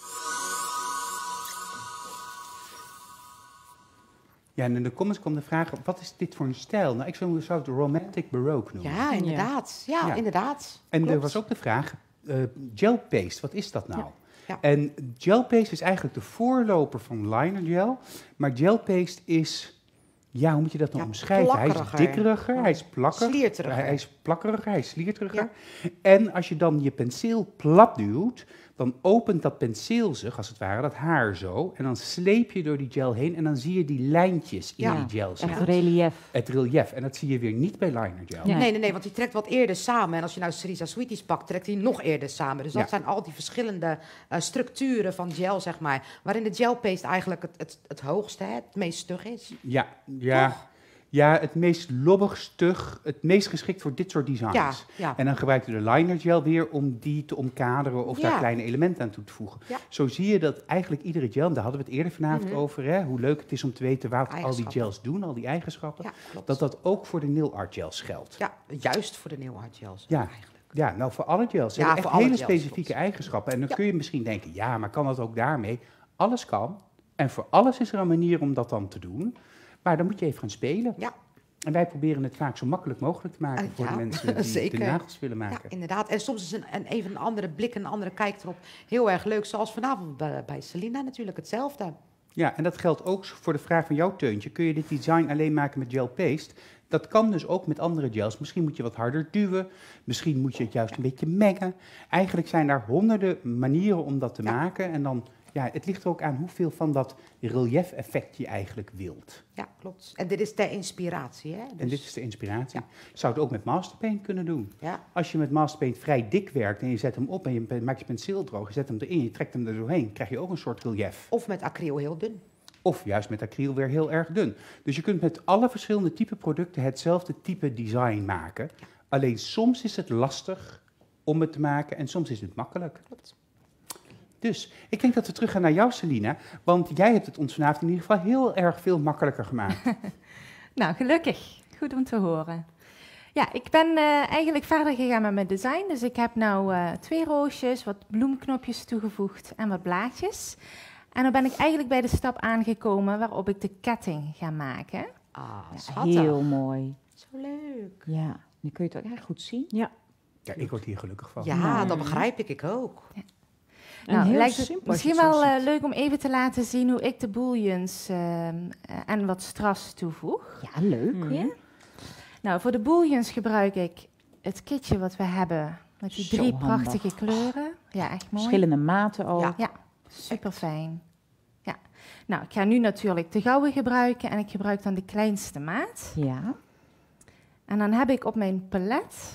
S1: Ja, en in de comments kwam de vraag, wat is dit voor een stijl? Nou, ik zou het romantic baroque noemen.
S2: Ja, inderdaad. Ja,
S1: Ja.
S2: inderdaad.
S1: En er
S2: Klopt.
S1: was ook de vraag, uh, gel paste, wat is dat nou?
S2: Ja. Ja.
S1: En gel paste is eigenlijk de voorloper van liner gel. Maar gel paste is, ja, hoe moet je dat nou
S2: Ja,
S1: omschrijven? Hij is
S2: plakkeriger.
S1: dikkeriger,
S2: Ja.
S1: hij is plakkerig.
S2: Slierteriger.
S1: Hij is plakkeriger, hij is slierteriger. En als je dan je penseel plat duwt, dan opent dat penseel zich, als het ware, dat haar zo. En dan sleep je door die gel heen en dan zie je die lijntjes in
S2: Ja.
S1: die gel
S6: Echt
S1: zitten.
S6: relief.
S1: Het relief. En dat zie je weer niet bij liner gel.
S6: Ja.
S2: Nee, nee, nee, want die trekt wat eerder samen. En als je nou Cerisa Sweeties pakt, trekt die nog eerder samen. Dus dat
S1: Ja.
S2: zijn al die verschillende uh, structuren van gel, zeg maar. Waarin de gelpaste eigenlijk het, het, het hoogste, hè, het meest stug is.
S1: Ja, ja, ja, het meest lobbig, stug, het meest geschikt voor dit soort designs.
S2: Ja, ja.
S1: En dan gebruik je de liner gel weer om die te omkaderen of
S2: Ja.
S1: daar kleine elementen aan toe te voegen.
S2: Ja.
S1: Zo zie je dat eigenlijk iedere gel, en daar hadden we het eerder vanavond
S2: Mhm.
S1: over, hè, hoe leuk het is om te weten wat al die
S2: Eigenschappen.
S1: gels doen, al die eigenschappen,
S2: Ja, klopt.
S1: dat dat ook voor de nail art gels geldt.
S2: Ja, juist voor de nail art gels
S1: Ja.
S2: eigenlijk.
S1: Ja, nou voor alle gels. Ze
S2: Ja,
S1: hebben
S2: voor
S1: echt
S2: alle
S1: hele
S2: gels,
S1: specifieke
S2: klopt.
S1: eigenschappen. En dan
S2: Ja.
S1: kun je misschien denken, ja, maar kan dat ook daarmee? Alles kan. En voor alles is er een manier om dat dan te doen. Maar dan moet je even gaan spelen.
S2: Ja.
S1: En wij proberen het vaak zo makkelijk mogelijk te maken
S2: Uh,
S1: voor
S2: ja,
S1: de mensen die
S2: zeker.
S1: de nagels willen
S2: Ja,
S1: maken.
S2: inderdaad. En soms is een, een even een andere blik, een andere kijk erop heel erg leuk. Zoals vanavond bij, bij Selina natuurlijk hetzelfde.
S1: Ja, en dat geldt ook voor de vraag van jouw Teuntje. Kun je dit design alleen maken met gel paste? Dat kan dus ook met andere gels. Misschien moet je wat harder duwen. Misschien moet je het juist een beetje mengen. Eigenlijk zijn daar honderden manieren om dat te
S2: Ja.
S1: maken. En dan, ja, het ligt er ook aan hoeveel van dat relief-effect je eigenlijk wilt.
S2: Ja, klopt. En dit is ter inspiratie, hè? Dus,
S1: En dit is de inspiratie.
S2: Ja.
S1: Je zou het ook met Masterpaint kunnen doen.
S2: Ja,
S1: Als je met Masterpaint vrij dik werkt en je zet hem op en je pe- maakt je penseel droog, je zet hem erin, je trekt hem er doorheen, krijg je ook een soort relief.
S2: of met acryl heel dun.
S1: Of juist met acryl weer heel erg dun. Dus je kunt met alle verschillende type producten hetzelfde type design maken. Alleen soms is het lastig om het te maken en soms is het makkelijk.
S2: Klopt.
S1: Dus ik denk dat we terug gaan naar jou, Selina. Want jij hebt het ons vanavond in ieder geval heel erg veel makkelijker gemaakt.
S3: Nou, gelukkig. Goed om te horen. Ja, ik ben eh, eigenlijk verder gegaan met mijn design. Dus ik heb nou eh, twee roosjes, wat bloemknopjes toegevoegd en wat blaadjes. En dan ben ik eigenlijk bij de stap aangekomen waarop ik de ketting ga maken.
S2: Ah,
S6: Ja,
S2: schattig.
S6: heel mooi.
S2: Zo leuk.
S6: Ja, nu kun je het ook echt goed zien.
S5: Ja.
S1: Ja, ik word hier gelukkig van.
S2: Ja,
S6: Mm.
S2: dat begrijp ik, ik ook.
S5: En
S3: Nou,
S5: heel
S3: lijkt het
S5: simpel als je
S3: misschien
S5: het zo
S3: wel eh,
S5: ziet.
S3: leuk om even te laten zien hoe ik de bouillons ehm, eh, en wat strass toevoeg.
S6: Ja, leuk.
S5: Mhm.
S3: Ja. Nou, voor de bouillons gebruik ik het kitje wat we hebben met die
S6: Zo
S3: drie
S6: handig.
S3: prachtige kleuren. Ja, echt mooi.
S6: Verschillende maten ook.
S2: Ja.
S3: Ja, super fijn. Ja. Nou, ik ga nu natuurlijk de gouden gebruiken en ik gebruik dan de kleinste maat.
S6: Ja.
S3: En dan heb ik op mijn palet,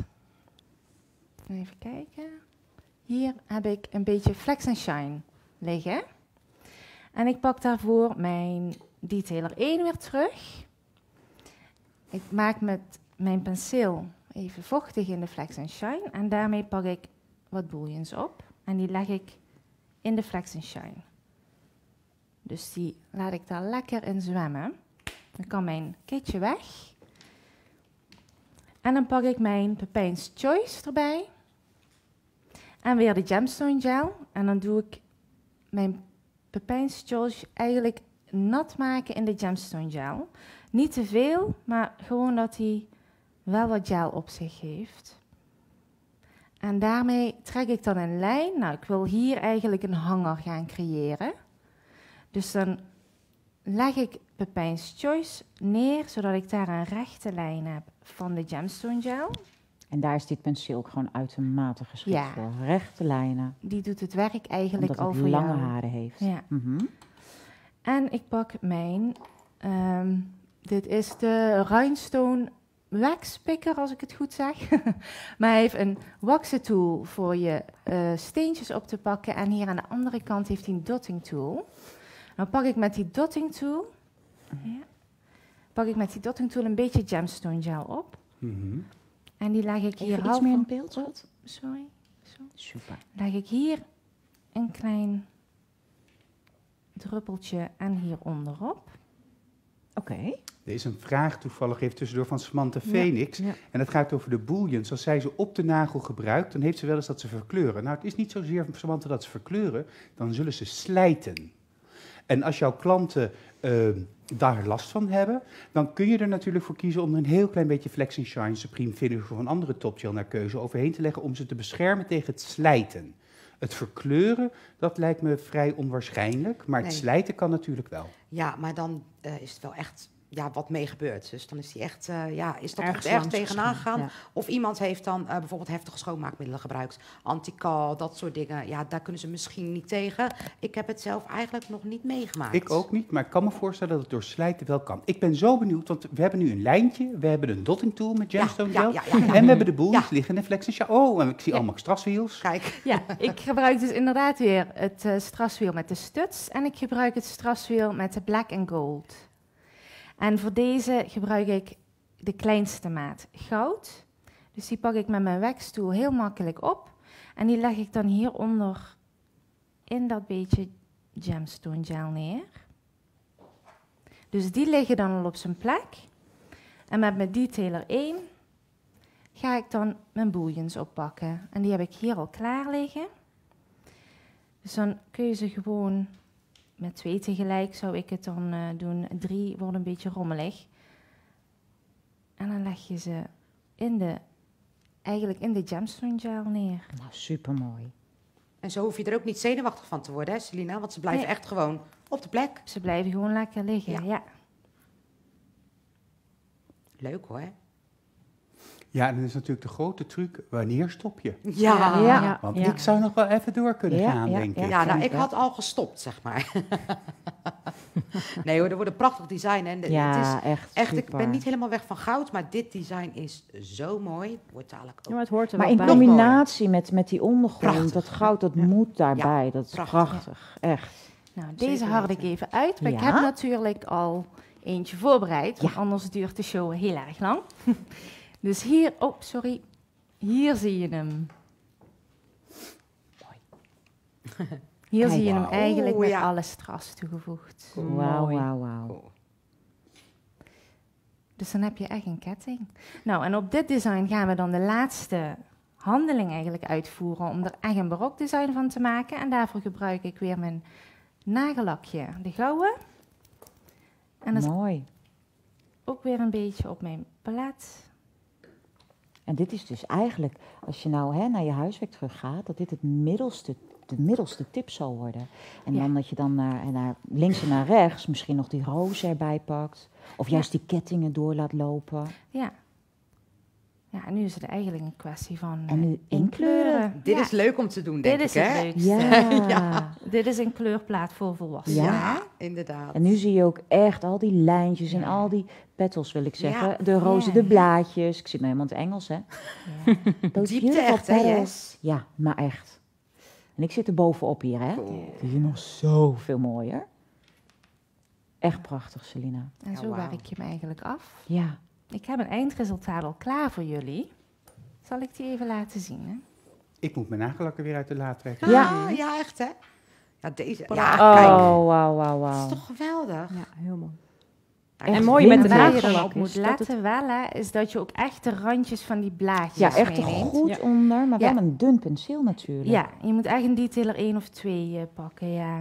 S3: even kijken, hier heb ik een beetje Flex and Shine liggen. En ik pak daarvoor mijn detailer één weer terug. ik maak met mijn penseel even vochtig in de Flex and Shine. En daarmee pak ik wat bouillons op. En die leg ik in de Flex and Shine. Dus die laat ik daar lekker in zwemmen. Dan kan mijn kitje weg. En dan pak ik mijn Pepijn's Choice erbij. En weer de gemstone gel. En dan doe ik mijn Pepijn's Choice eigenlijk nat maken in de gemstone gel. Niet te veel, maar gewoon dat hij wel wat gel op zich heeft. En daarmee trek ik dan een lijn. Nou, ik wil hier eigenlijk een hanger gaan creëren. Dus dan leg ik Pepijn's Choice neer, zodat ik daar een rechte lijn heb van de gemstone gel.
S6: En daar is dit penseel ook gewoon uitermate geschikt
S3: Ja.
S6: voor. Rechte lijnen,
S3: Die doet het werk eigenlijk
S6: omdat
S3: al
S6: het
S3: voor
S6: lange
S3: jou.
S6: haren heeft.
S3: Ja.
S6: Mhm.
S3: En ik pak mijn, ehm, dit is de Rhinestone Wax Picker, als ik het goed zeg. Maar hij heeft een waxen tool voor je eh, steentjes op te pakken. En hier aan de andere kant heeft hij een dotting tool. Dan pak ik met die dotting tool, ja, pak ik met die dotting tool een beetje gemstone gel op.
S1: Mhm.
S3: En die leg ik hier
S6: Even iets
S3: half
S6: meer in
S3: op-
S6: beeld, schat.
S3: Sorry. Zo.
S6: Super.
S3: Leg ik hier een klein druppeltje en hier onderop.
S6: Oké.
S1: Er is een vraag toevallig even tussendoor van Samantha Phoenix.
S6: Ja.
S1: En dat gaat over de bouillons. Als zij ze op de nagel gebruikt, dan heeft ze wel eens dat ze verkleuren. Nou, het is niet zozeer van Samantha dat ze verkleuren, dan zullen ze slijten. En als jouw klanten uh, daar last van hebben, dan kun je er natuurlijk voor kiezen om er een heel klein beetje Flex and Shine, Supreme Finish of een andere topgel naar keuze overheen te leggen om ze te beschermen tegen het slijten. Het verkleuren, dat lijkt me vrij onwaarschijnlijk, maar het
S2: Nee.
S1: slijten kan natuurlijk wel.
S2: Ja, maar dan uh, is het wel echt ja, wat mee gebeurd. Dus dan is die echt, uh, ja, is dat
S6: Ergens
S2: goed erg
S6: langs
S2: tegenaan
S6: gegaan,
S2: gegaan.
S6: ja.
S2: Of iemand heeft dan uh, bijvoorbeeld heftige schoonmaakmiddelen gebruikt. Antical, dat soort dingen. Ja, daar kunnen ze misschien niet tegen. Ik heb het zelf eigenlijk nog niet meegemaakt.
S1: Ik ook niet, maar ik kan me voorstellen dat het door slijten wel kan. Ik ben zo benieuwd, want we hebben nu een lijntje, we hebben een dotting tool met gemstone
S2: ja,
S1: gel,
S2: ja, ja, ja.
S1: en we hebben de bouillons
S2: Ja.
S1: liggen in Flex and Shine. Oh, en ik zie
S3: Ja.
S1: allemaal straswiels.
S2: Kijk,
S3: Ja, ik gebruik dus inderdaad weer het uh, straswiel met de studs en ik gebruik het straswiel met de black and gold. En voor deze gebruik ik de kleinste maat goud. Dus die pak ik met mijn waxtool heel makkelijk op. En die leg ik dan hieronder in dat beetje gemstone gel neer. Dus die liggen dan al op zijn plek. En met mijn detailer één ga ik dan mijn bouillons oppakken. En die heb ik hier al klaar liggen. Dus dan kun je ze gewoon met twee tegelijk, zou ik het dan uh, doen. Drie wordt een beetje rommelig. En dan leg je ze in de, eigenlijk in de gemstone gel neer.
S6: Nou, super mooi.
S2: en zo hoef je er ook niet zenuwachtig van te worden, hè, Selina? Want ze blijven
S3: Nee.
S2: echt gewoon op de plek.
S3: Ze blijven gewoon lekker liggen,
S2: Ja.
S3: ja.
S2: Leuk hoor.
S1: Ja, en dan is natuurlijk de grote truc, wanneer stop je?
S2: Ja,
S6: Ja.
S2: ja.
S1: Want
S6: Ja.
S1: ik zou nog wel even door kunnen
S6: Ja,
S1: gaan,
S6: ja,
S1: denk
S6: ja.
S1: ik.
S2: nou,
S6: vind
S2: ik
S6: ik
S2: had al gestopt, zeg maar. Nee hoor, er wordt een prachtig design. En
S6: Ja,
S2: het is
S6: echt
S2: echt, ik
S6: super.
S2: ben niet helemaal weg van goud, maar dit design is zo mooi. Wordt dadelijk ook.
S5: Ja, maar het hoort er
S6: Maar
S5: wel
S6: in
S5: bij.
S6: combinatie met, met die ondergrond,
S2: Prachtig.
S6: dat goud, dat moet daarbij. Dat is
S2: prachtig.
S6: prachtig, echt.
S3: Nou, deze
S2: Zeker
S3: hard ik
S2: weten.
S3: even uit. Maar ik
S6: Ja.
S3: heb natuurlijk al eentje voorbereid. Want
S6: Ja.
S3: anders duurt de show heel erg lang. Dus hier, oh sorry. Hier zie je hem. Hier
S6: Kijk,
S3: zie je hem
S6: wauw.
S3: eigenlijk
S2: Oeh,
S3: met
S2: ja.
S3: alle strass toegevoegd.
S6: Wauw,
S5: Mooi.
S6: wauw, wauw.
S3: Dus dan heb je echt een ketting. Nou, en op dit design gaan we dan de laatste handeling eigenlijk uitvoeren om er echt een barok design van te maken. En daarvoor gebruik ik weer mijn nagellakje, de gouden. En dat is
S6: Mooi.
S3: ook weer een beetje op mijn palet.
S6: En dit is dus eigenlijk, als je nou hè, naar je huiswerk teruggaat, dat dit het middelste, de middelste tip zal worden. En
S3: Ja.
S6: dan dat je dan naar, naar links en naar rechts misschien nog die rozen erbij pakt. Of juist die kettingen door laat lopen.
S3: Ja. Ja, en nu is het eigenlijk een kwestie van
S6: En
S3: eh,
S6: nu inkleuren.
S2: Dit
S3: Ja,
S2: is leuk om te doen, denk
S3: dit is
S2: ik,
S3: het
S2: hè?
S3: leukste.
S6: Ja.
S2: Ja.
S3: Dit is een kleurplaat voor volwassenen.
S6: Ja.
S2: inderdaad.
S6: En nu zie je ook echt al die lijntjes en
S3: Ja.
S6: al die petals, wil ik zeggen.
S2: Ja.
S6: De rozen,
S3: Ja.
S6: de blaadjes. Ik zit nou helemaal in het Engels, hè.
S3: Ja.
S6: Those
S2: Diepte
S6: beautiful
S2: echt, hè,
S6: petals.
S2: Jess?
S6: Ja, maar echt. En ik zit er bovenop hier, hè.
S2: Cool.
S6: Die is nog zoveel mooier. Echt prachtig, Selina.
S3: En
S2: Ja,
S3: zo
S2: wauw.
S3: werk je hem eigenlijk af.
S6: Ja.
S3: Ik heb een eindresultaat al klaar voor jullie. Zal ik die even laten zien? Hè?
S1: Ik moet mijn nagellakken weer uit de la trekken.
S2: Ja, ja, echt hè? Ja, deze. Ja,
S6: Oh,
S2: kijk.
S6: wauw, wauw,
S2: Dat
S6: wauw.
S2: is toch geweldig?
S5: Ja, heel mooi.
S2: Echt
S5: En mooi met de
S3: Wat je
S5: nagellak
S3: erop
S5: is
S3: moet
S5: dat het-
S3: letten wel, hè, is dat je ook echt de randjes van die blaadjes
S6: Ja, echt
S3: meeneemt.
S6: goed
S5: Ja.
S6: onder, maar wel
S3: Ja.
S6: een dun penseel natuurlijk.
S3: Ja, je moet echt een detailer één of twee eh, pakken, ja.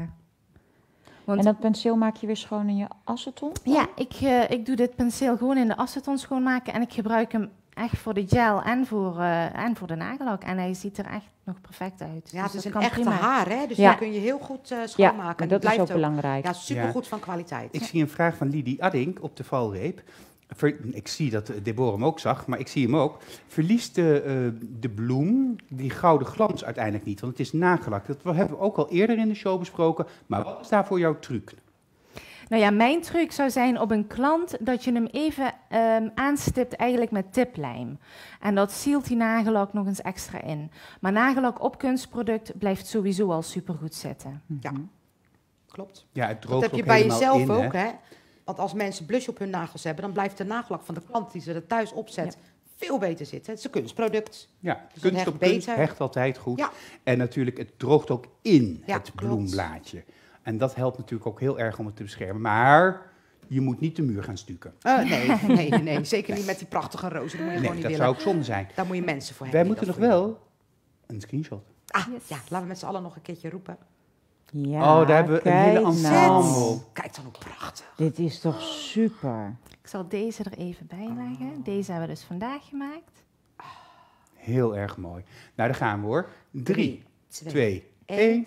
S3: Want
S6: En dat penseel maak je weer schoon in je aceton?
S3: ja, ik, eh, ik doe dit penseel gewoon in de aceton schoonmaken en ik gebruik hem echt voor de gel en voor, eh, en voor de nagellak. En hij ziet er echt nog perfect uit.
S2: Ja, het
S3: Dus
S2: is
S3: dat
S2: een
S3: kan
S2: echte
S3: prima.
S2: haar, hè? Dus
S6: Ja.
S2: die kun je heel goed eh,
S6: Ja,
S2: schoonmaken.
S6: maar
S2: En
S6: dat
S2: die
S6: is ook
S2: blijft
S6: belangrijk.
S2: Ja, supergoed van kwaliteit.
S1: Ik zie een vraag van Lidie Addink op de valreep. Ver- ik zie dat Deborah hem ook zag, maar ik zie hem ook. Verliest de, eh, de bloem die gouden glans uiteindelijk niet? Want het is nagelakt. Dat hebben we ook al eerder in de show besproken. Maar wat is daarvoor jouw truc?
S3: Nou ja, mijn truc zou zijn op een klant dat je hem even ehm, aanstipt eigenlijk met tiplijm. En dat sealt die nagellak nog eens extra in. Maar nagellak op kunstproduct blijft sowieso al supergoed zitten.
S2: Ja, klopt.
S1: Ja, het
S2: Dat
S1: droogt
S2: heb je
S1: ook
S2: bij
S1: helemaal
S2: jezelf
S1: in,
S2: ook,
S1: hè?
S2: hè? Want als mensen blush op hun nagels hebben, dan blijft de nagellak van de klant die ze er thuis opzet veel beter zitten. Het is een kunstproduct.
S1: Ja,
S2: Dus het
S1: kunst
S2: hecht
S1: op kunst
S2: beter.
S1: hecht altijd goed.
S2: Ja.
S1: En natuurlijk, het droogt ook in
S2: Ja,
S1: het
S2: klopt.
S1: bloemblaadje. En dat helpt natuurlijk ook heel erg om het te beschermen. Maar je moet niet de muur gaan stukken.
S2: Eh, nee, nee, nee, zeker niet met die prachtige rozen. Dat moet je gewoon
S1: Nee,
S2: niet
S1: dat
S2: willen.
S1: zou ook zonde zijn.
S2: Daar moet je mensen voor
S1: Wij
S2: hebben.
S1: moeten
S2: die
S1: nog
S2: dat voor je
S1: wel een screenshot.
S2: doen. Ah,
S3: Yes.
S2: ja, laten we met z'n allen nog een keertje roepen.
S6: Ja,
S1: Oh, daar hebben we een
S6: kijk
S1: hele
S6: nou.
S1: ensemble.
S2: Kijk dan hoe prachtig.
S6: Dit is toch super.
S3: Ik zal deze er even bij leggen. Deze hebben we dus vandaag gemaakt.
S1: Heel erg mooi. Nou, daar gaan we hoor. Drie,
S2: twee,
S1: twee,
S2: één.
S1: één.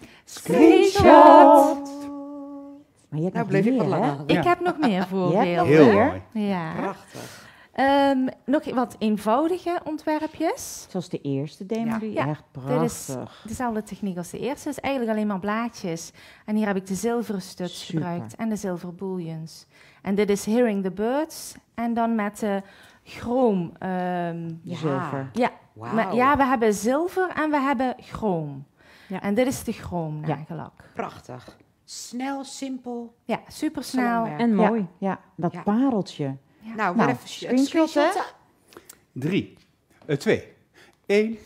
S3: Screenshot!
S6: Maar je hebt
S2: Nou
S6: nog
S2: bleef ik wat
S6: meer, hè?
S2: langer.
S3: Ik
S1: Ja.
S3: heb nog meer
S6: Je hebt
S3: voorbeelden.
S6: nog
S1: Heel
S6: meer?
S1: mooi.
S3: Ja.
S2: Prachtig.
S3: Ehm, nog wat eenvoudige ontwerpjes.
S6: Zoals de eerste demo, die
S3: Ja.
S6: echt
S3: Dit is
S6: prachtig.
S3: dezelfde techniek als de eerste. Het is eigenlijk alleen maar blaadjes. En hier heb ik de zilveren studs
S6: Super.
S3: gebruikt en de zilveren bouillons. En dit is Hearing the Birds. En dan met de chroom. ehm,
S2: Ja.
S6: Zilver.
S3: ja,
S2: Wauw.
S3: maar, ja, we hebben zilver en we hebben chroom.
S5: Ja.
S3: En dit is de chroom
S6: Ja.
S3: nagellak.
S2: Prachtig. Snel, simpel.
S3: Ja, super snel.
S2: Salonwerk.
S5: En mooi.
S6: Ja, ja, dat
S2: Ja.
S6: pareltje.
S2: Nou,
S6: Nou,
S2: weer even
S6: screenshot,
S2: screenshotten.
S1: Drie, eh, twee, één.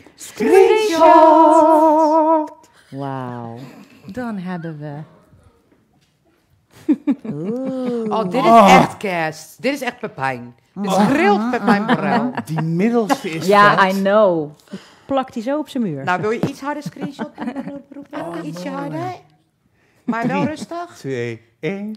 S6: Wauw.
S3: Dan hebben we.
S6: Oeh.
S2: Oh, dit is
S1: Oh.
S2: echt kerst. Dit is echt Pepijn. Dit is grild Pepijn Borrel.
S1: Die middelste is
S6: Ja,
S1: vet.
S6: I know.
S5: Plakt hij zo op zijn muur.
S2: Nou, wil je iets harder screenshot?
S1: Oh,
S2: Ietsje harder. Maar wel
S1: Drie.
S2: rustig.
S1: Twee, één.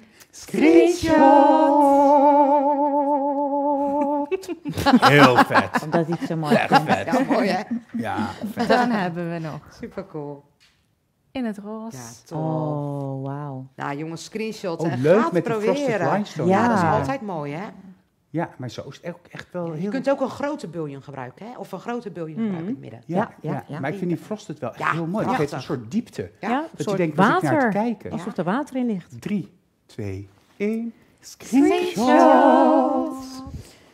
S1: Heel vet.
S6: Omdat hij het zo mooi
S1: Echt
S6: vindt.
S1: vet.
S2: Ja, mooi hè?
S1: Ja, vet.
S3: Dan hebben we nog
S2: Super cool.
S3: in het roze.
S2: Ja, tof.
S6: Oh, wauw.
S2: Nou jongens, screenshot.
S1: Oh,
S2: en
S1: leuk
S2: ga het
S1: met die frosted
S2: proberen.
S1: rhinestone.
S2: Ja, dat is
S6: Ja.
S2: altijd mooi hè?
S1: Ja, maar zo is het ook echt wel
S2: Je
S1: heel...
S2: kunt ook een grote bouillon gebruiken hè? Of een grote bouillon gebruiken in het midden.
S1: Ja,
S6: Ja,
S1: ja,
S6: ja, ja.
S1: maar ik vind die frosted wel echt
S2: Ja,
S1: heel mooi. Dat geeft een
S2: prachtig.
S1: soort diepte.
S2: Ja,
S5: Ja, een
S1: Dat je
S5: soort
S1: denkt, wat zit ik naar te
S5: water.
S1: kijken?
S5: Alsof er water in ligt.
S1: Drie, twee, één.
S3: Screenshot.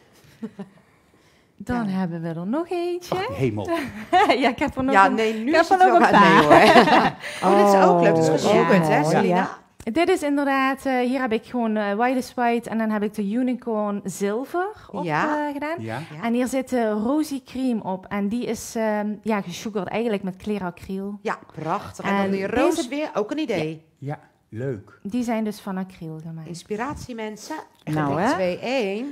S3: Dan hebben we er nog eentje.
S1: Ach, hemel.
S3: ja, ik heb er nog
S2: Ja,
S3: een.
S2: nee, nu
S3: ik heb
S2: is het
S3: er
S2: wel
S3: nog een
S2: gaan. Nee
S3: paar.
S2: hoor. Oh, dit is ook leuk. Dit is
S6: Oh,
S2: geschilderd,
S3: ja.
S2: hè,
S6: mooi,
S2: Selina?
S6: ja.
S3: Dit is inderdaad, eh, hier heb ik gewoon uh, white is white en dan heb ik de unicorn zilver op
S2: Ja.
S3: eh, gedaan.
S1: Ja?
S2: Ja.
S3: En hier zit de rosy cream op en die is ehm ja, gesugard eigenlijk met clear-acryl.
S2: Ja, prachtig. En,
S3: En
S2: dan die roos
S3: deze-
S2: weer, ook een idee.
S1: Ja, leuk.
S3: Die zijn dus van acryl gemaakt.
S2: Inspiratie, mensen.
S6: Nou,
S2: drie,
S6: hè?
S2: twee, één.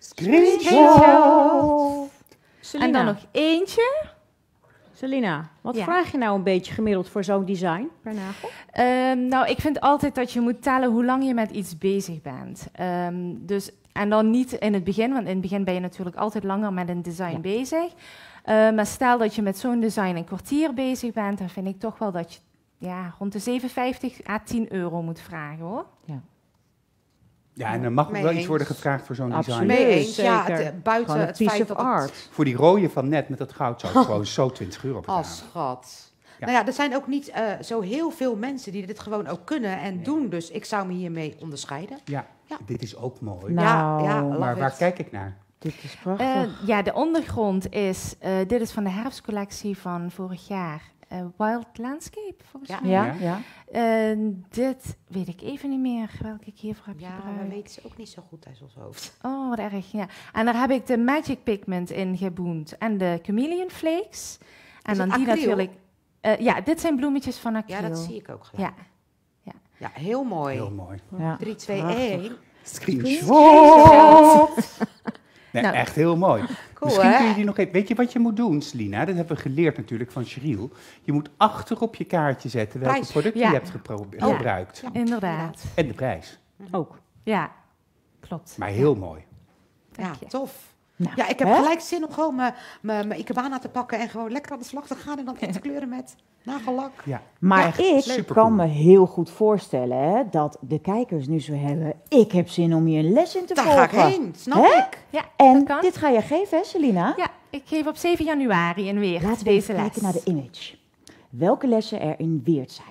S5: Selina,
S3: En dan nog eentje.
S5: Selina, wat
S3: Ja.
S5: vraag je nou een beetje gemiddeld voor zo'n design per nagel?
S3: Ehm, nou, ik vind altijd dat je moet tellen hoe lang je met iets bezig bent. Ehm, dus, en dan niet in het begin, want in het begin ben je natuurlijk altijd langer met een design
S6: Ja.
S3: bezig. Eh, maar stel dat je met zo'n design een kwartier bezig bent, dan vind ik toch wel dat je ja, rond de zevenenvijftig à tien euro moet vragen, hoor.
S1: Ja, en dan mag ook
S2: Mee
S1: wel iets
S2: eens.
S1: worden gevraagd voor zo'n design.
S6: Absoluut.
S2: Mee eens. Ja,
S5: zeker.
S2: het, eh, buiten
S6: Gewoon een
S2: het
S6: piece
S2: feit
S6: of
S2: dat het...
S6: art.
S1: Voor die rode van net met dat goud zou ik gewoon zo twintig euro
S2: Oh,
S1: betalen.
S2: schat.
S1: Ja.
S2: Nou ja, er zijn ook niet eh, zo heel veel mensen die dit gewoon ook kunnen en
S1: Nee.
S2: doen. Dus ik zou me hiermee onderscheiden.
S1: Ja,
S2: Ja.
S1: dit is ook mooi.
S6: Nou,
S2: ja, ja, love
S1: maar waar
S2: it.
S1: kijk ik naar?
S6: Dit is prachtig.
S3: Eh, ja, de ondergrond is, eh, dit is van de herfstcollectie van vorig jaar. uh, Wild Landscape, volgens
S2: Ja.
S3: mij.
S6: Ja, ja.
S3: En dit weet ik even niet meer welke ik hiervoor heb
S2: Ja, we
S3: gebruikt.
S2: weten ze ook niet zo goed uit ons hoofd.
S3: Oh, wat erg, ja. En daar heb ik de Magic Pigment in geboend en de Chameleon Flakes. En
S2: Is
S3: dan
S2: het
S3: die
S2: acryl?
S3: natuurlijk... Uh, ja, dit zijn bloemetjes van acryl.
S2: Ja, dat zie ik ook gelijk.
S3: Ja.
S2: Ja, heel mooi.
S1: Heel mooi.
S6: Ja.
S2: drie, twee,
S6: Prachtig.
S2: één.
S1: Screenshot! Nee,
S3: Nou.
S1: echt heel mooi.
S2: Cool,
S1: Misschien
S2: hè?
S1: kun je die nog even... Weet je wat je moet doen, Selina? Dat hebben we geleerd natuurlijk van Cheryl. Je moet achter op je kaartje zetten welke
S2: Prijs.
S1: producten
S3: Ja.
S1: je hebt gepro-
S3: Ja.
S1: gebruikt.
S2: Ja.
S3: Inderdaad.
S1: En de prijs.
S6: Ook.
S3: Ja, klopt.
S1: Maar heel mooi.
S2: Ja,
S3: Dank je.
S2: tof.
S6: Nou,
S2: Ja, ik heb
S6: hè?
S2: gelijk zin om gewoon mijn- mijn mijn ikebana te pakken en gewoon lekker aan de slag te gaan en dan in te kleuren met nagellak.
S1: Ja.
S6: Maar
S1: Echt
S6: ik
S1: supercool.
S6: kan me heel goed voorstellen hè, dat de kijkers nu zo hebben. Ik heb zin om hier een les in te
S2: Daar
S6: volgen.
S2: ga ik heen, snap
S6: Hè?
S2: ik.
S3: Ja,
S6: En
S3: dat kan.
S6: dit ga je geven, hè, Selina?
S3: Ja, ik geef op zeven januari in Weert
S6: Laten we
S3: deze
S6: even
S3: les.
S6: kijken naar de image. Welke lessen er in Weert zijn.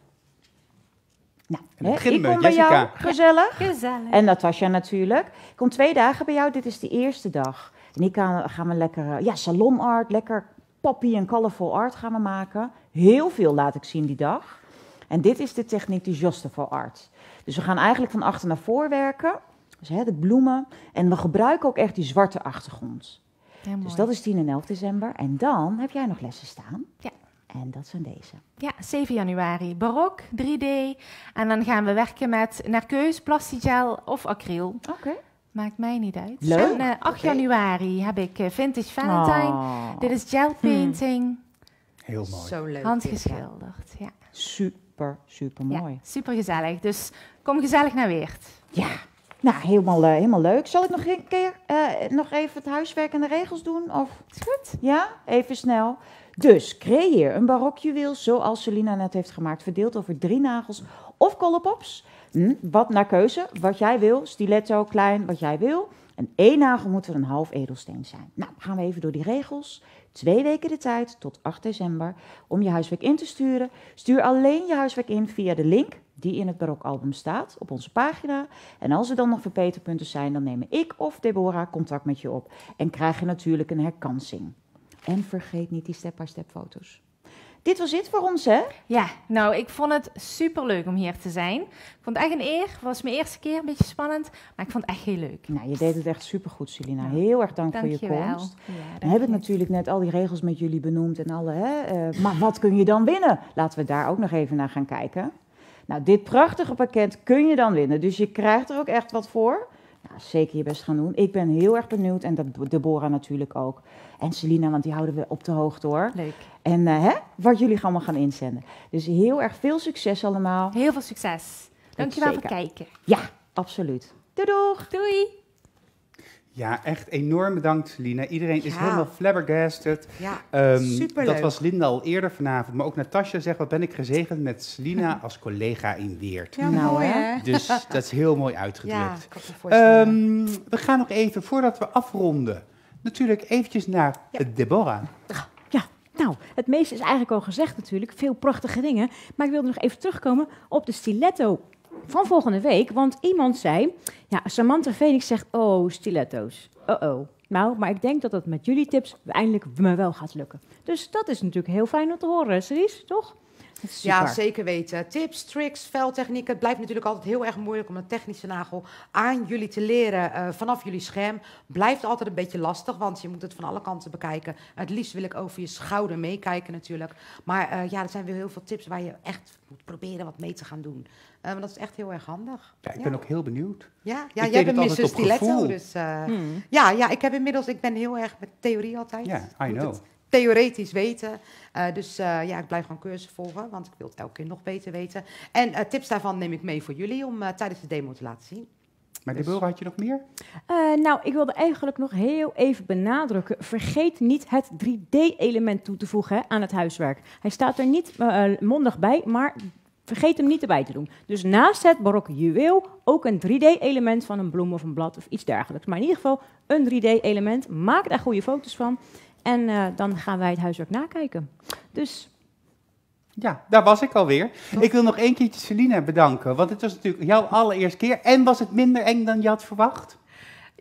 S6: Nou,
S1: En dan
S6: hè,
S1: beginnen
S6: ik
S1: we
S6: kom
S1: met
S6: bij jou,
S1: Jessica.
S6: gezellig.
S3: Gezellig.
S6: En Natasja natuurlijk. Ik kom twee dagen bij jou, dit is de eerste dag. En die gaan, gaan we lekker, eh, ja, salonart, lekker poppy en colorful art gaan we maken. Heel veel laat ik zien die dag. En dit is de techniek, die Jostevo art. Dus we gaan eigenlijk van achter naar voor werken. Dus hè, de bloemen. En we gebruiken ook echt die zwarte achtergrond.
S3: Heel mooi.
S6: Dus dat is tien en elf december. En dan heb jij nog lessen staan.
S3: Ja.
S6: En dat zijn deze.
S3: Ja, zeven januari. Barok, drie D. En dan gaan we werken met naar keus, plastigel of acryl.
S6: Oké.
S3: Maakt mij niet uit.
S6: Leuk.
S3: En uh, acht
S2: Oké.
S3: januari heb ik uh, Vintage Valentine.
S6: Oh,
S3: Dit is gel painting,
S1: Heel mooi.
S2: Zo leuk.
S3: handgeschilderd. Ja.
S6: super, super
S3: Ja,
S6: mooi.
S3: super gezellig. Dus kom gezellig naar Weert.
S6: Ja, nou, helemaal, eh, helemaal leuk. Zal ik nog een keer eh, nog even het huiswerk en de regels doen? Of?
S3: Is goed?
S6: Ja, even snel. Dus creëer een barokjuweel zoals Selina net heeft gemaakt, verdeeld over drie nagels of Colopops. Hm, wat naar keuze, wat jij wil, stiletto, klein, wat jij wil. En één nagel moet er een half edelsteen zijn. Nou, gaan we even door die regels. Twee weken de tijd, tot acht december, om je huiswerk in te sturen. Stuur alleen je huiswerk in via de link die in het barokalbum staat, op onze pagina. En als er dan nog verbeterpunten zijn, dan nemen ik of Deborah contact met je op. En krijg je natuurlijk een herkansing. En vergeet niet die step-by-step foto's. Dit was het voor ons, hè?
S3: Ja, nou, ik vond het super leuk om hier te zijn. Ik vond het echt een eer. Het was mijn eerste keer, een beetje spannend. Maar ik vond het echt heel leuk.
S6: Nou, je deed het echt supergoed, Selina. Heel erg dank voor je
S3: Dankjewel.
S6: komst.
S3: Ja,
S6: Dan
S3: dank
S6: heb ik
S3: je.
S6: natuurlijk net al die regels met jullie benoemd en alle, hè? eh, maar wat kun je dan winnen? Laten we daar ook nog even naar gaan kijken. Nou, dit prachtige pakket kun je dan winnen. Dus je krijgt er ook echt wat voor. Nou, zeker je best gaan doen. Ik ben heel erg benieuwd en dat Deborah natuurlijk ook. En Selina, want die houden we op de hoogte hoor.
S3: Leuk.
S6: En eh, hè, wat jullie allemaal gaan inzenden. Dus heel erg veel succes allemaal.
S3: Heel veel succes. Dankjewel voor
S6: Zeker.
S3: het kijken.
S6: Ja, absoluut. Doei doeg!
S3: Doei!
S1: Ja, echt enorm bedankt, Selina. Iedereen is
S2: Ja.
S1: helemaal flabbergasted.
S2: Ja,
S1: Ehm,
S2: superleuk.
S1: dat was Linda al eerder vanavond. Maar ook Natasja zegt, wat ben ik gezegend met Selina als collega in Weert.
S2: Ja,
S6: Nou,
S2: mooi
S6: hè?
S2: hè?
S1: Dus dat is heel mooi
S2: Ja,
S1: uitgedrukt.
S2: ik kan me voorstellen.
S1: Ehm, we gaan nog even, voordat we afronden, natuurlijk eventjes naar
S2: Ja.
S1: Deborah.
S5: Ja, nou, het meeste is eigenlijk al gezegd natuurlijk. Veel prachtige dingen. Maar ik wilde nog even terugkomen op de stiletto van volgende week. Want iemand zei, ja, Samantha Phoenix zegt, oh, stiletto's. Oh-oh. Nou, maar ik denk dat het met jullie tips eindelijk me wel gaat lukken. Dus dat is natuurlijk heel fijn om te horen, Cerise, toch? Dat is
S2: Ja,
S5: super.
S2: zeker weten. Tips, tricks, veldtechnieken. Het blijft natuurlijk altijd heel erg moeilijk om een technische nagel aan jullie te leren eh, vanaf jullie scherm. Blijft altijd een beetje lastig, want je moet het van alle kanten bekijken. Het liefst wil ik over je schouder meekijken natuurlijk. Maar eh, ja, er zijn weer heel veel tips waar je echt moet proberen wat mee te gaan doen. Uh, maar dat is echt heel erg handig.
S1: Ja, ik
S2: Ja.
S1: ben ook heel benieuwd.
S2: Ja, ja
S1: Ik
S2: jij
S1: deed
S2: bent
S1: het altijd
S2: mister
S1: op
S2: Stiletto.
S1: gevoel.
S2: Dus, uh,
S5: Hmm.
S2: ja, ja, ik heb inmiddels, ik ben heel erg met theorie altijd.
S1: Ja, I
S2: Ik moet
S1: know.
S2: het theoretisch weten. Uh, dus uh, ja, ik blijf gewoon cursussen volgen, want ik wil het elke keer nog beter weten. En uh, tips daarvan neem ik mee voor jullie om uh, tijdens de demo te laten zien.
S1: Maar
S2: Dus-
S1: Deborah, had je nog meer?
S5: Eh, nou, ik wilde eigenlijk nog heel even benadrukken. Vergeet niet het drie D-element toe te voegen hè, aan het huiswerk. Hij staat er niet uh, mondig bij, maar vergeet hem niet erbij te doen. Dus naast het barokke juweel ook een drie D-element van een bloem of een blad of iets dergelijks. Maar in ieder geval een drie D-element. Maak daar goede foto's van. En uh, dan gaan wij het huiswerk nakijken. Dus
S1: Ja, daar was ik alweer. Ik wil nog één keertje Selina bedanken, want het was natuurlijk jouw allereerste keer. En was het minder eng dan je had verwacht?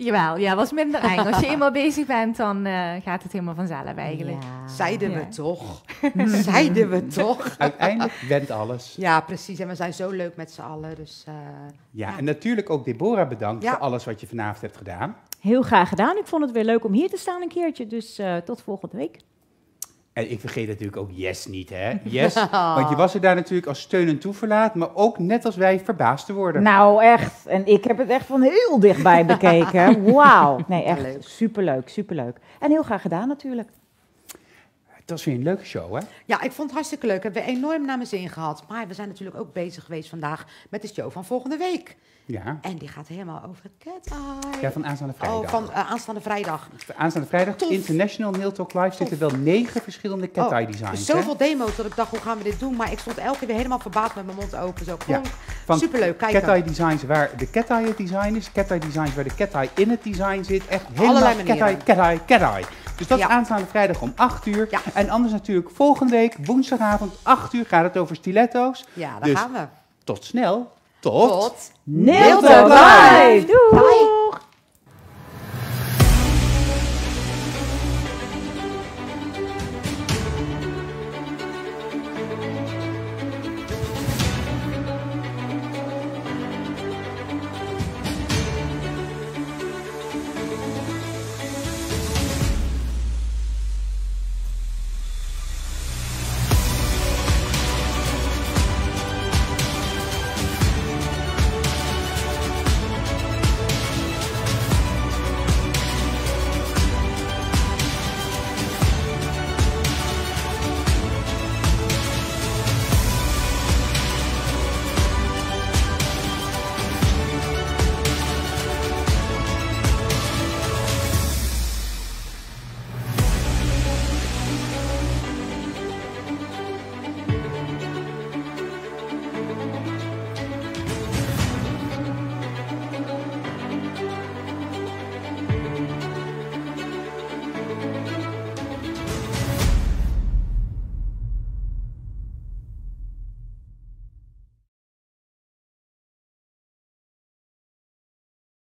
S3: Jawel, ja, was minder eng. Als je eenmaal bezig bent, dan uh, gaat het helemaal vanzelf eigenlijk.
S6: Ja.
S2: Zeiden
S3: Ja.
S2: we toch? Zeiden we toch?
S1: Uiteindelijk went alles.
S2: Ja, precies. En we zijn zo leuk met z'n allen. Dus, uh,
S1: Ja,
S2: Ja.
S1: en natuurlijk ook Deborah bedankt
S2: Ja.
S1: voor alles wat je vanavond hebt gedaan.
S5: Heel graag gedaan. Ik vond het weer leuk om hier te staan een keertje. Dus uh, tot volgende week.
S1: En ik vergeet natuurlijk ook Yes niet, hè? Yes, want je was er daar natuurlijk als steun en toeverlaat, maar ook net als wij verbaasd te worden.
S6: Nou, echt. En ik heb het echt van heel dichtbij bekeken. Wauw. Nee, echt
S2: Leuk.
S6: superleuk, superleuk. En heel graag gedaan natuurlijk.
S1: Het was weer een leuke show, hè?
S2: ja, ik vond het hartstikke leuk. We hebben enorm naar mijn zin gehad. Maar we zijn natuurlijk ook bezig geweest vandaag met de show van volgende week.
S1: Ja,
S2: En die gaat helemaal over Cat Eye.
S1: ja van aanstaande vrijdag.
S2: Oh, van uh, aanstaande vrijdag.
S1: Aanstaande vrijdag,
S2: Tof.
S1: International Nail Talk Live, zitten wel negen verschillende cat eye
S2: Oh,
S1: designs. hè?
S2: Zoveel demo's dat ik dacht, hoe gaan we dit doen? Maar ik stond elke keer weer helemaal verbaasd met mijn mond open. Zo,
S1: Ja,
S2: klonk.
S1: Van
S2: Superleuk, kijken.
S1: cat eye designs waar de cat eye het design is, cat eye designs waar de cat eye in het design zit. Echt helemaal
S2: Allerlei
S1: cat
S2: manieren.
S1: eye, cat eye, cat eye. Dus dat
S2: Ja.
S1: is aanstaande vrijdag om acht uur.
S2: Ja.
S1: En anders natuurlijk volgende week, woensdagavond, acht uur, gaat het over stiletto's.
S2: Ja, daar
S1: Dus
S2: gaan we.
S1: tot snel. Tot...
S2: Tot
S6: Nail
S2: Talk
S6: Live!
S2: Live!
S6: Doei!
S2: Bye.